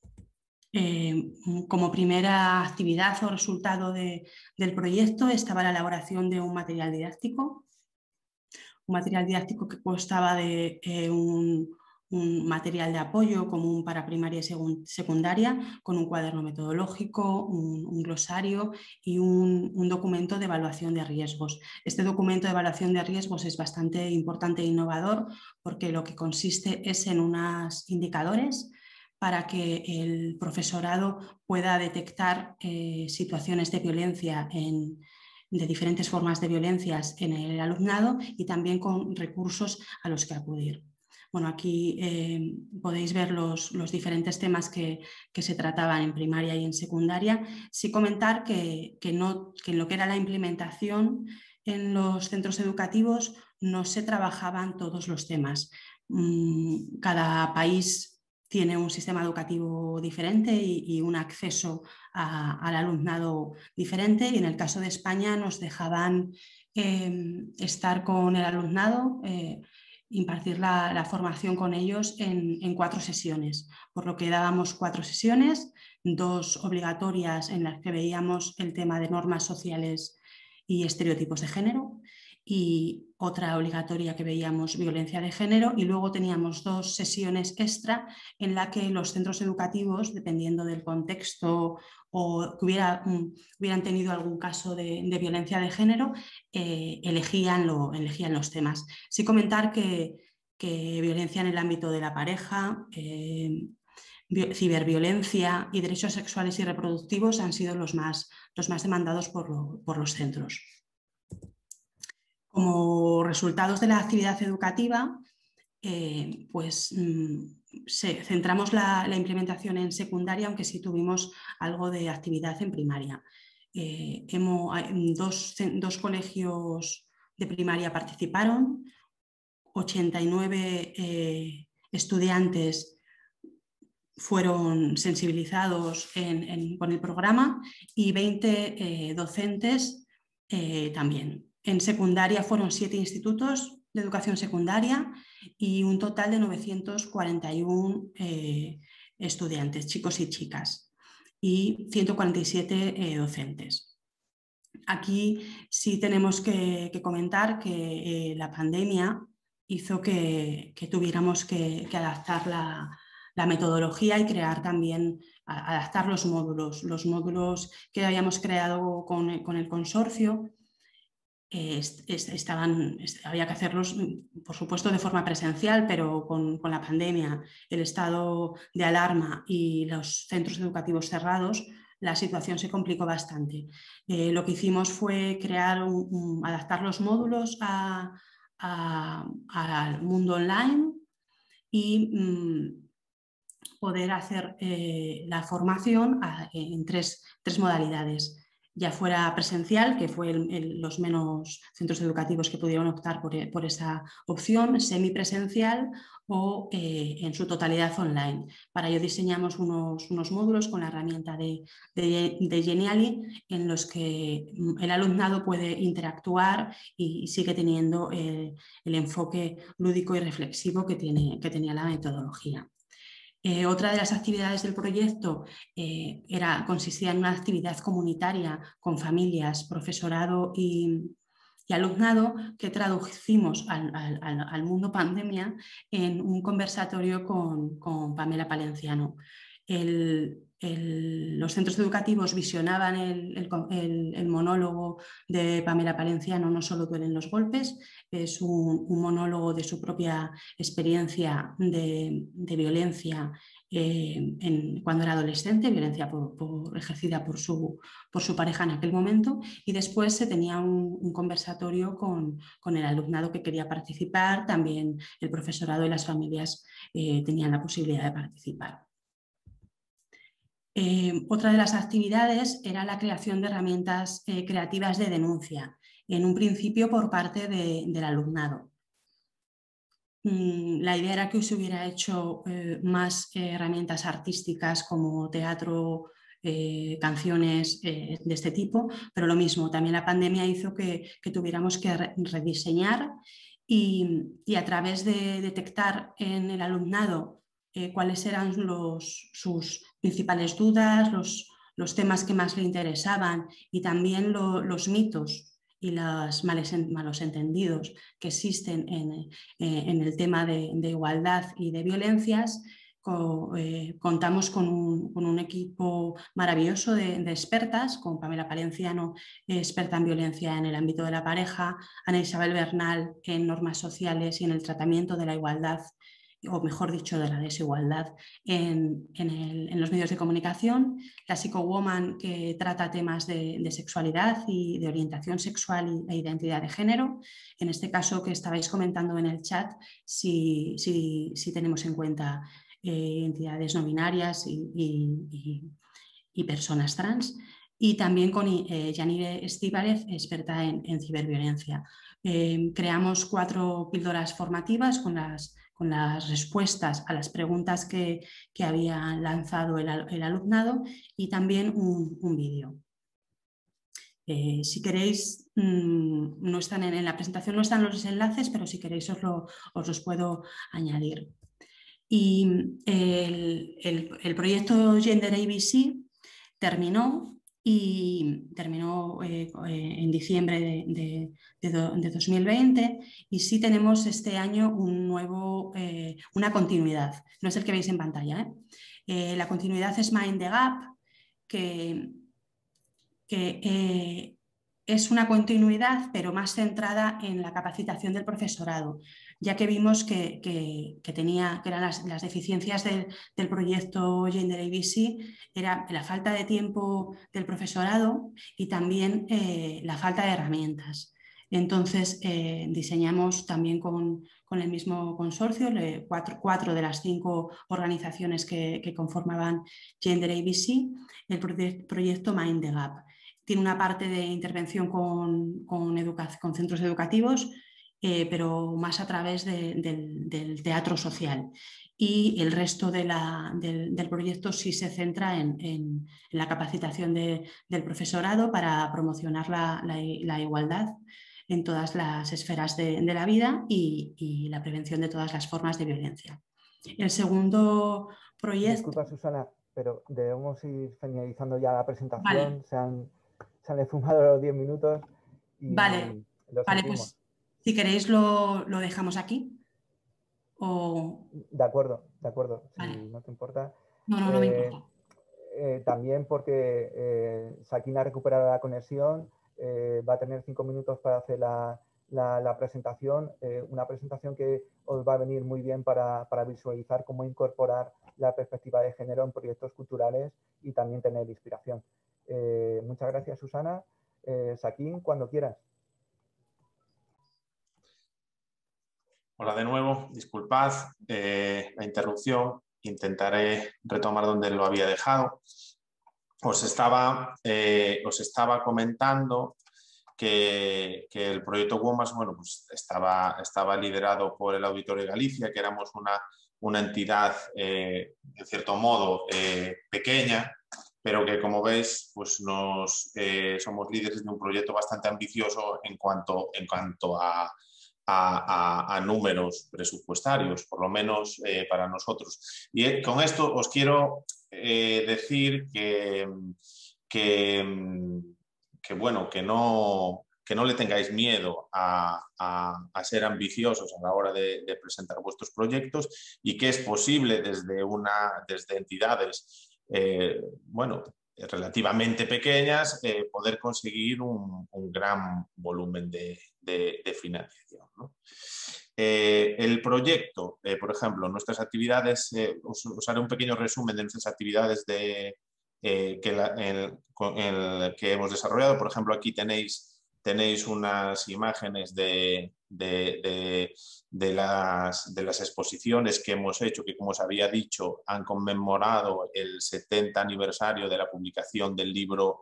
Eh, como primera actividad o resultado de, del proyecto estaba la elaboración de un material didáctico, un material didáctico que constaba de eh, un, un material de apoyo común para primaria y secundaria, con un cuaderno metodológico, un, un glosario y un, un documento de evaluación de riesgos. Este documento de evaluación de riesgos es bastante importante e innovador, porque lo que consiste es en unos indicadores para que el profesorado pueda detectar eh, situaciones de violencia en de diferentes formas de violencias en el alumnado, y también con recursos a los que acudir. Bueno, aquí eh, podéis ver los, los diferentes temas que, que se trataban en primaria y en secundaria. Sí comentar que, que, no, que en lo que era la implementación en los centros educativos no se trabajaban todos los temas. Cada país tiene un sistema educativo diferente y, y un acceso a, al alumnado diferente, y en el caso de España nos dejaban eh, estar con el alumnado, eh, impartir la, la formación con ellos en, en cuatro sesiones, por lo que dábamos cuatro sesiones, dos obligatorias en las que veíamos el tema de normas sociales y estereotipos de género, y otra obligatoria que veíamos violencia de género, y luego teníamos dos sesiones extra en la que los centros educativos, dependiendo del contexto o que hubiera, um, hubieran tenido algún caso de, de violencia de género, eh, elegían, lo, elegían los temas. Sí comentar que, que violencia en el ámbito de la pareja, eh, ciberviolencia y derechos sexuales y reproductivos han sido los más, los más demandados por, lo, por los centros. Como resultados de la actividad educativa, eh, pues mmm, se, centramos la, la implementación en secundaria, aunque sí tuvimos algo de actividad en primaria. Eh, hemos, dos, dos colegios de primaria participaron, ochenta y nueve eh, estudiantes fueron sensibilizados en, en, con el programa y veinte eh, docentes eh, también. En secundaria fueron siete institutos de educación secundaria y un total de novecientos cuarenta y uno eh, estudiantes, chicos y chicas, y ciento cuarenta y siete eh, docentes. Aquí sí tenemos que, que comentar que eh, la pandemia hizo que, que tuviéramos que, que adaptar la, la metodología y crear también, adaptar los módulos. Los módulos que habíamos creado con, con el consorcio eh, estaban, había que hacerlos, por supuesto, de forma presencial, pero con, con la pandemia, el estado de alarma y los centros educativos cerrados, la situación se complicó bastante. Eh, lo que hicimos fue crear, un, un, adaptar los módulos a, a, al mundo online y mmm, poder hacer eh, la formación a, en tres, tres modalidades, ya fuera presencial, que fue el, el, los menos centros educativos que pudieron optar por, por esa opción, semipresencial o eh, en su totalidad online. Para ello diseñamos unos, unos módulos con la herramienta de, de, de Geniali, en los que el alumnado puede interactuar y, y sigue teniendo eh, el enfoque lúdico y reflexivo que, tiene, que tenía la metodología. Eh, otra de las actividades del proyecto eh, era, consistía en una actividad comunitaria con familias, profesorado y, y alumnado que traducimos al, al, al mundo pandemia en un conversatorio con, con Pamela Palenciano. El, el, los centros educativos visionaban el, el, el, el monólogo de Pamela Palenciano, No solo duelen los golpes, es un, un monólogo de su propia experiencia de, de violencia eh, en, cuando era adolescente, violencia por, por, ejercida por su, por su pareja en aquel momento, y después se tenía un, un conversatorio con, con el alumnado que quería participar, también el profesorado y las familias eh, tenían la posibilidad de participar. Eh, otra de las actividades era la creación de herramientas eh, creativas de denuncia, en un principio por parte de, del alumnado. Mm, la idea era que se hubiera hecho eh, más eh, herramientas artísticas como teatro, eh, canciones eh, de este tipo, pero lo mismo, también la pandemia hizo que, que tuviéramos que re rediseñar y, y a través de detectar en el alumnado Eh, cuáles eran los, sus principales dudas, los, los temas que más le interesaban y también lo, los mitos y los males, malos entendidos que existen en, eh, en el tema de, de igualdad y de violencias. Co, eh, contamos con un, con un equipo maravilloso de, de expertas, con Pamela Palenciano, eh, experta en violencia en el ámbito de la pareja, Ana Isabel Bernal en normas sociales y en el tratamiento de la igualdad, o mejor dicho, de la desigualdad en, en, el, en los medios de comunicación, la Psychowoman, que trata temas de, de sexualidad y de orientación sexual e identidad de género. En este caso que estabais comentando en el chat, si, si, si tenemos en cuenta eh, entidades no binarias y, y, y, y personas trans. Y también con eh, Yanire Estíbarez, experta en, en ciberviolencia. Eh, creamos cuatro píldoras formativas con las con las respuestas a las preguntas que, que había lanzado el, el alumnado y también un, un vídeo. Eh, si queréis, mmm, no están en, en la presentación no están los enlaces, pero si queréis os, lo, os los puedo añadir. Y el, el, el proyecto Gender A B C terminó y terminó eh, en diciembre de, de, de, do, de dos mil veinte, y sí tenemos este año un nuevo, eh, una continuidad, no es el que veis en pantalla. ¿eh? Eh, la continuidad es Mind the Gap, que, que eh, es una continuidad pero más centrada en la capacitación del profesorado, ya que vimos que, que, que, tenía, que eran las, las deficiencias del, del proyecto Gender A B C, era la falta de tiempo del profesorado y también eh, la falta de herramientas. Entonces eh, diseñamos también con, con el mismo consorcio, le, cuatro, cuatro de las cinco organizaciones que, que conformaban Gender A B C, el proye proyecto Mind the Gap. Tiene una parte de intervención con, con, con centros educativos, eh, pero más a través de, de, del teatro social. Y el resto de la, del, del proyecto sí se centra en, en, en la capacitación de, del profesorado para promocionar la, la, la igualdad en todas las esferas de, de la vida y, y la prevención de todas las formas de violencia. El segundo proyecto... Disculpa, Susana, pero debemos ir finalizando ya la presentación. Vale. Se han, se han esfumado los diez minutos y vale, lo vale, sentimos. pues si queréis lo, lo dejamos aquí. O... De acuerdo, de acuerdo, vale. si no te importa. No, no, no eh, me importa. Eh, también porque eh, Sakina ha recuperado la conexión, eh, va a tener cinco minutos para hacer la, la, la presentación, eh, una presentación que os va a venir muy bien para, para visualizar cómo incorporar la perspectiva de género en proyectos culturales y también tener inspiración. Eh, muchas gracias, Susana. Eh, Sakin, cuando quieras. Hola de nuevo, disculpad eh, la interrupción, intentaré retomar donde lo había dejado. Os estaba, eh, os estaba comentando que, que el proyecto WOMAS, bueno, pues estaba, estaba liderado por el Auditorio de Galicia, que éramos una, una entidad, eh, de cierto modo, eh, pequeña, pero que, como veis, pues nos, eh, somos líderes de un proyecto bastante ambicioso en cuanto, en cuanto a, a, a, a números presupuestarios, por lo menos eh, para nosotros. Y eh, con esto os quiero eh, decir que, que, que, bueno, que no, que no le tengáis miedo a, a, a ser ambiciosos a la hora de, de presentar vuestros proyectos y que es posible desde, una, desde entidades eh, bueno, relativamente pequeñas, eh, poder conseguir un, un gran volumen de, de, de financiación, ¿no? Eh, el proyecto, eh, por ejemplo, nuestras actividades, eh, os, os haré un pequeño resumen de nuestras actividades de, eh, que, la, en, en el que hemos desarrollado. Por ejemplo, aquí tenéis, tenéis unas imágenes de, de, de, de, las, de las exposiciones que hemos hecho, que, como os había dicho, han conmemorado el setenta aniversario de la publicación del libro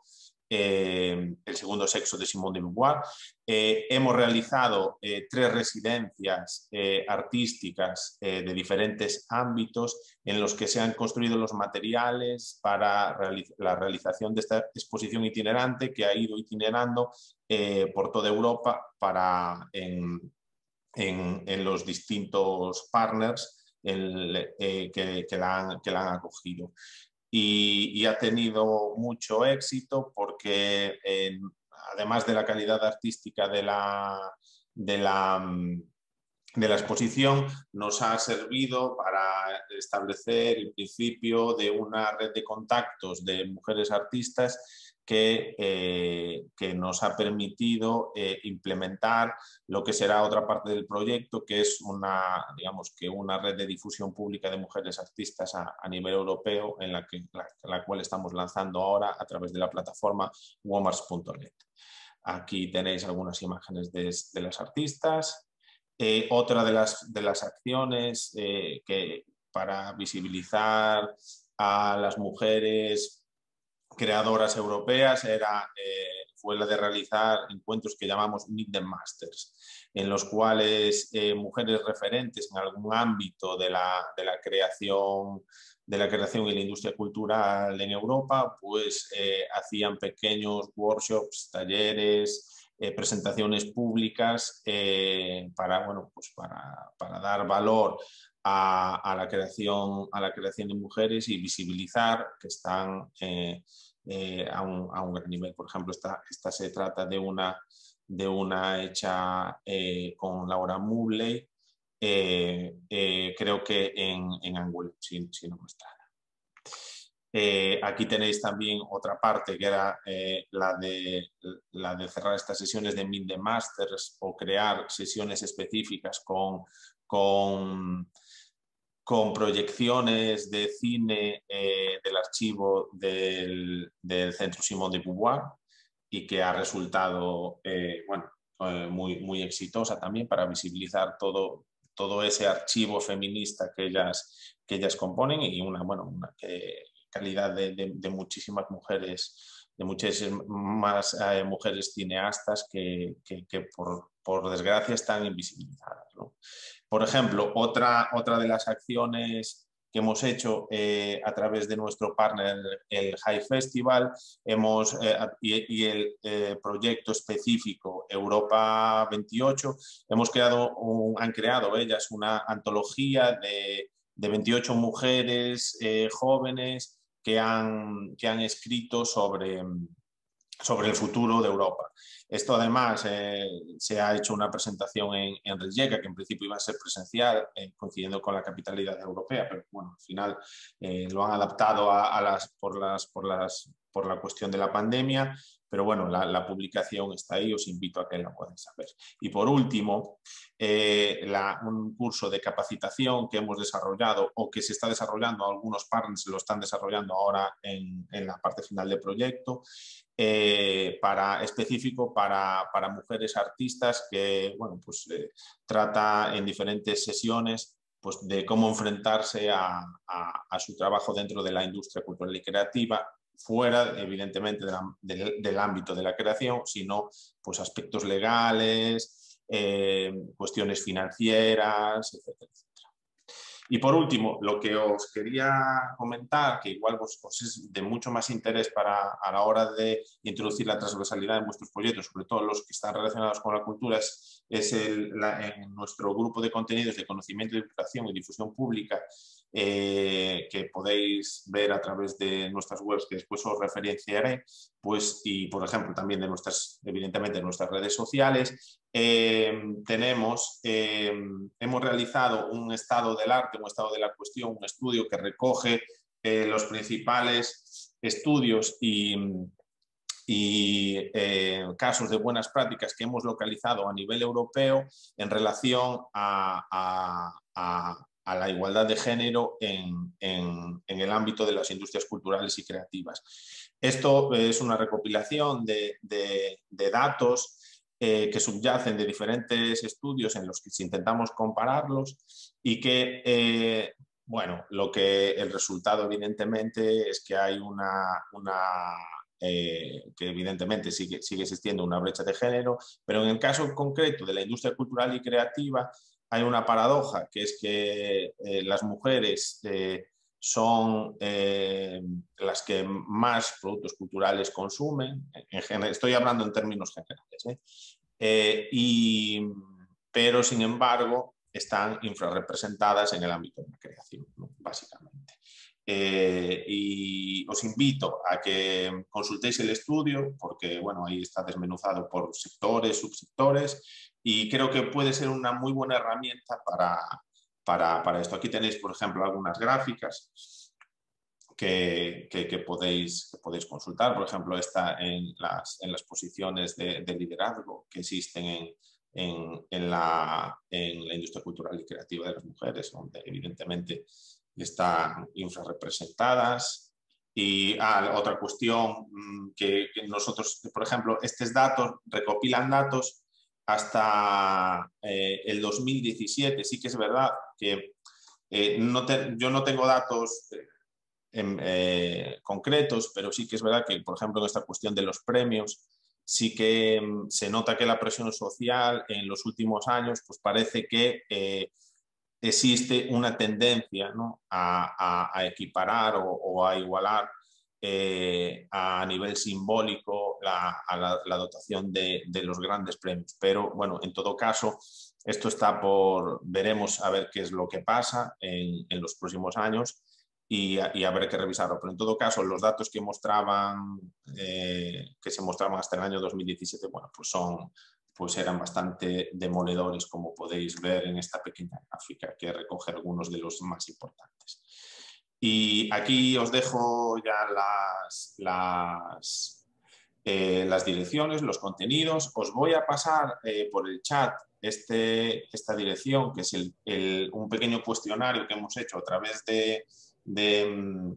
Eh, El segundo sexo de Simone de Beauvoir. Eh, hemos realizado eh, tres residencias eh, artísticas eh, de diferentes ámbitos en los que se han construido los materiales para realiz la realización de esta exposición itinerante que ha ido itinerando eh, por toda Europa para, en, en, en los distintos partners el, eh, que, que, la han, que la han acogido. Y, y ha tenido mucho éxito porque eh, además de la calidad artística de la, de, la, de la exposición, nos ha servido para establecer el principio de una red de contactos de mujeres artistas que, eh, que nos ha permitido eh, implementar lo que será otra parte del proyecto, que es una, digamos que una red de difusión pública de mujeres artistas a, a nivel europeo, en la, que, la, la cual estamos lanzando ahora a través de la plataforma womars punto net. Aquí tenéis algunas imágenes de, de las artistas. Eh, otra de las, de las acciones eh, que, para visibilizar a las mujeres creadoras europeas era, eh, fue la de realizar encuentros que llamamos Meet the Masters, en los cuales eh, mujeres referentes en algún ámbito de la, de la creación de la creación y la industria cultural en Europa, pues eh, hacían pequeños workshops, talleres, eh, presentaciones públicas eh, para, bueno, pues para, para dar valor a, a, la creación, a la creación de mujeres y visibilizar que están, eh, eh, a, un, a un gran nivel. Por ejemplo, esta, esta se trata de una, de una hecha eh, con Laura Mubley, eh, eh, creo que en, en Angular, si, si no me extraña. Eh, aquí tenéis también otra parte que era eh, la, de, la de cerrar estas sesiones de Meet the Masters o crear sesiones específicas con, con, con proyecciones de cine eh, del archivo del, del Centro Simone de Beauvoir, y que ha resultado eh, bueno, eh, muy, muy exitosa también para visibilizar todo, todo ese archivo feminista que ellas, que ellas componen, y una, bueno, una que, calidad de, de, de muchísimas mujeres, de muchísimas más eh, mujeres cineastas que, que, que por, por desgracia están invisibilizadas, ¿no? Por ejemplo, otra, otra de las acciones que hemos hecho eh, a través de nuestro partner, el High Festival, hemos, eh, y, y el eh, proyecto específico Europa veintiocho, hemos creado un, han creado ellas una antología de, de veintiocho mujeres eh, jóvenes que han, que han escrito sobre, sobre el futuro de Europa. Esto además eh, se ha hecho una presentación en, en Rijeka, que en principio iba a ser presencial, eh, coincidiendo con la capitalidad europea, pero bueno, al final eh, lo han adaptado a, a las, por, las, por, las, por la cuestión de la pandemia, pero bueno, la, la publicación está ahí, os invito a que la puedan saber. Y por último, eh, la, un curso de capacitación que hemos desarrollado o que se está desarrollando, algunos partners lo están desarrollando ahora en, en la parte final del proyecto, eh, para, específico para, para mujeres artistas, que bueno, pues, eh, trata en diferentes sesiones pues, de cómo enfrentarse a, a, a su trabajo dentro de la industria cultural y creativa, fuera evidentemente de la, de, del ámbito de la creación, sino pues, aspectos legales, eh, cuestiones financieras, etcétera, etcétera. Y por último, lo que os quería comentar, que igual os, os es de mucho más interés para, a la hora de introducir la transversalidad en vuestros proyectos, sobre todo los que están relacionados con la cultura, es, es el, la, en nuestro grupo de contenidos de conocimiento, divulgación y difusión pública, eh, que podéis ver a través de nuestras webs, que después os referenciaré, pues, y por ejemplo también de nuestras, evidentemente, de nuestras redes sociales. Eh, tenemos, eh, hemos realizado un estado del arte, un estado de la cuestión, un estudio que recoge eh, los principales estudios y, y eh, casos de buenas prácticas que hemos localizado a nivel europeo en relación a, a, a, a la igualdad de género en, en, en el ámbito de las industrias culturales y creativas. Esto es una recopilación de, de, de datos Eh, que subyacen de diferentes estudios en los que intentamos compararlos y que, eh, bueno, lo que el resultado evidentemente es que hay una, una eh, que evidentemente sigue, sigue existiendo una brecha de género, pero en el caso concreto de la industria cultural y creativa hay una paradoja, que es que eh, las mujeres eh, son eh, las que más productos culturales consumen, en general, estoy hablando en términos generales, ¿eh? Eh, y, pero sin embargo están infrarrepresentadas en el ámbito de la creación, ¿no? Básicamente. Eh, y os invito a que consultéis el estudio, porque bueno, ahí está desmenuzado por sectores, subsectores, y creo que puede ser una muy buena herramienta para, para, para esto. Aquí tenéis, por ejemplo, algunas gráficas que, que, que, podéis, que podéis consultar. Por ejemplo, esta en las, en las posiciones de, de liderazgo que existen en, en, en, la, en la industria cultural y creativa de las mujeres, donde evidentemente están infrarrepresentadas. Y ah, otra cuestión que, que nosotros, por ejemplo, estos datos recopilan datos hasta eh, el dos mil diecisiete. Sí que es verdad que eh, no te, yo no tengo datos eh, eh, concretos, pero sí que es verdad que, por ejemplo, en esta cuestión de los premios, sí que eh, se nota que la presión social en los últimos años, pues parece que eh, existe una tendencia, ¿no? a, a, a equiparar o, o a igualar eh, a nivel simbólico la, a la, la dotación de, de los grandes premios. Pero bueno, en todo caso, esto está por, veremos a ver qué es lo que pasa en, en los próximos años. y, y habrá que revisarlo. Pero en todo caso, los datos que mostraban, eh, que se mostraban hasta el año dos mil diecisiete, bueno, pues son, pues eran bastante demoledores, como podéis ver en esta pequeña gráfica, que recoge algunos de los más importantes. Y aquí os dejo ya las, las, eh, las direcciones, los contenidos. Os voy a pasar eh, por el chat este, esta dirección, que es el, el, un pequeño cuestionario que hemos hecho a través de, de,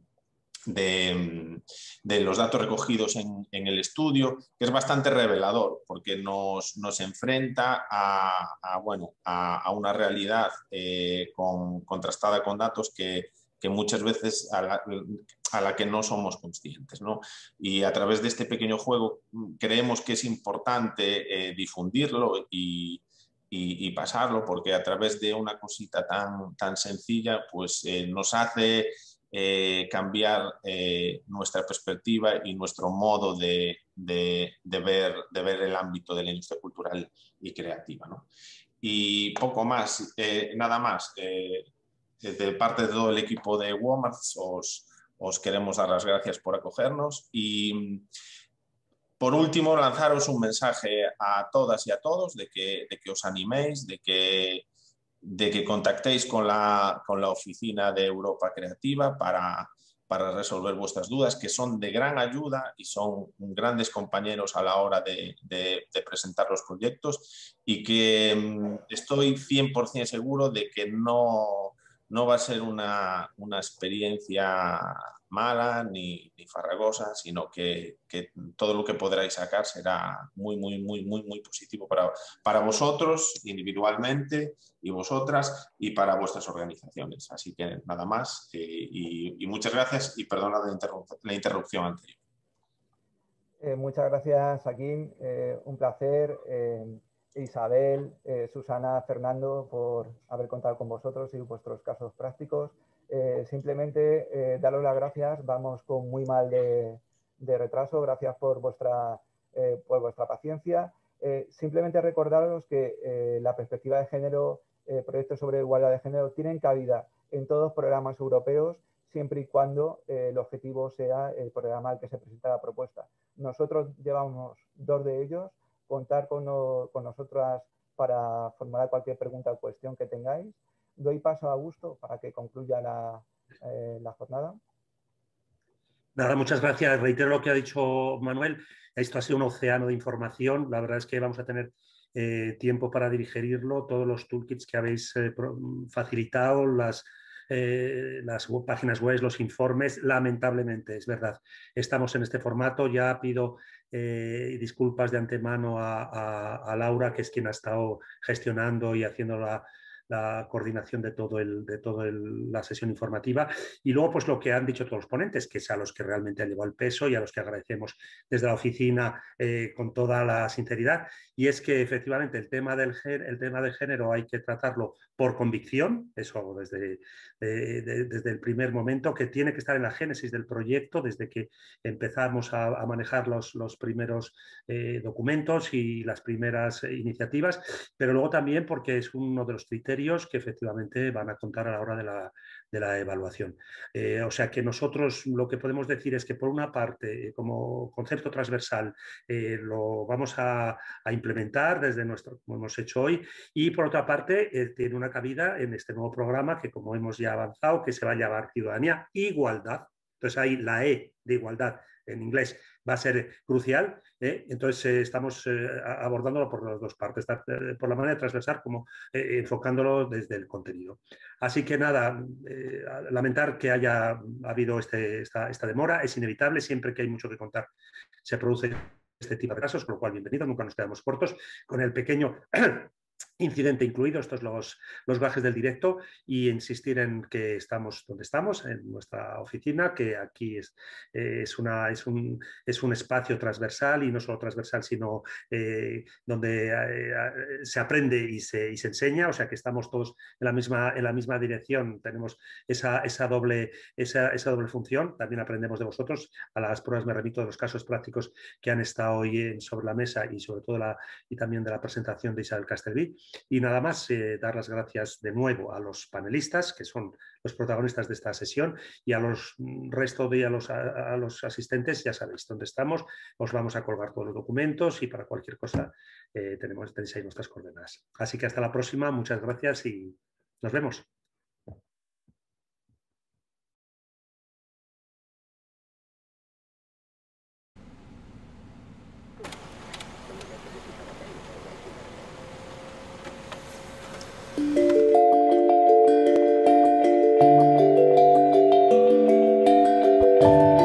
de, de los datos recogidos en, en el estudio, que es bastante revelador, porque nos, nos enfrenta a, a, bueno, a, a una realidad eh, con, contrastada con datos que que muchas veces a la, a la que no somos conscientes, ¿no? Y a través de este pequeño juego creemos que es importante eh, difundirlo y, y, y pasarlo, porque a través de una cosita tan, tan sencilla pues, eh, nos hace eh, cambiar eh, nuestra perspectiva y nuestro modo de, de, de, ver, de ver el ámbito de la industria cultural y creativa, ¿no? Y poco más, eh, nada más. Eh, De parte de todo el equipo de WOMARTS os, os queremos dar las gracias por acogernos y por último lanzaros un mensaje a todas y a todos de que, de que os animéis, de que, de que contactéis con la, con la oficina de Europa Creativa para, para resolver vuestras dudas, que son de gran ayuda y son grandes compañeros a la hora de, de, de presentar los proyectos, y que mmm, estoy cien por cien seguro de que no... no va a ser una, una experiencia mala ni, ni farragosa, sino que, que todo lo que podráis sacar será muy, muy, muy, muy, muy positivo para, para vosotros individualmente y vosotras y para vuestras organizaciones. Así que nada más eh, y, y muchas gracias y perdona la, interrup la interrupción anterior. Eh, muchas gracias, Joaquín. Eh, un placer. Eh... Isabel, eh, Susana, Fernando, por haber contado con vosotros y vuestros casos prácticos. Eh, simplemente eh, daros las gracias, vamos con muy mal de, de retraso, gracias por vuestra, eh, por vuestra paciencia. Eh, simplemente recordaros que eh, la perspectiva de género, eh, proyectos sobre igualdad de género, tienen cabida en todos los programas europeos, siempre y cuando eh, el objetivo sea el programa al que se presenta la propuesta. Nosotros llevamos dos de ellos. Contar con, no, con nosotras para formular cualquier pregunta o cuestión que tengáis. Doy paso a Augusto para que concluya la, eh, la jornada. Nada, muchas gracias. Reitero lo que ha dicho Manuel. Esto ha sido un océano de información. La verdad es que vamos a tener eh, tiempo para digerirlo. Todos los toolkits que habéis eh, facilitado, las, eh, las páginas web, los informes, lamentablemente, es verdad. Estamos en este formato. Ya pido Eh, disculpas de antemano a, a, a Laura, que es quien ha estado gestionando y haciendo la, la coordinación de todo el, de toda la sesión informativa. Y luego, pues lo que han dicho todos los ponentes, que es a los que realmente han llevado el peso y a los que agradecemos desde la oficina eh, con toda la sinceridad. Y es que efectivamente el tema del, el tema del género hay que tratarlo por convicción, eso desde, de, de, desde el primer momento, que tiene que estar en la génesis del proyecto, desde que empezamos a, a manejar los, los primeros eh, documentos y las primeras eh, iniciativas, pero luego también porque es uno de los criterios que efectivamente van a contar a la hora de la, de la evaluación. Eh, o sea que nosotros lo que podemos decir es que por una parte, como concepto transversal, eh, lo vamos a, a implementar desde nuestro, como hemos hecho hoy, y por otra parte eh, tiene una cabida en este nuevo programa que, como hemos ya avanzado, que se va a llamar Ciudadanía Igualdad. Entonces ahí la E de igualdad en inglés va a ser crucial, ¿eh? Entonces eh, estamos eh, abordándolo por las dos partes, eh, por la manera transversal como eh, enfocándolo desde el contenido. Así que nada, eh, lamentar que haya habido este, esta, esta demora, es inevitable, siempre que hay mucho que contar se produce este tipo de casos, con lo cual bienvenido, nunca nos quedamos cortos, con el pequeño incidente incluido, estos los, los gajes del directo, y insistir en que estamos donde estamos, en nuestra oficina, que aquí es, eh, es, una, es, un, es un espacio transversal, y no solo transversal, sino eh, donde eh, se aprende y se, y se enseña, o sea que estamos todos en la misma, en la misma dirección, tenemos esa, esa, doble, esa, esa doble función, también aprendemos de vosotros. A las pruebas me remito de los casos prácticos que han estado hoy en, sobre la mesa, y sobre todo la, y también de la presentación de Isabel Castelví. Y nada más, eh, dar las gracias de nuevo a los panelistas, que son los protagonistas de esta sesión, y a los resto de a los, a, a los asistentes. Ya sabéis dónde estamos, os vamos a colgar todos los documentos y para cualquier cosa eh, tenemos, tenéis ahí nuestras coordenadas. Así que hasta la próxima, muchas gracias y nos vemos. Thank you.